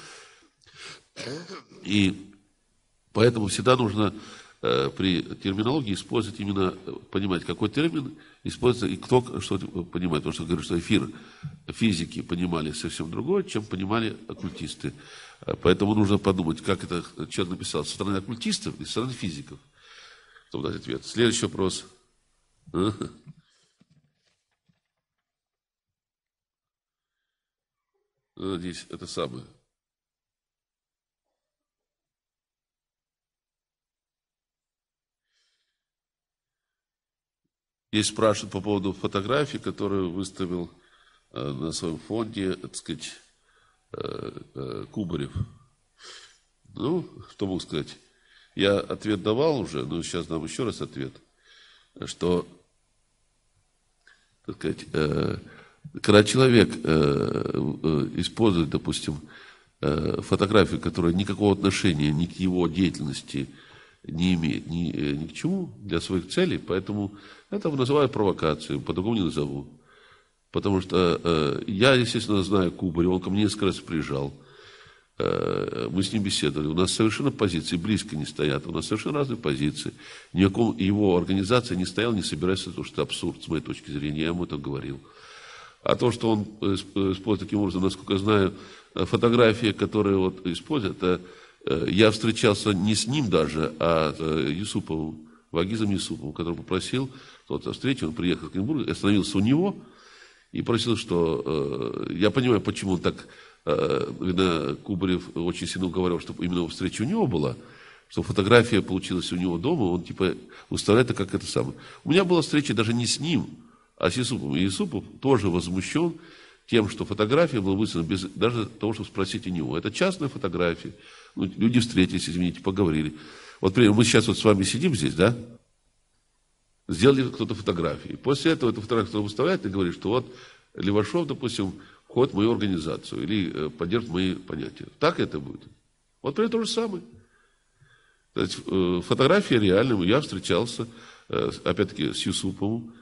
И поэтому всегда нужно при терминологии использовать именно, понимать, какой термин используется и кто что понимает. Потому что говорю, что эфир физики понимали совсем другое, чем понимали оккультисты. Поэтому нужно подумать, как это человек написал, со стороны оккультистов и со стороны физиков, чтобы дать ответ. Следующий вопрос. Надеюсь, это самое. Здесь спрашивают по поводу фотографии, которую выставил на своем фонде, так сказать, Кубарев. Ну, что могу сказать? Я ответ давал уже, но сейчас дам еще раз ответ, что, так сказать, когда человек использует, допустим, фотографию, которая никакого отношения ни к его деятельности не имеет ни к чему для своих целей, поэтому это называю провокацией, по-другому не назову. Потому что я, естественно, знаю Кубарева, он ко мне несколько раз приезжал, мы с ним беседовали, у нас совершенно позиции близко не стоят, у нас совершенно разные позиции. Никаком его организация не стояла, не собирается, потому что это абсурд, с моей точки зрения, я ему это говорил. А то, что он использует таким образом, насколько я знаю, фотографии, которые вот используют, это я встречался не с ним даже, а с Юсуповым, Вагизом Юсуповым, который попросил вот, о встрече, он приехал в Екатеринбург, остановился у него и просил, что я понимаю, почему он так, видно, Кубарев очень сильно уговаривал, чтобы именно встреча у него была, что фотография получилась у него дома, он типа выставляет это как это самое. У меня была встреча даже не с ним, а с Юсуповым. И Юсупов тоже возмущен тем, что фотография была выставлена без даже того, чтобы спросить у него. Это частная фотография. Ну, люди встретились, извините, поговорили. Вот, например, мы сейчас вот с вами сидим здесь, да? Сделали кто-то фотографии. После этого эту фотографию кто-то выставляет и говорит, что вот Левашов, допустим, входит в мою организацию или поддержит мои понятия. Так это будет. Вот примерно то же самое. То есть, фотография реальная. Я встречался, опять-таки, с Юсуповым,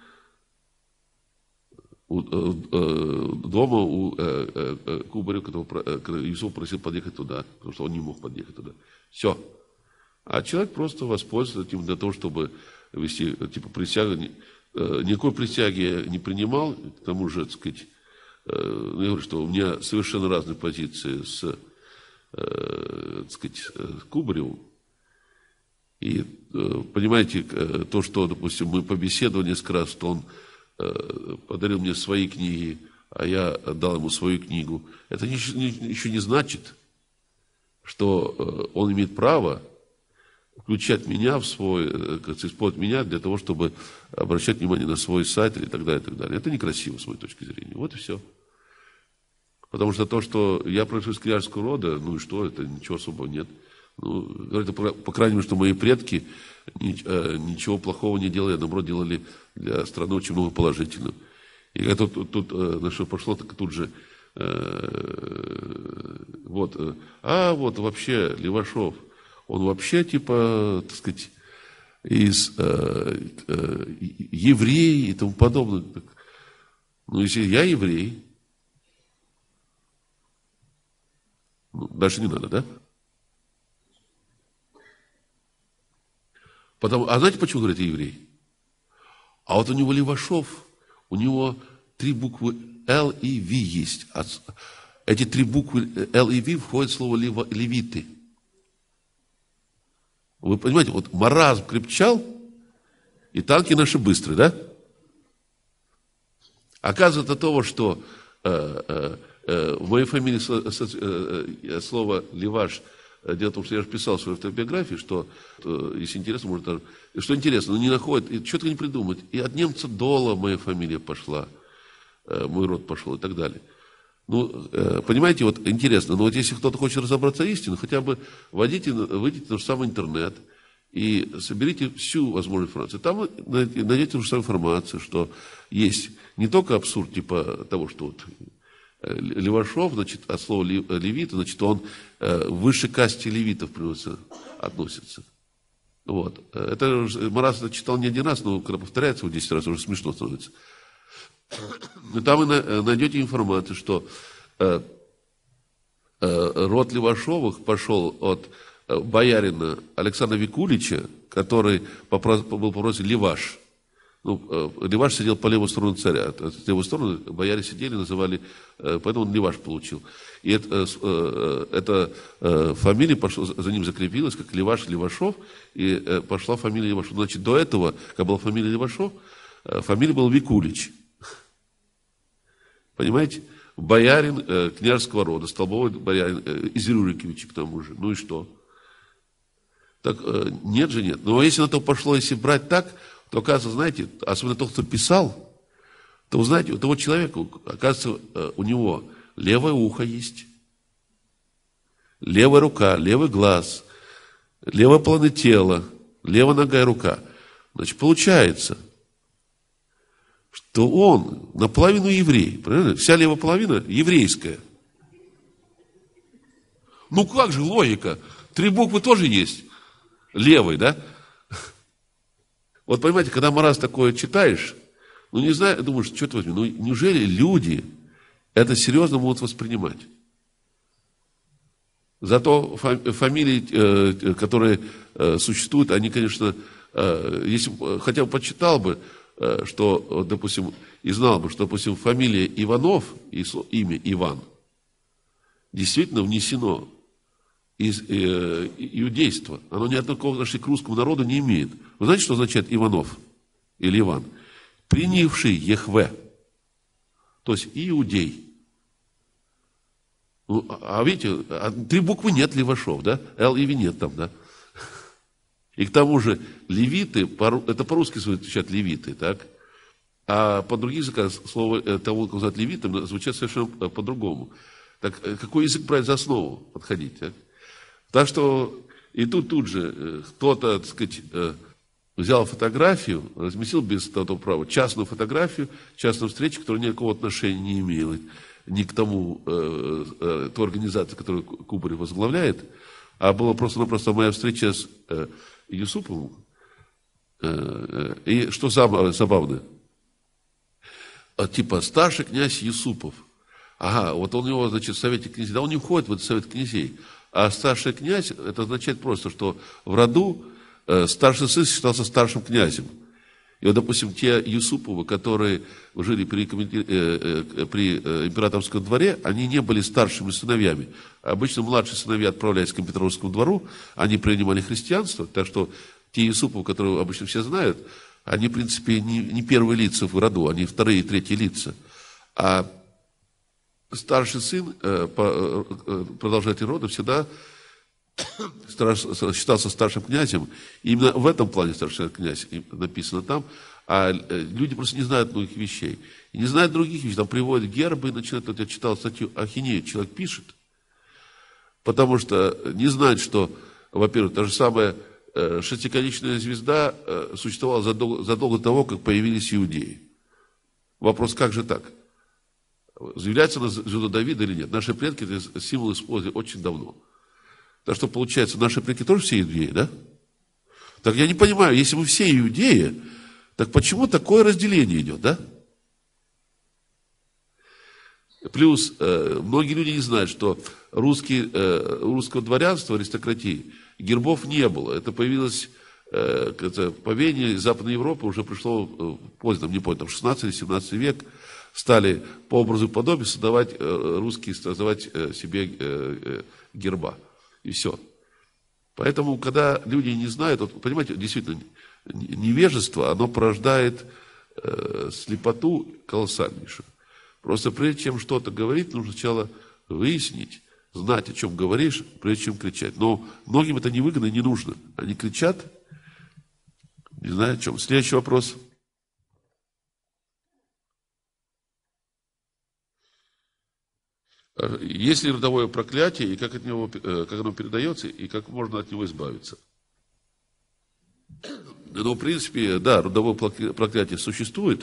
дома у Кубарева, когда Юсуп просил подъехать туда, потому что он не мог подъехать туда. Все. А человек просто воспользуется этим для того, чтобы вести, типа, присягу. Никакой присяги я не принимал, к тому же, так сказать, я говорю, что у меня совершенно разные позиции с, так сказать, с Кубаревым. И, понимаете, то, что, допустим, мы побеседовали несколько раз, что он подарил мне свои книги, а я отдал ему свою книгу, это еще не значит, что он имеет право включать меня в свой, использовать меня для того, чтобы обращать внимание на свой сайт и так далее, и так далее. Это некрасиво, с моей точки зрения. Вот и все. Потому что то, что я происхожу из княжеского рода, ну и что, это ничего особого нет. Ну, говорят, по крайней мере, что мои предки ничего плохого не делали, а наоборот делали для страны очень много положительного. И когда тут на что пошло, так тут же вот, вот вообще Левашов, он вообще типа, так сказать, из еврей и тому подобное. Ну, если я еврей, ну, дальше не надо, да? А знаете, почему говорят еврей? А вот у него Левашов, у него 3 буквы Л и В есть. Эти 3 буквы Л и В входят в слово левиты. Вы понимаете, вот маразм крепчал, и танки наши быстрые, да? Оказывается, от того, что в моей фамилии слово «Леваш», дело в том, что я же писал в своей автобиографии, что, если интересно, может даже... Что интересно, но не находит, и что-то не придумать. И от немца Дола моя фамилия пошла, мой род пошел и так далее. Понимаете, вот интересно, но вот если кто-то хочет разобраться истину, хотя бы выйдите на тот же самый интернет и соберите всю возможную информацию. Там вы найдете ту же самую информацию, что есть не только абсурд типа того, что вот Левашов, значит, от слова левит, значит, он в высшей касте левитов относится. Вот. Это Марас это читал не один раз, но когда повторяется вот 10 раз, уже смешно становится. Там вы найдете информацию, что род Левашовых пошел от боярина Александра Викулича, который был по прозвищу Леваш. Леваш сидел по левую сторону царя. С левой стороны бояре сидели, называли, поэтому он Леваш получил. И эта фамилия за ним закрепилась, как Леваш Левашов, и пошла фамилия Левашов. Значит, до этого, когда была фамилия Левашов, фамилия была Викулич. Понимаете? Боярин княжеского рода, столбовой боярин из Рюриковича к тому же. Ну и что? Так нет же нет. Но если на то пошло, если брать так, то, оказывается, знаете, особенно тот, кто писал, то, знаете, у того человека, оказывается, у него левое ухо есть, левая рука, левый глаз, левая половина тела, левая нога и рука. Значит, получается, что он наполовину еврей. Правильно? Вся левая половина еврейская. Ну как же логика? 3 буквы тоже есть. Левый, да? Вот понимаете, когда Марас такое читаешь, не знаю, думаешь, что это возьми, неужели люди это серьезно могут воспринимать? Зато фамилии, которые существуют, они, конечно, если хотя бы почитал бы, что, допустим, и знал бы, что, допустим, фамилия Иванов и имя Иван действительно внесено из иудейства. Оно ни одного отношения к русскому народу не имеет. Вы знаете, что означает Иванов или Иван? Принявший Ехве. То есть иудей. А видите, 3 буквы нет Левашов, да? Л и В нет там, да? И к тому же левиты, это по-русски звучат левиты, так? А по другим языкам слово того, кого называют левитом, звучит совершенно по-другому. Так какой язык брать за основу подходить, так? Так что и тут же кто-то, так сказать, взял фотографию, разместил без того права частную фотографию, частную встречу, которая никакого отношения не имела ни к тому, той организации, которую Кубарев возглавляет, а была просто-напросто моя встреча с Юсуповым. И что забавно, типа старший князь Юсупов. Ага, вот он у него, значит, в Совете князей, да он не входит в этот Совет князей. А старший князь, это означает просто, что в роду старший сын считался старшим князем. И вот, допустим, те Юсуповы, которые жили при императорском дворе, они не были старшими сыновьями. Обычно младшие сыновья отправлялись к императорскому двору, они принимали христианство, так что те Юсуповы, которые обычно все знают, они, в принципе, не первые лица в роду, они вторые и третьи лица. А старший сын, продолжатель рода, всегда считался старшим князем. И именно в этом плане старший князь написано там. А люди просто не знают многих вещей. И не знают других вещей. Там приводят гербы и начинают. Вот я читал статью Ахинею, человек пишет. Потому что не знает, что, во-первых, та же самая шестиконечная звезда существовала задолго до того, как появились иудеи. Вопрос, как же так? Является она звезда Давида или нет? Наши предки этот символ использовали очень давно. Так что, получается, наши предки тоже все иудеи, да? Так я не понимаю, если мы все иудеи, так почему такое разделение идет, да? Плюс, многие люди не знают, что русского дворянства, аристократии, гербов не было. Это появилось, повеяние из Западной Европы уже пришло поздно, не помню, там 16 или 17 век, стали по образу и подобию создавать себе герба. И все. Поэтому, когда люди не знают, вот, понимаете, действительно, невежество, оно порождает слепоту колоссальнейшую. Просто прежде чем что-то говорить, нужно сначала выяснить, знать, о чем говоришь, прежде чем кричать. Но многим это невыгодно и не нужно. Они кричат, не знаю о чем. Следующий вопрос. Есть ли родовое проклятие, и как оно передается, и как можно от него избавиться? Ну, в принципе, да, родовое проклятие существует.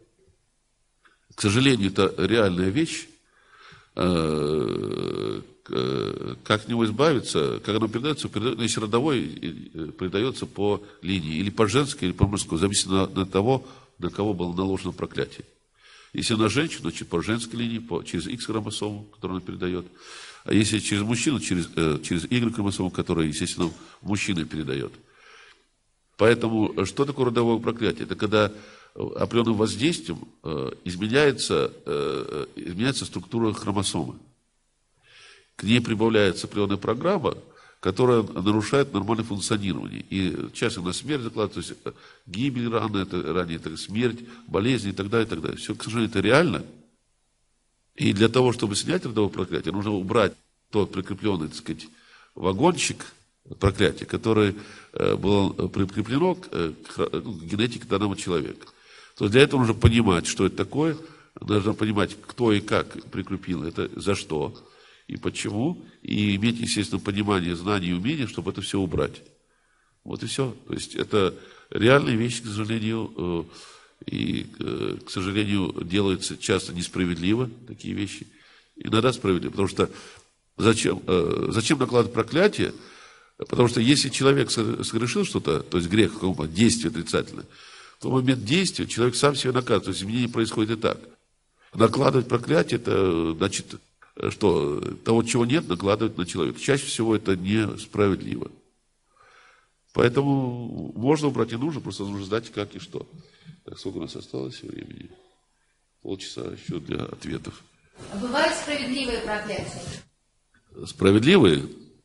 К сожалению, это реальная вещь. Как от него избавиться, как оно передается, если родовой передается по линии, или по женской, или по мужской, зависит от того, на кого было наложено проклятие. Если на женщину, значит, по женской линии, через X-хромосому, которую она передает. А если через мужчину, через Y-хромосому, которую, естественно, мужчина передает. Поэтому, что такое родовое проклятие? Это когда определенным воздействием изменяется структура хромосомы. К ней прибавляется определенная программа, которая нарушает нормальное функционирование. И чаще на смерть закладывается, то есть гибель ранее, это смерть, болезни и так далее, и так далее. Все, к сожалению, это реально. И для того, чтобы снять родовое проклятие, нужно убрать тот прикрепленный, так сказать, вагончик проклятия, которое было прикреплено к генетике данного человека. То есть для этого нужно понимать, что это такое, нужно понимать, кто и как прикрепил это, за что и почему, и иметь, естественно, понимание, знание и умение, чтобы это все убрать. Вот и все. То есть это реальные вещи, к сожалению, и, к сожалению, делаются часто несправедливо, такие вещи. Иногда справедливо, потому что зачем накладывать проклятие? Потому что если человек совершил что-то, то есть грех, действие отрицательное, то в момент действия человек сам себя наказывает. То есть изменение происходит и так. Накладывать проклятие, это значит, что того, чего нет, накладывать на человека. Чаще всего это несправедливо. Поэтому можно убрать и нужно, просто нужно знать, как и что. Так, сколько у нас осталось времени? Полчаса еще для ответов. А бывают справедливые проклятия? Справедливые?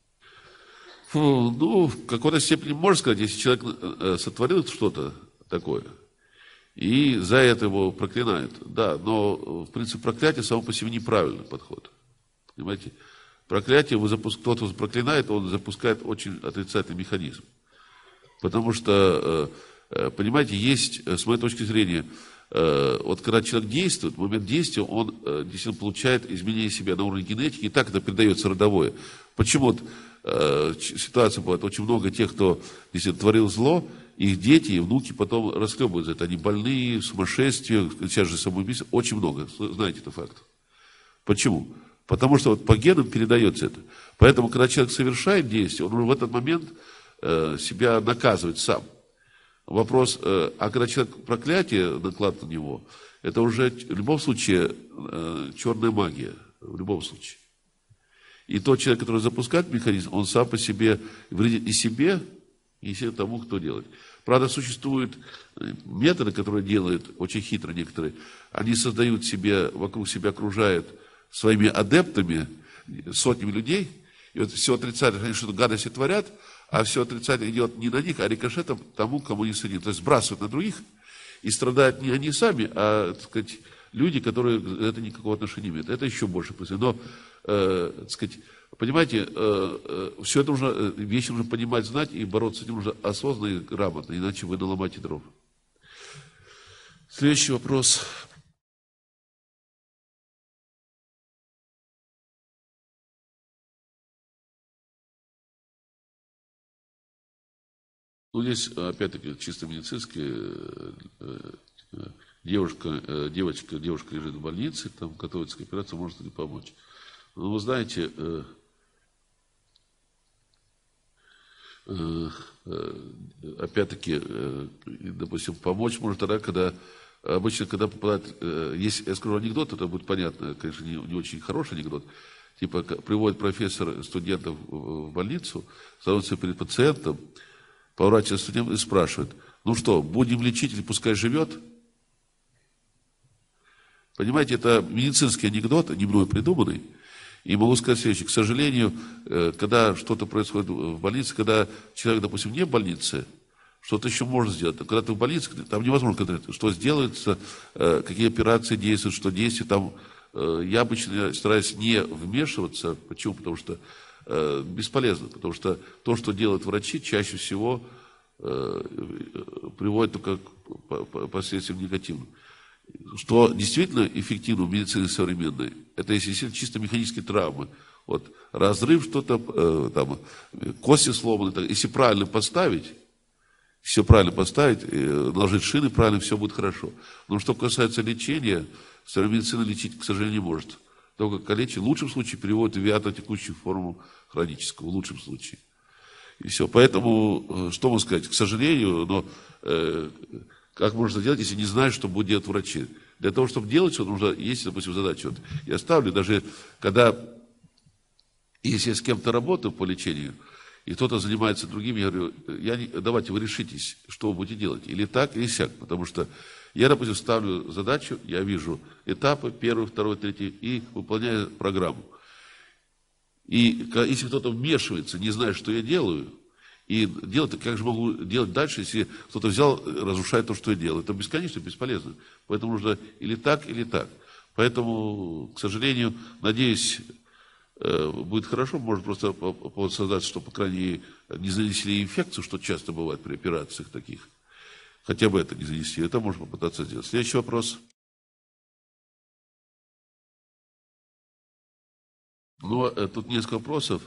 Ну, в какой-то степени можно сказать, если человек сотворил что-то такое, и за это его проклинают. Да, но, в принципе, проклятие само по себе неправильный подход. Понимаете? Проклятие, кто-то проклинает, он запускает очень отрицательный механизм. Потому что, понимаете, есть, с моей точки зрения, вот когда человек действует, в момент действия он действительно получает изменение себя на уровне генетики, и так это передается родовое. Почему ситуация бывает, очень много тех, кто действительно творил зло, их дети и внуки потом расхлебывают за это. Они больные, сумасшествие, сейчас же самоубийство, очень много, знаете это факт. Почему? Потому что вот по генам передается это. Поэтому, когда человек совершает действие, он в этот момент себя наказывает сам. Вопрос, а когда человек проклятие накладывает на него, это уже в любом случае черная магия, в любом случае. И тот человек, который запускает механизм, он сам по себе вредит и себе, и всем тому, кто делает. Правда, существуют методы, которые делают очень хитро некоторые. Они создают себе, вокруг себя окружают своими адептами сотнями людей, и вот все отрицательное, они что-то гадости творят, а все отрицательное идет не на них, а рикошетом тому, кому не садит. То есть сбрасывают на других, и страдают не они сами, а, так сказать, люди, которые это никакого отношения не имеют. Это еще больше происходит. Но, так сказать, понимаете, все это нужно, вещи нужно понимать, знать, и бороться с этим нужно осознанно и грамотно, иначе вы наломаете дров. Следующий вопрос. Ну, здесь, опять-таки, чисто медицинские, девушка лежит в больнице, там готовится к операции, может ли помочь. Но вы знаете, опять-таки, допустим, помочь может тогда, когда обычно, когда попадает, если я скажу анекдот, это будет понятно, конечно, не очень хороший анекдот, типа приводит профессор студентов в больницу, становится перед пациентом, поворачивается студент и спрашивает, ну что, будем лечить или пускай живет? Понимаете, это медицинский анекдот, не мной придуманный. И могу сказать следующее. К сожалению, когда что-то происходит в больнице, когда человек, допустим, не в больнице, что-то еще можно сделать. Когда ты в больнице, там невозможно, что сделается, какие операции действуют, что действует. Там я обычно стараюсь не вмешиваться. Почему? Потому что бесполезно. Потому что то, что делают врачи, чаще всего приводит только к последствиям негативным. Что действительно эффективно в медицине современной, это если действительно чисто механические травмы. Вот разрыв, что-то, там, кости сломаны. Если правильно поставить, наложить шины правильно, все будет хорошо. Но что касается лечения, современная медицина лечить, к сожалению, не может. Только калечить, в лучшем случае, переводит в виатотекущую форму хроническую, в лучшем случае. И все. Поэтому, что можно сказать, к сожалению, но как можно делать, если не знаешь, что будут делать врачи? Для того, чтобы делать что-то, нужно, есть, допустим, задача. Вот я ставлю, даже когда, если я с кем-то работаю по лечению, и кто-то занимается другим, я говорю, давайте вы решитесь, что вы будете делать, или так, или сяк, потому что я, допустим, ставлю задачу, я вижу этапы, 1, 2, 3, и выполняю программу. И если кто-то вмешивается, не зная, что я делаю, и делать, как же могу делать дальше, если кто-то взял, разрушает то, что я делаю. Это бесконечно, бесполезно. Поэтому нужно или так, или так. Поэтому, к сожалению, надеюсь, будет хорошо, может просто создать, что, по крайней мере, не занесли инфекцию, что часто бывает при операциях таких. Хотя бы это не занести. Это можно попытаться сделать. Следующий вопрос. Ну, тут несколько вопросов.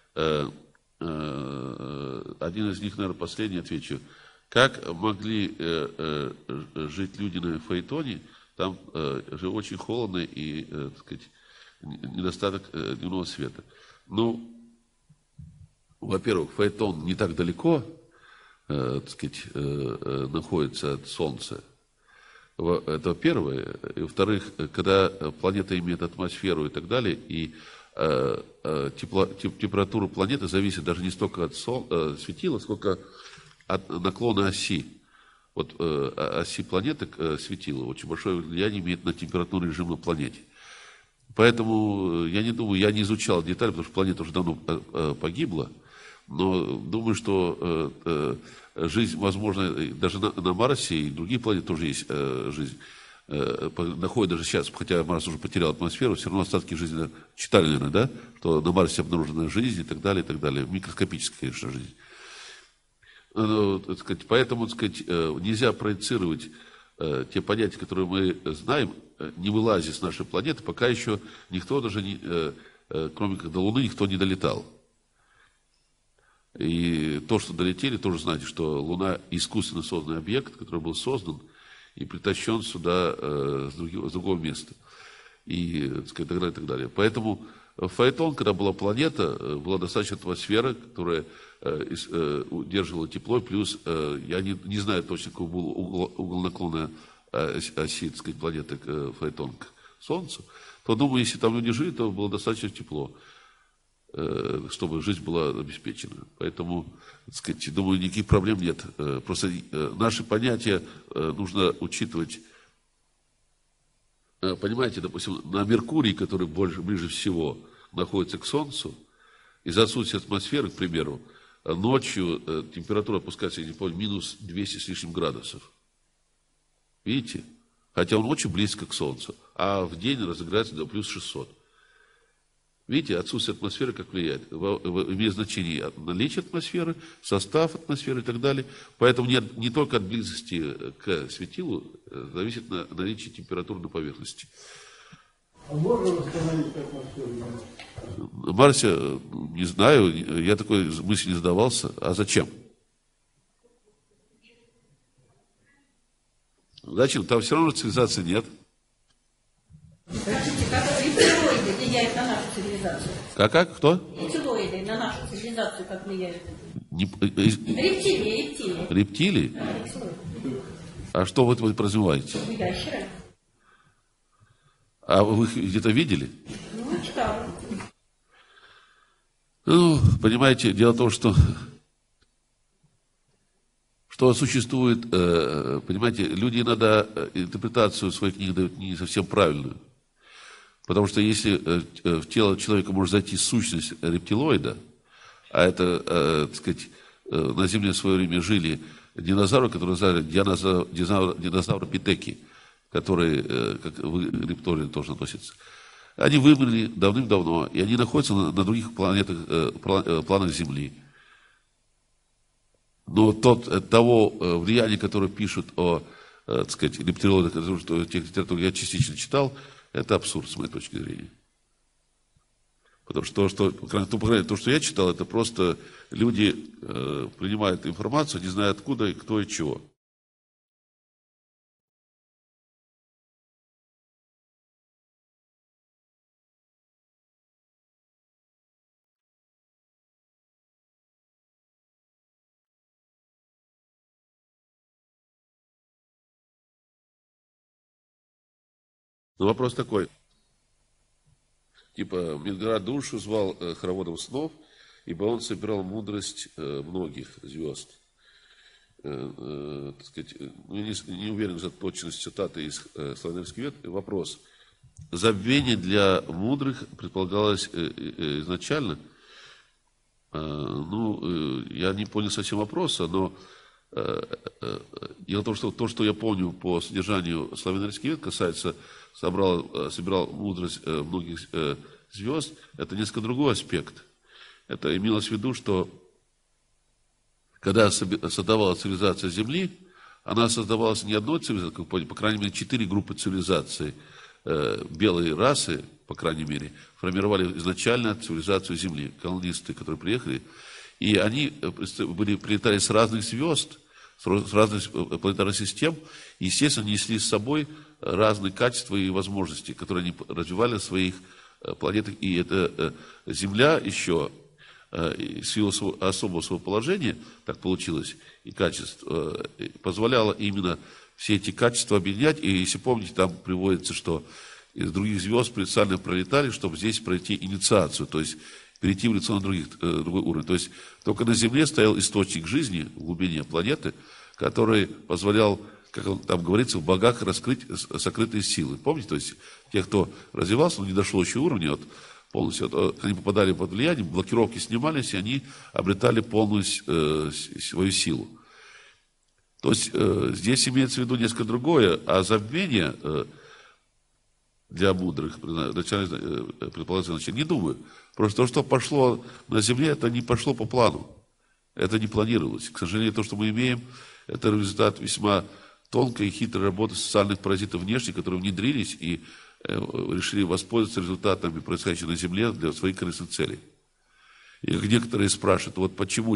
Один из них, наверное, последний отвечу. Как могли жить люди на Фаэтоне? Там же очень холодно и, так сказать, недостаток дневного света. Ну, во-первых, Фаэтон не так далеко, так сказать, находится от Солнца. Это первое. И, во-вторых, когда планета имеет атмосферу и так далее, и температура планеты зависит даже не столько от светила, сколько от наклона оси. Вот оси планеты к светилу очень большое влияние имеет на температурный режим на планете. Поэтому я не думаю, я не изучал детали, потому что планета уже давно погибла, но думаю, что жизнь возможна даже на Марсе, и другие планеты тоже есть жизнь. Находят даже сейчас, хотя Марс уже потерял атмосферу, все равно остатки жизни читали, наверное, да, что на Марсе обнаружена жизнь и так далее, микроскопическая, конечно, жизнь. Так сказать, поэтому, так сказать, нельзя проецировать те понятия, которые мы знаем, не вылазя с нашей планеты, пока еще никто даже, кроме как до Луны, никто не долетал. И то, что долетели, тоже знаете, что Луна искусственно созданный объект, который был создан и притащен сюда с другого места. И, так сказать, так далее, и так далее. Поэтому Фаэтон, когда была планета, была достаточно атмосфера, которая удерживала тепло, плюс, я не знаю точно, какой был угол наклона оси, так сказать, планеты Фаэтон к Солнцу, то, думаю, если там люди жили, то было достаточно тепло, чтобы жизнь была обеспечена. Поэтому, так сказать, думаю, никаких проблем нет. Просто наши понятия нужно учитывать. Понимаете, допустим, на Меркурии, который ближе всего находится к Солнцу, из-за отсутствия атмосферы, к примеру, ночью температура опускается, я не помню, минус 200 с лишним градусов. Видите? Хотя он очень близко к Солнцу, а в день разыграется до плюс 600. Видите, отсутствие атмосферы как влияет? Имеет значение наличие атмосферы, состав атмосферы и так далее. Поэтому не только от близости к светилу зависит наличие температуры на поверхности. А можно восстановить атмосферу? На Марсе, не знаю, я такой мысли не задавался. А зачем? Зачем? Там все равно цивилизации нет. Скажите, как рептилоиды влияют на нашу цивилизацию? Как? Кто? Рептилоиды на нашу цивилизацию как влияют? Рептилии? Рептилии? Да, рептилоиды. А что вы подразумеваете? Ящеры. А вы их где-то видели? Ну, читала. Ну, понимаете, дело в том, что существует, понимаете, люди иногда интерпретацию своих книг дают не совсем правильную. Потому что если в тело человека может зайти сущность рептилоида, а это, так сказать, на Земле в свое время жили динозавры, которые называли динозавры питеки, которые, как к рептилоидам тоже относятся. Они вымерли давным-давно, и они находятся на других планах Земли. Но того влияния, которое пишут о так сказать, литературу, тех литератур я частично читал, это абсурд, с моей точки зрения. Потому что то, что я читал, это просто люди принимают информацию, не зная откуда, и кто и чего. Но вопрос такой. Типа, Мидгард душу звал хороводом снов, ибо он собирал мудрость многих звезд. Так сказать, я не уверен за точность цитаты из славянских вед. Вопрос. Забвение для мудрых предполагалось изначально. Я не понял совсем вопроса, но дело в том, что то, что я помню по содержанию славяно-арийских вед, касается собирал мудрость многих звезд, это несколько другой аспект. Это имелось в виду, что когда создавалась цивилизация Земли, она создавалась не одной цивилизацией, как понял, по крайней мере, 4 группы цивилизаций. Белые расы, по крайней мере, формировали изначально цивилизацию Земли. Колонисты, которые приехали, и они прилетали с разных звезд, с разных планетарных систем, и, естественно, несли с собой разные качества и возможности, которые они развивали в своих планетах. И эта Земля еще, в силу особого своего положения, так получилось, и качеств, позволяла именно все эти качества объединять. И, если помните, там приводится, что из других звезд специально пролетали, чтобы здесь пройти инициацию, то есть перейти в лицо на другой уровень. То есть только на Земле стоял источник жизни в глубине планеты, который позволял, как там говорится, в богах раскрыть сокрытые силы. Помните? То есть те, кто развивался, но не дошел еще уровня, полностью, они попадали под влияние, блокировки снимались, и они обретали полную свою силу. То есть здесь имеется в виду несколько другое, а забвение для мудрых предположительно, не думаю. Просто то, что пошло на Земле, это не пошло по плану. Это не планировалось. К сожалению, то, что мы имеем, это результат весьма тонкой и хитрой работы социальных паразитов внешних, которые внедрились и решили воспользоваться результатами, происходящими на Земле, для своих корыстных целей. И как некоторые спрашивают, вот почему,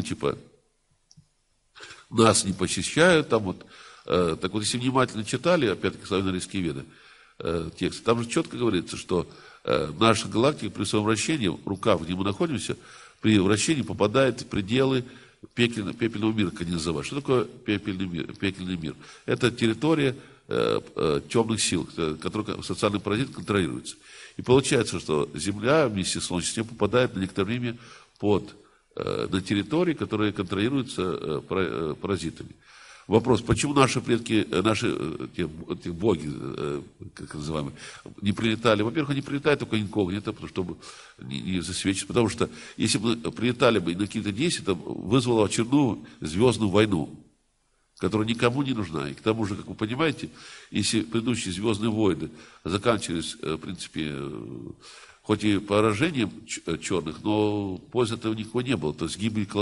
нас не посещают, так вот, если внимательно читали, опять-таки, славяно-арийские веды, текст, там же четко говорится, что наша галактика при своем вращении, рука, где мы находимся, при вращении попадает в пределы пепельного мира, как они называют. Что такое пепельный мир? Это территория темных сил, которую социальный паразит контролируется. И получается, что Земля вместе с Солнечной системой попадает на некоторое время на территории, которые контролируются паразитами. Вопрос, почему наши предки, те боги, как называемые, не прилетали? Во-первых, они прилетают только инкогнито, чтобы не засвечивать. Потому что если бы прилетали бы на какие-то действия, это вызвало очередную звездную войну, которая никому не нужна. И к тому же, как вы понимаете, если предыдущие звездные войны заканчивались, в принципе, хоть и поражением черных, но пользы этого никакой не было. То есть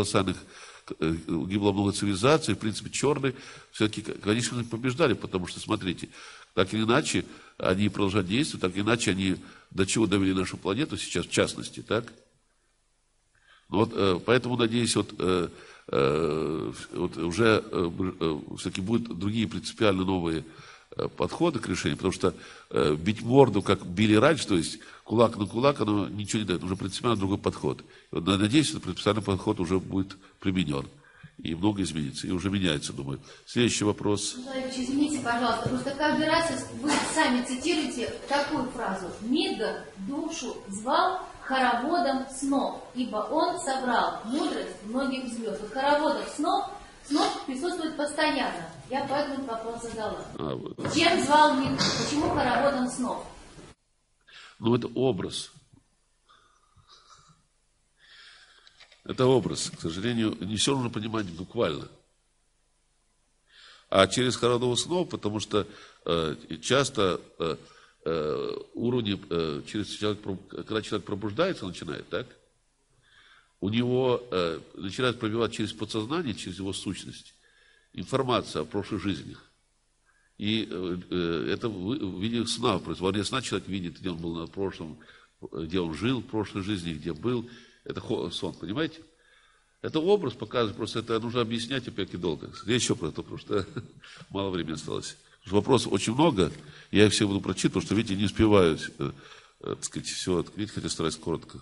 гибло много цивилизаций, в принципе, черные все-таки, конечно, побеждали, потому что, смотрите, так или иначе, они продолжают действовать, так или иначе, они до чего довели нашу планету сейчас, в частности, так? Поэтому, надеюсь, уже все-таки будут другие принципиально новые подходы к решению, потому что бить морду, как били раньше, то есть кулак на кулак, оно ничего не дает, уже принципиально другой подход. Надеюсь, что принципиальный подход уже будет применен, и много изменится, и уже меняется, думаю. Следующий вопрос. Извините, пожалуйста, просто каждый раз вы сами цитируете такую фразу: Мидгард душу звал хороводом снов, ибо он собрал мудрость многих звезд. Вот хороводом снов присутствует постоянно. Я поэтому вопрос задала. Чем звал Мидгард? Почему хороводом снов? Это образ. Это образ. К сожалению, не все нужно понимать буквально. А через хороводом снов, потому что часто уровни, когда человек пробуждается, начинает, так? У него начинает пробивать через подсознание, через его сущность, информация о прошлых жизнях. И это в виде сна. Во время сна человек видит, где он был на прошлом, где он жил в прошлой жизни, где был. Это сон, понимаете? Это образ показывает, просто это нужно объяснять опять-таки долго. Я еще про это, потому что мало времени осталось. Вопросов очень много, я их все буду прочитывать, потому что, видите, не успеваю, так сказать, все открыть, хотя стараюсь коротко.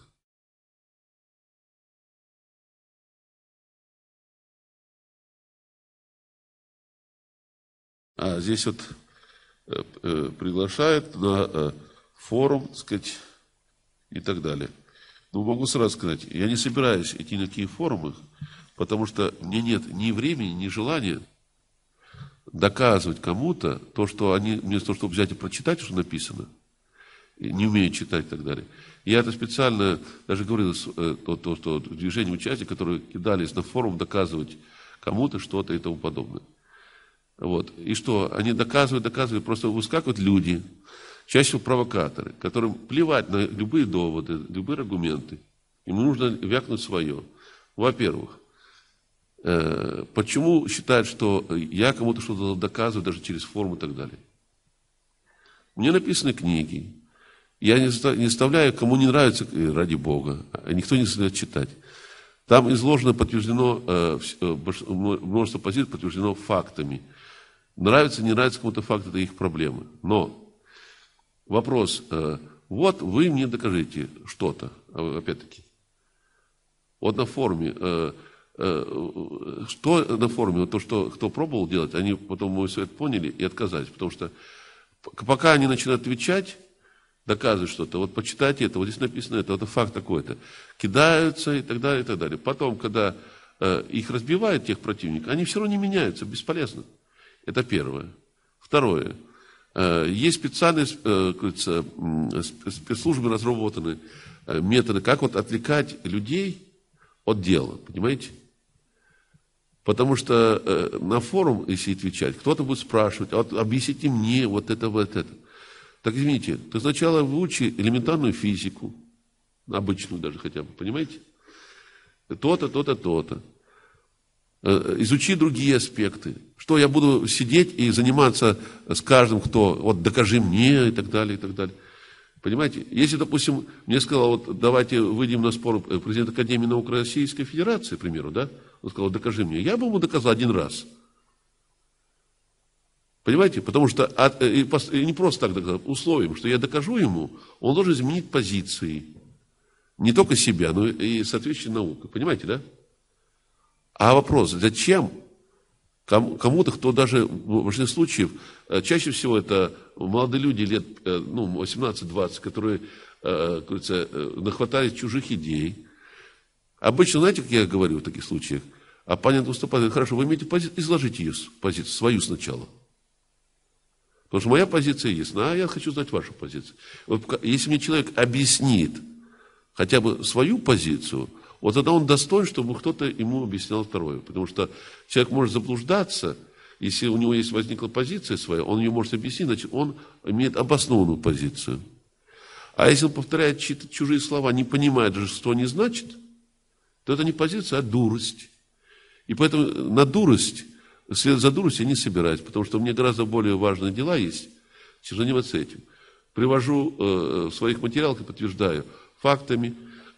Здесь вот приглашают на форум, так сказать, и так далее. Но могу сразу сказать, я не собираюсь идти на такие форумы, потому что мне нет ни времени, ни желания доказывать кому-то то, что они, вместо того, чтобы взять и прочитать, что написано, не умеют читать и так далее. Я это специально даже говорил, что движение участников, которые кидались на форум доказывать кому-то что-то и тому подобное. Вот. И что? Они доказывают, просто выскакивают люди, чаще всего провокаторы, которым плевать на любые доводы, любые аргументы. Им нужно вякнуть свое. Во-первых, почему считают, что я кому-то что-то доказываю даже через форму и так далее? Мне написаны книги. Я не вставляю, кому не нравится, ради Бога. Никто не следует читать. Там изложено, подтверждено, множество позиций подтверждено фактами. Нравится, не нравится кому-то факт, это их проблемы. Но вопрос, вот вы мне докажите что-то, опять-таки. Вот на форуме, что на форуме, вот то, что кто пробовал делать, они потом мой совет поняли и отказались. Потому что пока они начинают отвечать, доказывать что-то, вот почитайте это, вот здесь написано это факт такой-то. Кидаются и так далее, и так далее. Потом, когда их разбивают, тех противников, они все равно не меняются, бесполезно. Это первое. Второе. Есть специальные спецслужбы разработаны методы, как вот отвлекать людей от дела, понимаете? Потому что на форум, если отвечать, кто-то будет спрашивать, вот объясните мне вот это, вот это. Так извините, ты сначала выучи элементарную физику, обычную даже хотя бы, понимаете? То-то, то-то, то-то. Изучи другие аспекты. Что я буду сидеть и заниматься с каждым, кто, вот докажи мне и так далее, и так далее. Понимаете? Если, допустим, мне сказал, вот давайте выйдем на спор президент Академии наук Российской Федерации, к примеру, да? Он сказал, докажи мне. Я бы ему доказал один раз. Понимаете? Потому что и не просто так доказал, условием, что я докажу ему, он должен изменить позиции. Не только себя, но и соответствующей науки. Понимаете, да? А вопрос, зачем кому-то, кто даже в большинстве случаев, чаще всего это молодые люди лет 18-20, которые, как говорится, нахватались чужих идей. Обычно, знаете, как я говорю в таких случаях? Оппонент выступает, хорошо, вы имеете позицию, изложите ее позицию, свою сначала. Потому что моя позиция ясна, а я хочу знать вашу позицию. Вот, если мне человек объяснит хотя бы свою позицию, вот тогда он достоин, чтобы кто-то ему объяснял второе. Потому что человек может заблуждаться, если у него есть возникла позиция своя, он ее может объяснить, значит, он имеет обоснованную позицию. А если он повторяет чьи-то чужие слова, не понимает даже, что они значат, то это не позиция, а дурость. И поэтому на дурость, вслед за дуростью я не собираюсь, потому что у меня гораздо более важные дела есть, чем заниматься этим. Привожу в своих материалах и подтверждаю фактами,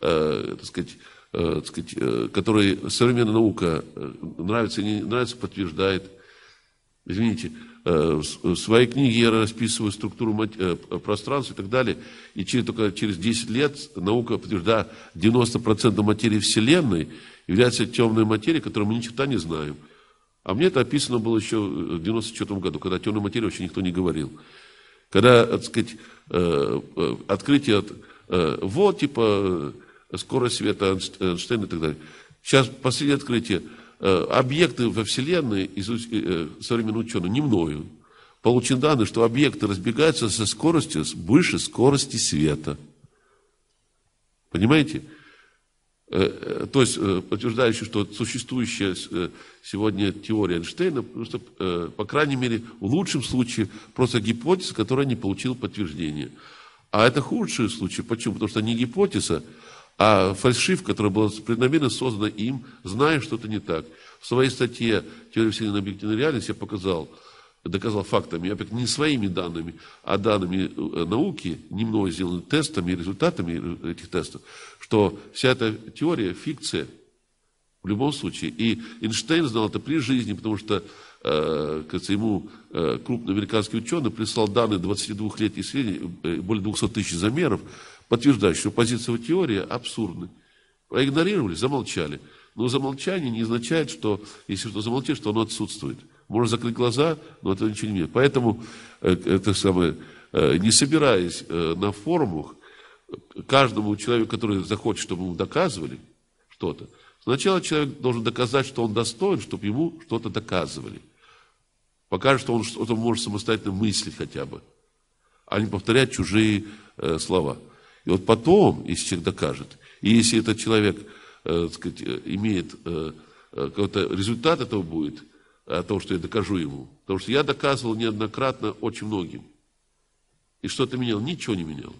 которые современная наука нравится и не нравится, подтверждает. Извините, в своей книге я расписываю структуру пространства и так далее, и только через 10 лет наука подтверждает, 90% материи Вселенной является темной материей, которую мы ничего не знаем. А мне это описано было еще в 94 году, когда о темной материи вообще никто не говорил. Когда, так сказать, открытие, вот, типа, скорость света Эйнштейна и так далее. Сейчас последнее открытие. Объекты во Вселенной современные ученые, не мною, получены данные, что объекты разбегаются со скоростью выше скорости света. Понимаете? То есть, подтверждающий, что существующая сегодня теория Эйнштейна, просто, по крайней мере, в лучшем случае, просто гипотеза, которая не получила подтверждения. А это худший случай. Почему? Потому что не гипотеза, а фальшивка, которая была преднамеренно создана им, зная, что это не так. В своей статье «Теория вселенной и объективной реальности» я показал, доказал фактами, опять не своими данными, а данными науки, не мной сделанными тестами и результатами этих тестов, что вся эта теория – фикция в любом случае. И Эйнштейн знал это при жизни, потому что кажется, ему крупный американский ученый прислал данные 22-летней исследования, более 200 тысяч замеров, подтверждающие, что позиция теории абсурдна. Проигнорировали, замолчали. Но замолчание не означает, что если что замолчишь, что оно отсутствует. Можно закрыть глаза, но это ничего не меняет. Поэтому, не собираясь на форумах, каждому человеку, который захочет, чтобы ему доказывали что-то, сначала человек должен доказать, что он достоин, чтобы ему что-то доказывали. Покажет, что он что-то может самостоятельно мыслить хотя бы, а не повторять чужие слова. И вот потом, если человек докажет, и если этот человек имеет какой-то результат этого будет, того, что я докажу ему. Потому что я доказывал неоднократно очень многим. И что это меняло? Ничего не меняло.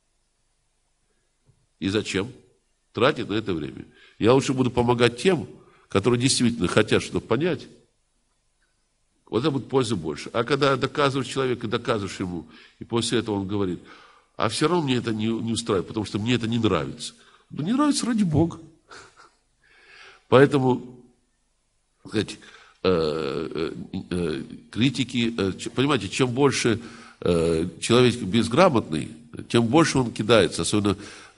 И зачем? Тратить на это время. Я лучше буду помогать тем, которые действительно хотят что-то понять. Вот это будет пользы больше. А когда доказываешь человеку, доказываешь ему, и после этого он говорит, а все равно мне это не устраивает, потому что мне это не нравится. Ну, не нравится ради Бога. Поэтому, сказать, критики, понимаете, чем больше человек безграмотный, тем больше он кидается, особенно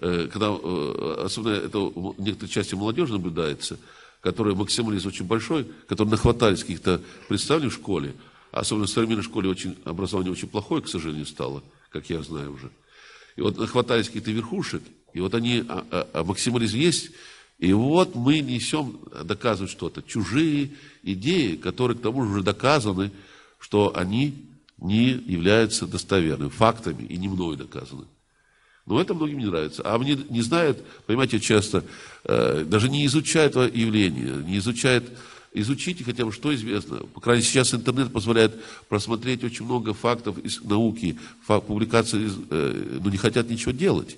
это в некоторой части молодежи наблюдается, которая максимализм очень большой, которые нахватались каких-то представлений в школе, особенно в современной школе образование очень плохое, к сожалению, стало, как я знаю уже. И вот нахватались каких-то верхушек, и вот они, максимализм есть, и вот мы несем доказывать что-то. Чужие идеи, которые к тому же уже доказаны, что они не являются достоверными, фактами и не мною доказаны. Но это многим не нравится. А мне не знают, понимаете, часто, даже не изучают это явление, не изучают, изучите хотя бы, что известно. По крайней мере, сейчас интернет позволяет просмотреть очень много фактов из науки, публикаций, но не хотят ничего делать.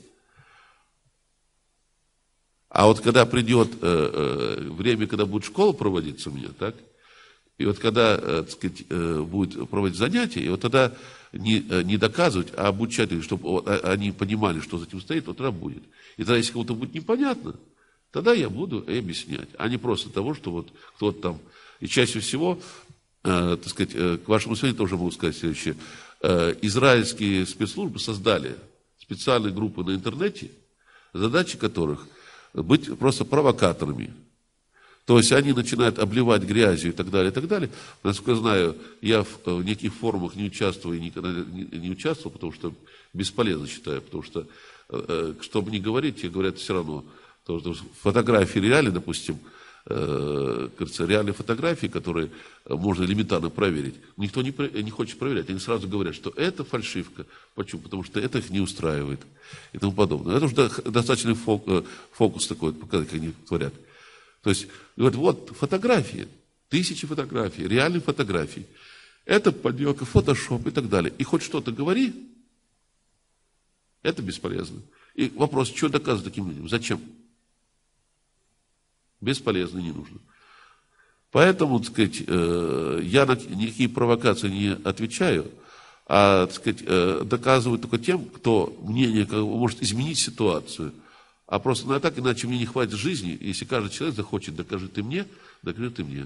А вот когда придет время, когда будет школа проводиться у меня, так, и вот когда, так сказать, будет проводить занятия, и вот тогда не доказывать, а обучать, чтобы они понимали, что за этим стоит, вот тогда будет. И тогда, если кому-то будет непонятно, тогда я буду и объяснять, а не просто того, что вот кто-то там. И чаще всего, так сказать, к вашему сведению тоже могу сказать следующее. Израильские спецслужбы создали специальные группы на интернете, задачи которых быть просто провокаторами. То есть они начинают обливать грязью и так далее, и так далее. Насколько я знаю, я в неких форумах не участвую и никогда не участвовал, потому что бесполезно считаю, потому что, чтобы не говорить, говорят все равно. Потому что фотографии реальные, допустим, кажется, реальные фотографии, которые можно элементарно проверить, никто не хочет проверять. Они сразу говорят, что это фальшивка. Почему? Потому что это их не устраивает и тому подобное. Это уже достаточно фокус такой, показать, как они творят. То есть, говорят, вот фотографии, тысячи фотографий, реальных фотографий. Это подделка, фотошоп и так далее. И хоть что-то говори, это бесполезно. И вопрос, что доказывать таким людям? Зачем? Бесполезно, не нужно. Поэтому, так сказать, я на никакие провокации не отвечаю, а, так сказать, доказываю только тем, кто мнение может изменить ситуацию. А просто на так, иначе мне не хватит жизни. Если каждый человек захочет, докажи ты мне, докажи ты мне.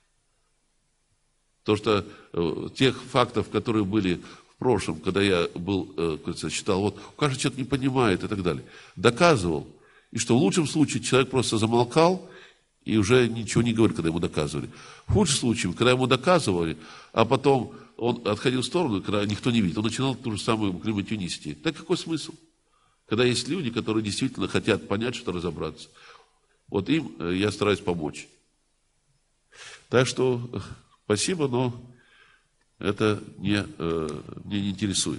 То, что тех фактов, которые были в прошлом, когда я был, кажется, считал, вот, каждый человек не понимает и так далее, доказывал. И что в лучшем случае человек просто замолкал и уже ничего не говорит, когда ему доказывали. В худшем случае, когда ему доказывали, а потом он отходил в сторону, когда никто не видит, он начинал ту же самую климатию нести. Так какой смысл? Когда есть люди, которые действительно хотят понять, что разобраться. Вот им я стараюсь помочь. Так что спасибо, но это меня не интересует.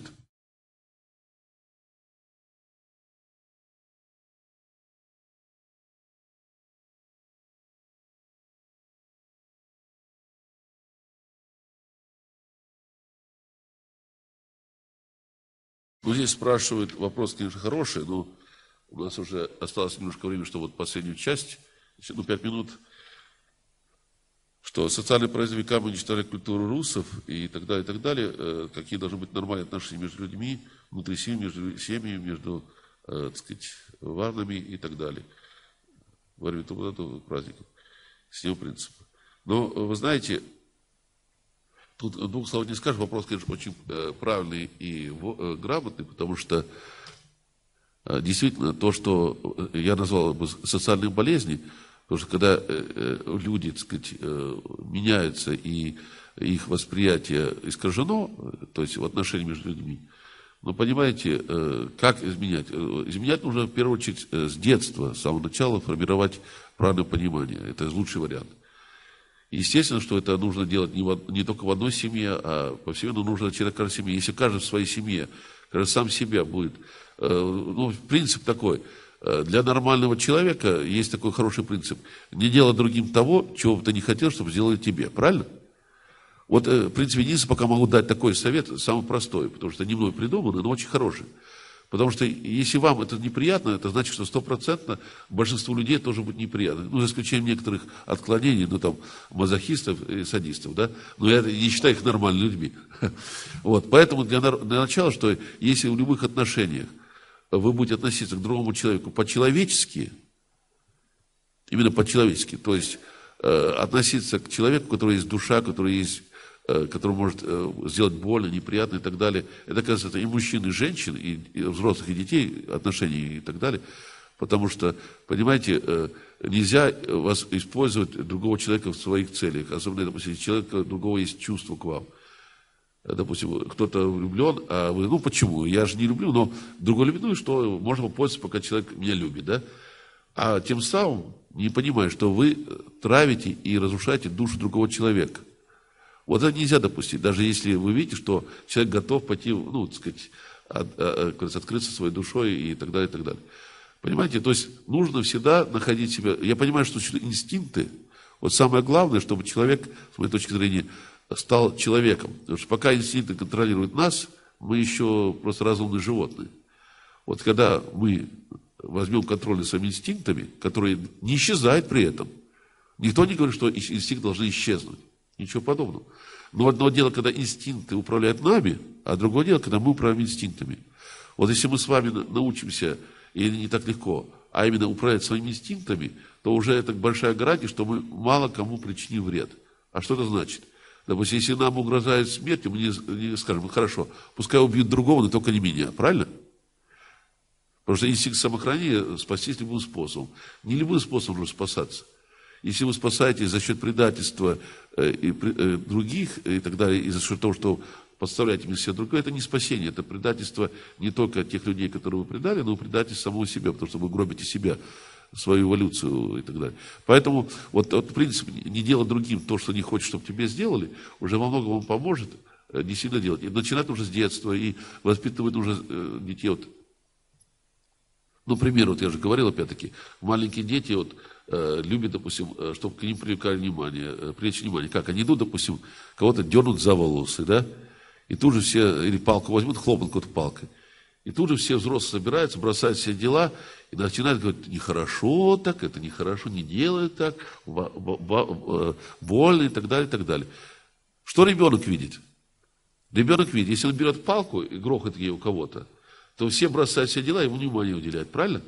Ну, здесь спрашивают, вопрос, конечно, хороший, но у нас уже осталось немножко времени, что вот последнюю часть, 5 минут, что социальные паразиты веками уничтожали культуру русов и так далее, какие должны быть нормальные отношения между людьми, внутри семьи, между семьями, между, так сказать, варнами и так далее. Во время этого праздника. С него принципа. Но, вы знаете, тут двух слов не скажешь, вопрос, конечно, очень правильный и грамотный, потому что действительно то, что я назвал бы социальные болезни, потому что когда люди, так сказать, меняются и их восприятие искажено, то есть в отношении между людьми, но понимаете, как изменять? Изменять нужно в первую очередь с детства, с самого начала формировать правильное понимание. Это лучший вариант. Естественно, что это нужно делать не только в одной семье, а повсеместно нужно через каждую семью. Если каждый в своей семье, каждый сам себя будет, ну, принцип такой, для нормального человека есть такой хороший принцип. Не делай другим того, чего бы ты не хотел, чтобы сделали тебе. Правильно? Вот, в принципе, единственное, пока могу дать такой совет, самый простой, потому что не мной придуманный, но очень хороший. Потому что если вам это неприятно, это значит, что 100% большинству людей тоже будет неприятно. Ну, за исключением некоторых отклонений, ну, там, мазохистов и садистов, да. Но я не считаю их нормальными людьми. Вот. Поэтому для начала, что если в любых отношениях вы будете относиться к другому человеку по-человечески, именно по-человечески, то есть относиться к человеку, у которого есть душа, который может сделать больно, неприятно и так далее. Это касается и мужчин, и женщин, и взрослых, и детей, отношений и так далее. Потому что, понимаете, нельзя вас использовать другого человека в своих целях. Особенно, допустим, если у человека другого есть чувство к вам. Допустим, кто-то влюблен, а вы, ну почему? Я же не люблю, но другой любит, ну и что, можно попользоваться, пока человек меня любит, да? А тем самым не понимая, что вы травите и разрушаете душу другого человека. Вот это нельзя допустить, даже если вы видите, что человек готов пойти, ну, так сказать, открыться своей душой и так далее, и так далее. Понимаете, то есть нужно всегда находить себя. Я понимаю, что инстинкты, вот самое главное, чтобы человек, с моей точки зрения, стал человеком. Потому что пока инстинкты контролируют нас, мы еще просто разумные животные. Вот когда мы возьмем контроль над своими инстинктами, которые не исчезают при этом, никто не говорит, что инстинкты должны исчезнуть. Ничего подобного. Но одно дело, когда инстинкты управляют нами, а другое дело, когда мы управляем инстинктами. Вот если мы с вами научимся, и не так легко, а именно управлять своими инстинктами, то уже это большая гарантия, что мы мало кому причиним вред. А что это значит? Допустим, если нам угрожает смертью, мы не скажем, хорошо, пускай убьют другого, но только не меня. Правильно? Потому что инстинкт самохранения спастись любым способом. Не любым способом нужно спасаться. Если вы спасаетесь за счет предательства других и так далее, и за счет того, что подставляете вместо себя другого, это не спасение, это предательство не только тех людей, которые вы предали, но и предательство самого себя, потому что вы гробите себя, свою эволюцию и так далее. Поэтому вот принцип не делать другим то, что не хочешь, чтобы тебе сделали, уже во многом вам поможет не сильно делать. И начинать нужно с детства, и воспитывать нужно детей. Вот. Например, вот я же говорил, опять-таки, маленькие дети вот, любят, допустим, чтобы к ним привлекали внимание, привлечь внимание. Как? Они идут, допустим, кого-то дернут за волосы, да? И тут же все, или палку возьмут, хлопнут какой-то палкой. И тут же все взрослые собираются, бросают все дела и начинают говорить, нехорошо так, это нехорошо, не делай так, больно и так далее, и так далее. Что ребенок видит? Ребенок видит, если он берет палку и грохает ее у кого-то, то все бросают все дела, ему внимание уделяют, правильно?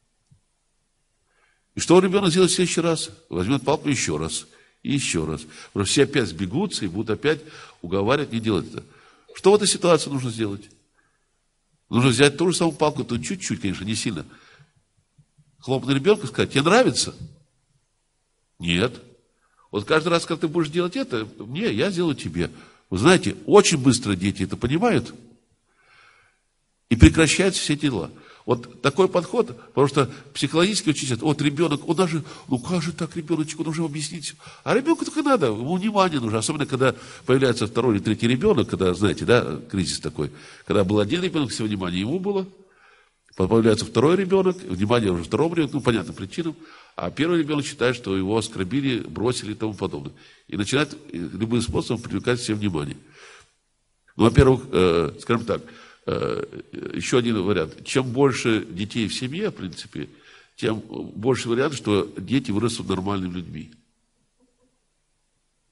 И что ребенок сделает в следующий раз? Возьмет палку еще раз, и еще раз. Потому что все опять сбегутся и будут опять уговаривать не делать это. Что в этой ситуации нужно сделать? Нужно взять ту же самую палку, то чуть-чуть, конечно, не сильно. Хлопнуть ребенка и сказать, тебе нравится? Нет. Вот каждый раз, когда ты будешь делать это, я сделаю тебе. Вы знаете, очень быстро дети это понимают и прекращают все дела. Вот такой подход, потому что психологически очень часто, вот ребенок, он даже, ну как же так ребеночек, он должен объяснить. А ребенку только надо, ему внимание нужно. Особенно, когда появляется второй или третий ребенок, когда, знаете, да, кризис такой. Когда был один ребенок, все внимание ему было. Появляется второй ребенок, внимание уже второму ребенку, ну, понятным причинам. А первый ребенок считает, что его оскорбили, бросили и тому подобное. И начинает любым способом привлекать все внимание. Ну, во-первых, скажем так, еще один вариант. Чем больше детей в семье, в принципе, тем больше вариант, что дети вырастут нормальными людьми.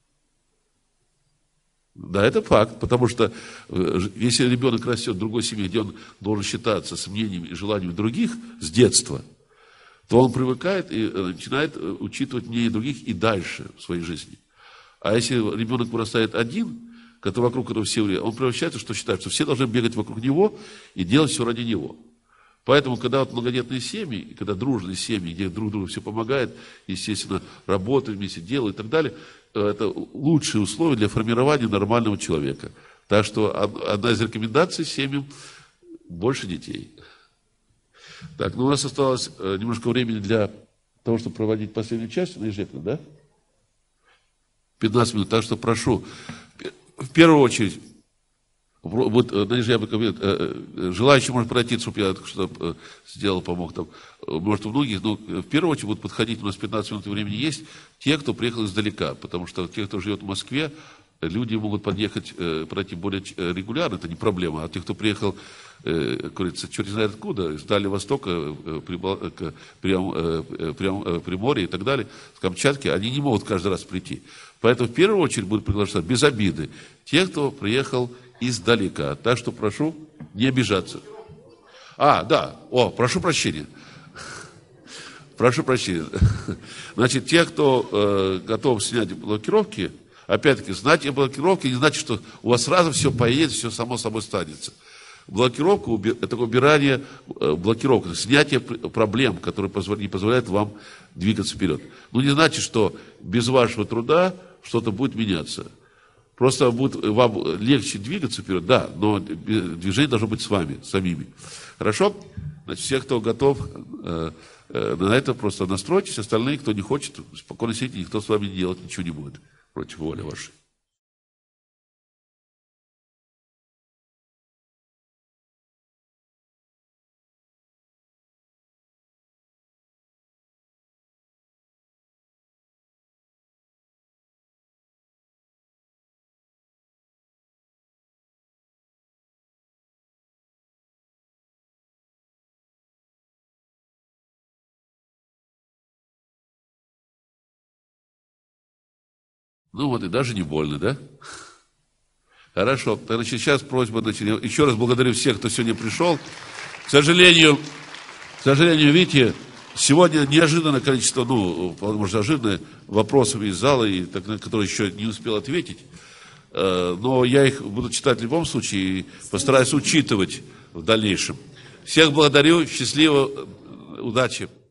Да, это факт, потому что если ребенок растет в другой семье, где он должен считаться с мнениями и желаниями других с детства, то он привыкает и начинает учитывать мнение других и дальше в своей жизни. А если ребенок вырастает один, который вокруг этого все время, он превращается, что считает, что все должны бегать вокруг него и делать все ради него. Поэтому, когда вот многодетные семьи, и когда дружные семьи, где друг другу все помогает, естественно, работают вместе, делают и так далее, это лучшие условия для формирования нормального человека. Так что одна из рекомендаций семьям – больше детей. Так, ну у нас осталось немножко времени для того, чтобы проводить последнюю часть, Надежда, да? 15 минут, так что прошу, в первую очередь, вот, Надежда, желающий может пройти, чтобы я что-то сделал, помог там, может, у многих, но в первую очередь будут подходить, у нас 15 минут времени есть, те, кто приехал издалека, потому что те, кто живет в Москве, люди могут подъехать, пройти более регулярно, это не проблема, а те, кто приехал, как говорится, черт знает откуда, с Дальнего Востока, Приморья и так далее, с Камчатки, они не могут каждый раз прийти. Поэтому в первую очередь будут приглашаться без обиды те, кто приехал издалека. Так что прошу не обижаться. Да, прошу прощения. Прошу прощения. Значит, те, кто готов снять блокировки, опять-таки, снятие блокировки не значит, что у вас сразу все поедет, все само собой станется. Блокировка – это убирание блокировки, снятие проблем, которые не позволяют вам двигаться вперед. Но не значит, что без вашего труда что-то будет меняться. Просто будет вам легче двигаться вперед, да, но движение должно быть с вами, самими. Хорошо? Значит, все, кто готов на это, просто настройтесь. Остальные, кто не хочет, спокойно сидите, никто с вами делать ничего не будет против воли вашей. Ну вот, и даже не больно, да? Хорошо. Тогда сейчас просьба, еще раз благодарю всех, кто сегодня пришел. К сожалению, видите, сегодня неожиданное количество, может, ожиданное вопросов из зала, на которые еще не успел ответить. Но я их буду читать в любом случае и постараюсь учитывать в дальнейшем. Всех благодарю, счастливо, удачи.